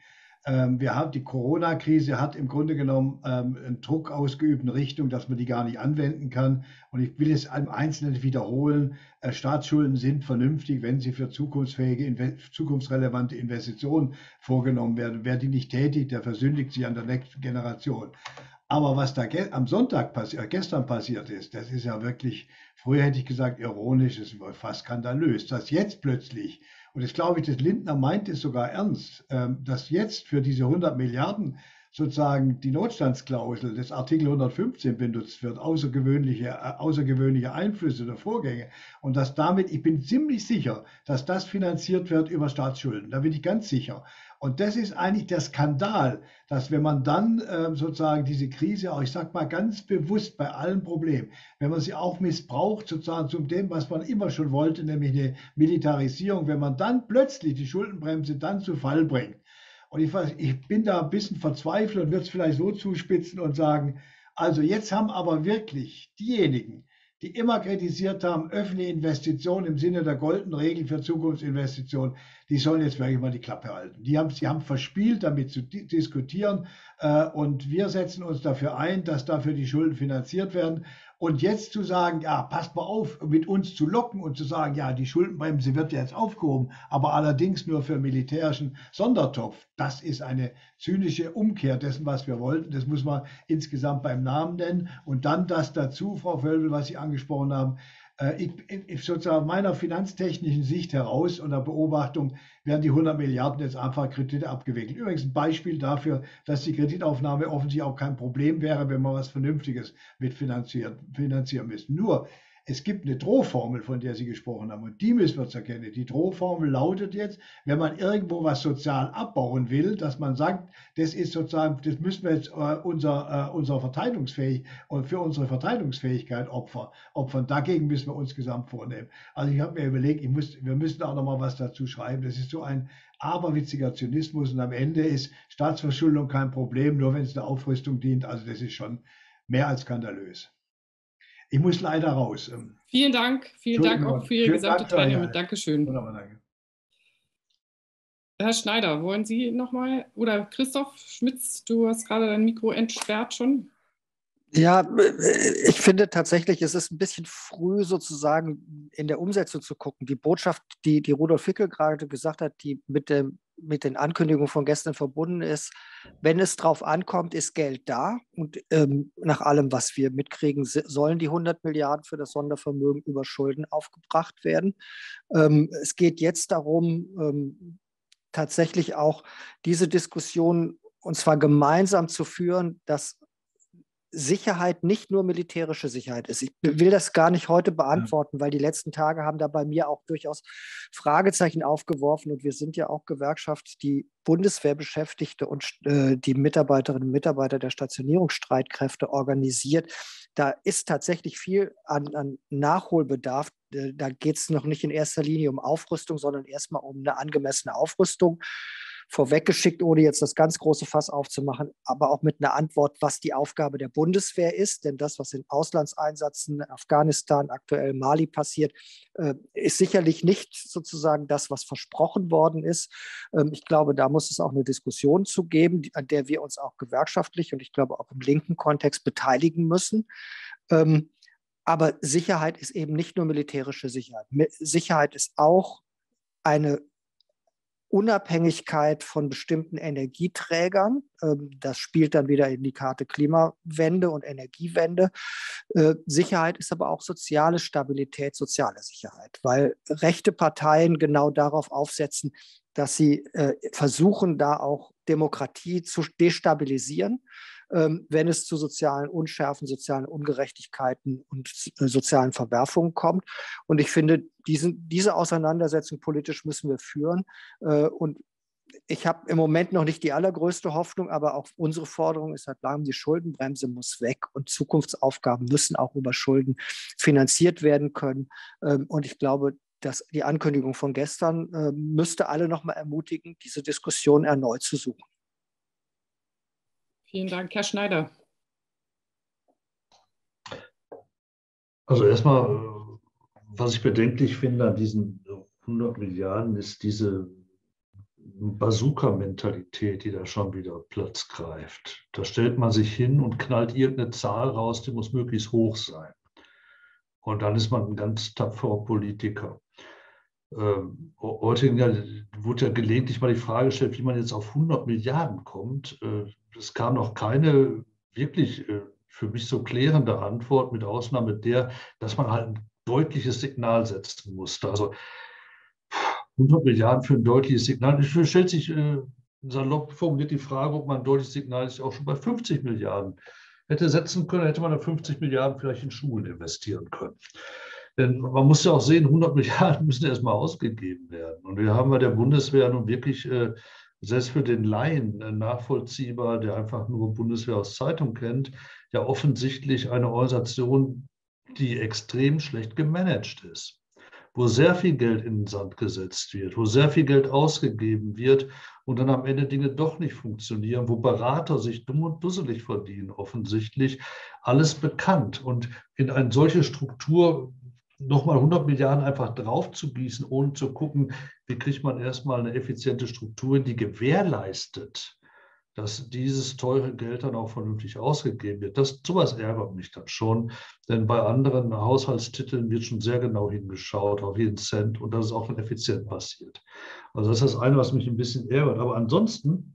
Die Corona-Krise hat im Grunde genommen einen Druck ausgeübt in Richtung, dass man die gar nicht anwenden kann. Und ich will es im Einzelnen wiederholen. Staatsschulden sind vernünftig, wenn sie für zukunftsfähige, zukunftsrelevante Investitionen vorgenommen werden. Wer die nicht tätigt, der versündigt sich an der nächsten Generation. Aber was da am Sonntag gestern passiert ist, das ist ja wirklich, früher hätte ich gesagt, ironisch, das ist fast skandalös, dass jetzt plötzlich, und das glaube ich, das Lindner meint es sogar ernst, dass jetzt für diese 100 Milliarden sozusagen die Notstandsklausel des Artikel 115 benutzt wird, außergewöhnliche Einflüsse oder Vorgänge. Und dass damit, ich bin ziemlich sicher, dass das finanziert wird über Staatsschulden. Da bin ich ganz sicher. Und das ist eigentlich der Skandal, dass wenn man dann sozusagen diese Krise, auch ich sage mal ganz bewusst bei allen Problemen, wenn man sie auch missbraucht, sozusagen zu dem, was man immer schon wollte, nämlich eine Militarisierung, wenn man dann plötzlich die Schuldenbremse dann zu Fall bringt. Und ich bin da ein bisschen verzweifelt und würde es vielleicht so zuspitzen und sagen, also jetzt haben aber wirklich diejenigen, die immer kritisiert haben, öffentliche Investitionen im Sinne der goldenen Regel für Zukunftsinvestitionen, die sollen jetzt wirklich mal die Klappe halten. Sie haben verspielt, damit zu diskutieren und wir setzen uns dafür ein, dass dafür die Schulden finanziert werden. Und jetzt zu sagen, ja, passt mal auf, mit uns zu locken und zu sagen, ja, die Schuldenbremse wird ja jetzt aufgehoben, aber allerdings nur für militärischen Sondertopf. Das ist eine zynische Umkehr dessen, was wir wollten. Das muss man insgesamt beim Namen nennen. Und dann das dazu, Frau Völbel, was Sie angesprochen haben. Ich sozusagen meiner finanztechnischen Sicht heraus und der Beobachtung werden die 100 Milliarden jetzt einfach Kredite abgewickelt. Übrigens ein Beispiel dafür, dass die Kreditaufnahme offensichtlich auch kein Problem wäre, wenn man was Vernünftiges mit finanzieren müsste. Nur, es gibt eine Drohformel, von der Sie gesprochen haben, und die müssen wir jetzt erkennen. Die Drohformel lautet jetzt, wenn man irgendwo was sozial abbauen will, dass man sagt, das ist sozusagen, das müssen wir jetzt für unsere Verteidigungsfähigkeit opfern. Dagegen müssen wir uns gesamt vornehmen. Also ich habe mir überlegt, wir müssen auch noch mal was dazu schreiben. Das ist so ein aberwitziger Zynismus und am Ende ist Staatsverschuldung kein Problem, nur wenn es der Aufrüstung dient. Also das ist schon mehr als skandalös. Ich muss leider raus. Vielen Dank auch für Ihre gesamte Teilnahme. Dankeschön. Wunderbar, danke. Herr Schneider, wollen Sie nochmal, oder Christoph Schmitz, du hast gerade dein Mikro entsperrt schon. Ja, ich finde tatsächlich, es ist ein bisschen früh sozusagen in der Umsetzung zu gucken. Die Botschaft, die Rudolf Hickel gerade gesagt hat, die mit den Ankündigungen von gestern verbunden ist, wenn es drauf ankommt, ist Geld da. Und nach allem, was wir mitkriegen, sollen die 100 Milliarden für das Sondervermögen über Schulden aufgebracht werden. Es geht jetzt darum, tatsächlich auch diese Diskussion, und zwar gemeinsam zu führen, dass Sicherheit nicht nur militärische Sicherheit ist. Ich will das gar nicht heute beantworten, weil die letzten Tage haben da bei mir auch durchaus Fragezeichen aufgeworfen und wir sind ja auch Gewerkschaft, die Bundeswehrbeschäftigte und die Mitarbeiterinnen und Mitarbeiter der Stationierungsstreitkräfte organisiert. Da ist tatsächlich viel an Nachholbedarf. Da geht es noch nicht in erster Linie um Aufrüstung, sondern erstmal um eine angemessene Aufrüstung vorweggeschickt, ohne jetzt das ganz große Fass aufzumachen, aber auch mit einer Antwort, was die Aufgabe der Bundeswehr ist. Denn das, was in Auslandseinsätzen in Afghanistan, aktuell Mali passiert, ist sicherlich nicht sozusagen das, was versprochen worden ist. Ich glaube, da muss es auch eine Diskussion zu geben, an der wir uns auch gewerkschaftlich und ich glaube auch im linken Kontext beteiligen müssen. Aber Sicherheit ist eben nicht nur militärische Sicherheit. Sicherheit ist auch eine Unabhängigkeit von bestimmten Energieträgern. Das spielt dann wieder in die Karte Klimawende und Energiewende. Sicherheit ist aber auch soziale Stabilität, soziale Sicherheit, weil rechte Parteien genau darauf aufsetzen, dass sie versuchen, da auch Demokratie zu destabilisieren, wenn es zu sozialen Unschärfen, sozialen Ungerechtigkeiten und sozialen Verwerfungen kommt. Und ich finde, diese Auseinandersetzung politisch müssen wir führen. Und ich habe im Moment noch nicht die allergrößte Hoffnung, aber auch unsere Forderung ist seit langem, die Schuldenbremse muss weg und Zukunftsaufgaben müssen auch über Schulden finanziert werden können. Und ich glaube, dass die Ankündigung von gestern müsste alle noch mal ermutigen, diese Diskussion erneut zu suchen. Vielen Dank, Herr Schneider. Also erstmal, was ich bedenklich finde an diesen 100 Milliarden, ist diese Bazooka-Mentalität, die da schon wieder Platz greift. Da stellt man sich hin und knallt irgendeine Zahl raus, die muss möglichst hoch sein. Und dann ist man ein ganz tapferer Politiker. Heute wurde ja gelegentlich mal die Frage gestellt, wie man jetzt auf 100 Milliarden kommt. Es kam noch keine wirklich für mich so klärende Antwort, mit Ausnahme der, dass man halt ein deutliches Signal setzen musste. Also 100 Milliarden für ein deutliches Signal. Es stellt sich salopp formuliert die Frage, ob man ein deutliches Signal ist, auch schon bei 50 Milliarden hätte setzen können, hätte man da 50 Milliarden vielleicht in Schulen investieren können. Denn man muss ja auch sehen, 100 Milliarden müssen erstmal ausgegeben werden. Und wir haben bei der Bundeswehr nun wirklich, selbst für den Laien nachvollziehbar, der einfach nur Bundeswehr aus Zeitung kennt, ja offensichtlich eine Organisation, die extrem schlecht gemanagt ist, wo sehr viel Geld in den Sand gesetzt wird, wo sehr viel Geld ausgegeben wird und dann am Ende Dinge doch nicht funktionieren, wo Berater sich dumm und dusselig verdienen, offensichtlich. Alles bekannt. Und in eine solche Struktur nochmal 100 Milliarden einfach drauf zu gießen, ohne zu gucken, wie kriegt man erstmal eine effiziente Struktur, die gewährleistet, dass dieses teure Geld dann auch vernünftig ausgegeben wird. Sowas ärgert mich dann schon, denn bei anderen Haushaltstiteln wird schon sehr genau hingeschaut, auf jeden Cent, und das ist auch effizient passiert. Also das ist das eine, was mich ein bisschen ärgert. Aber ansonsten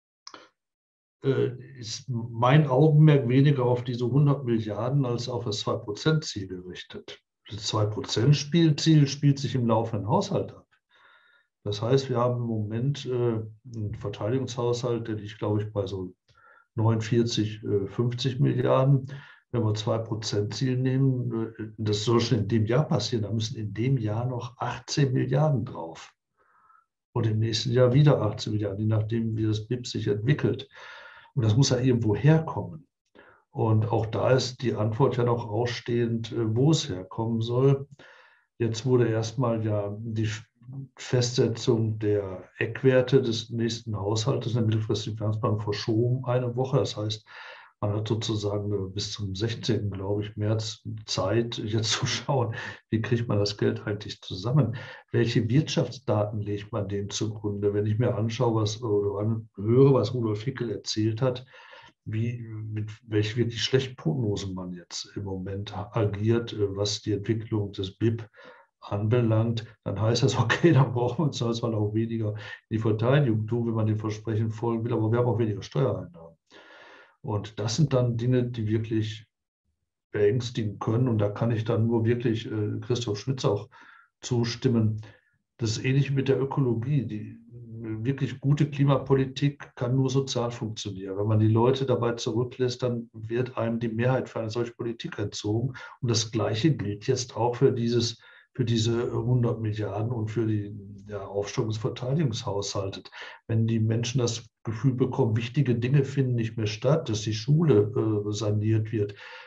ist mein Augenmerk weniger auf diese 100 Milliarden als auf das 2%-Ziel gerichtet. Das 2%-Ziel spielt sich im laufenden Haushalt ab. Das heißt, wir haben im Moment einen Verteidigungshaushalt, der liegt, glaube ich, bei so 49, 50 Milliarden. Wenn wir 2%-Ziel nehmen, das soll schon in dem Jahr passieren, da müssen in dem Jahr noch 18 Milliarden drauf. Und im nächsten Jahr wieder 18 Milliarden, je nachdem, wie das BIP sich entwickelt. Und das muss ja irgendwo herkommen. Und auch da ist die Antwort ja noch ausstehend, wo es herkommen soll. Jetzt wurde erstmal ja die Festsetzung der Eckwerte des nächsten Haushaltes in der mittelfristigen Finanzplanung verschoben eine Woche. Das heißt, man hat sozusagen bis zum 16., glaube ich, März Zeit, jetzt zu schauen, wie kriegt man das Geld eigentlich zusammen? Welche Wirtschaftsdaten legt man dem zugrunde? Wenn ich mir anschaue, oder höre, was Rudolf Hickel erzählt hat, mit welch wirklich schlechten Prognosen man jetzt im Moment agiert, was die Entwicklung des BIP anbelangt, dann heißt das, okay, dann brauchen wir uns zwar auch weniger in die Verteidigung tun, wenn man dem Versprechen folgen will, aber wir haben auch weniger Steuereinnahmen. Und das sind dann Dinge, die wirklich beängstigen können. Und da kann ich dann nur wirklich Christoph Schmitz auch zustimmen. Das ist ähnlich mit der Ökologie. Die wirklich gute Klimapolitik kann nur sozial funktionieren. Wenn man die Leute dabei zurücklässt, dann wird einem die Mehrheit für eine solche Politik entzogen. Und das Gleiche gilt jetzt auch für diese 100 Milliarden und für die Aufstockung des Verteidigungshaushaltes. Wenn die Menschen das Gefühl bekommen, wichtige Dinge finden nicht mehr statt, dass die Schule saniert wird,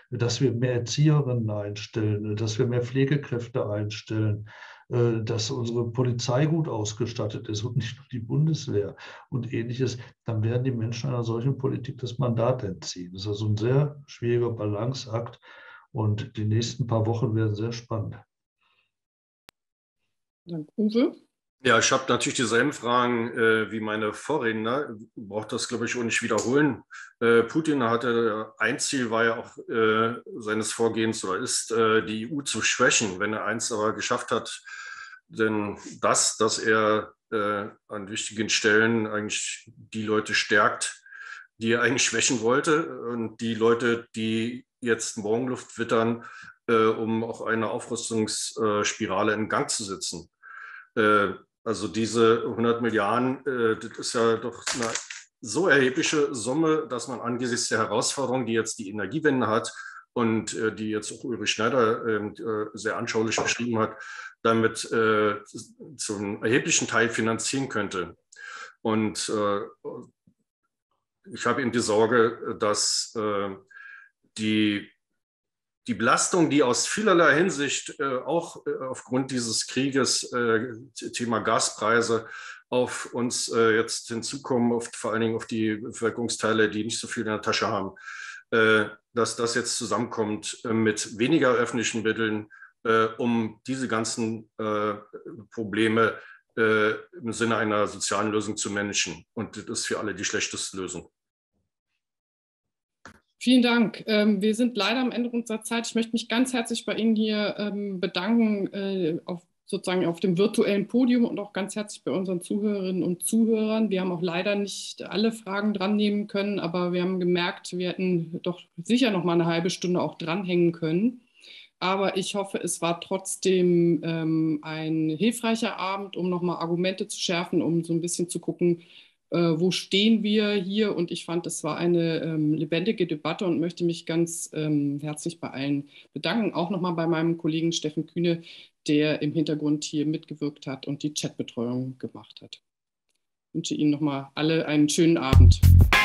dass wir mehr Erzieherinnen einstellen, dass wir mehr Pflegekräfte einstellen, dass unsere Polizei gut ausgestattet ist und nicht nur die Bundeswehr und Ähnliches, dann werden die Menschen einer solchen Politik das Mandat entziehen. Das ist also ein sehr schwieriger Balanceakt und die nächsten paar Wochen werden sehr spannend. Danke, Uwe. Ja, ich habe natürlich dieselben Fragen wie meine Vorredner. Braucht das, glaube ich, auch nicht wiederholen. Putin hatte, ein Ziel war ja auch seines Vorgehens oder ist, die EU zu schwächen. Wenn er eins aber geschafft hat, denn dass er an wichtigen Stellen eigentlich die Leute stärkt, die er eigentlich schwächen wollte und die Leute, die jetzt Morgenluft wittern, um auch eine Aufrüstungsspirale in Gang zu setzen. Also diese 100 Milliarden, das ist ja doch eine so erhebliche Summe, dass man angesichts der Herausforderungen, die jetzt die Energiewende hat und die jetzt auch Ulrich Schneider sehr anschaulich beschrieben hat, damit zum erheblichen Teil finanzieren könnte. Und ich habe eben die Sorge, dass die Belastung, die aus vielerlei Hinsicht auch aufgrund dieses Krieges, Thema Gaspreise, auf uns jetzt hinzukommen, vor allen Dingen auf die Bevölkerungsteile, die nicht so viel in der Tasche haben, dass das jetzt zusammenkommt mit weniger öffentlichen Mitteln, um diese ganzen Probleme im Sinne einer sozialen Lösung zu managen. Und das ist für alle die schlechteste Lösung. Vielen Dank. Wir sind leider am Ende unserer Zeit. Ich möchte mich ganz herzlich bei Ihnen hier bedanken, sozusagen auf dem virtuellen Podium und auch ganz herzlich bei unseren Zuhörerinnen und Zuhörern. Wir haben auch leider nicht alle Fragen dran nehmen können, aber wir haben gemerkt, wir hätten doch sicher noch mal eine halbe Stunde auch dranhängen können. Aber ich hoffe, es war trotzdem ein hilfreicher Abend, um nochmal Argumente zu schärfen, um so ein bisschen zu gucken, wo stehen wir hier. Und ich fand, es war eine lebendige Debatte und möchte mich ganz herzlich bei allen bedanken. Auch nochmal bei meinem Kollegen Steffen Kühne, der im Hintergrund hier mitgewirkt hat und die Chatbetreuung gemacht hat. Ich wünsche Ihnen nochmal alle einen schönen Abend.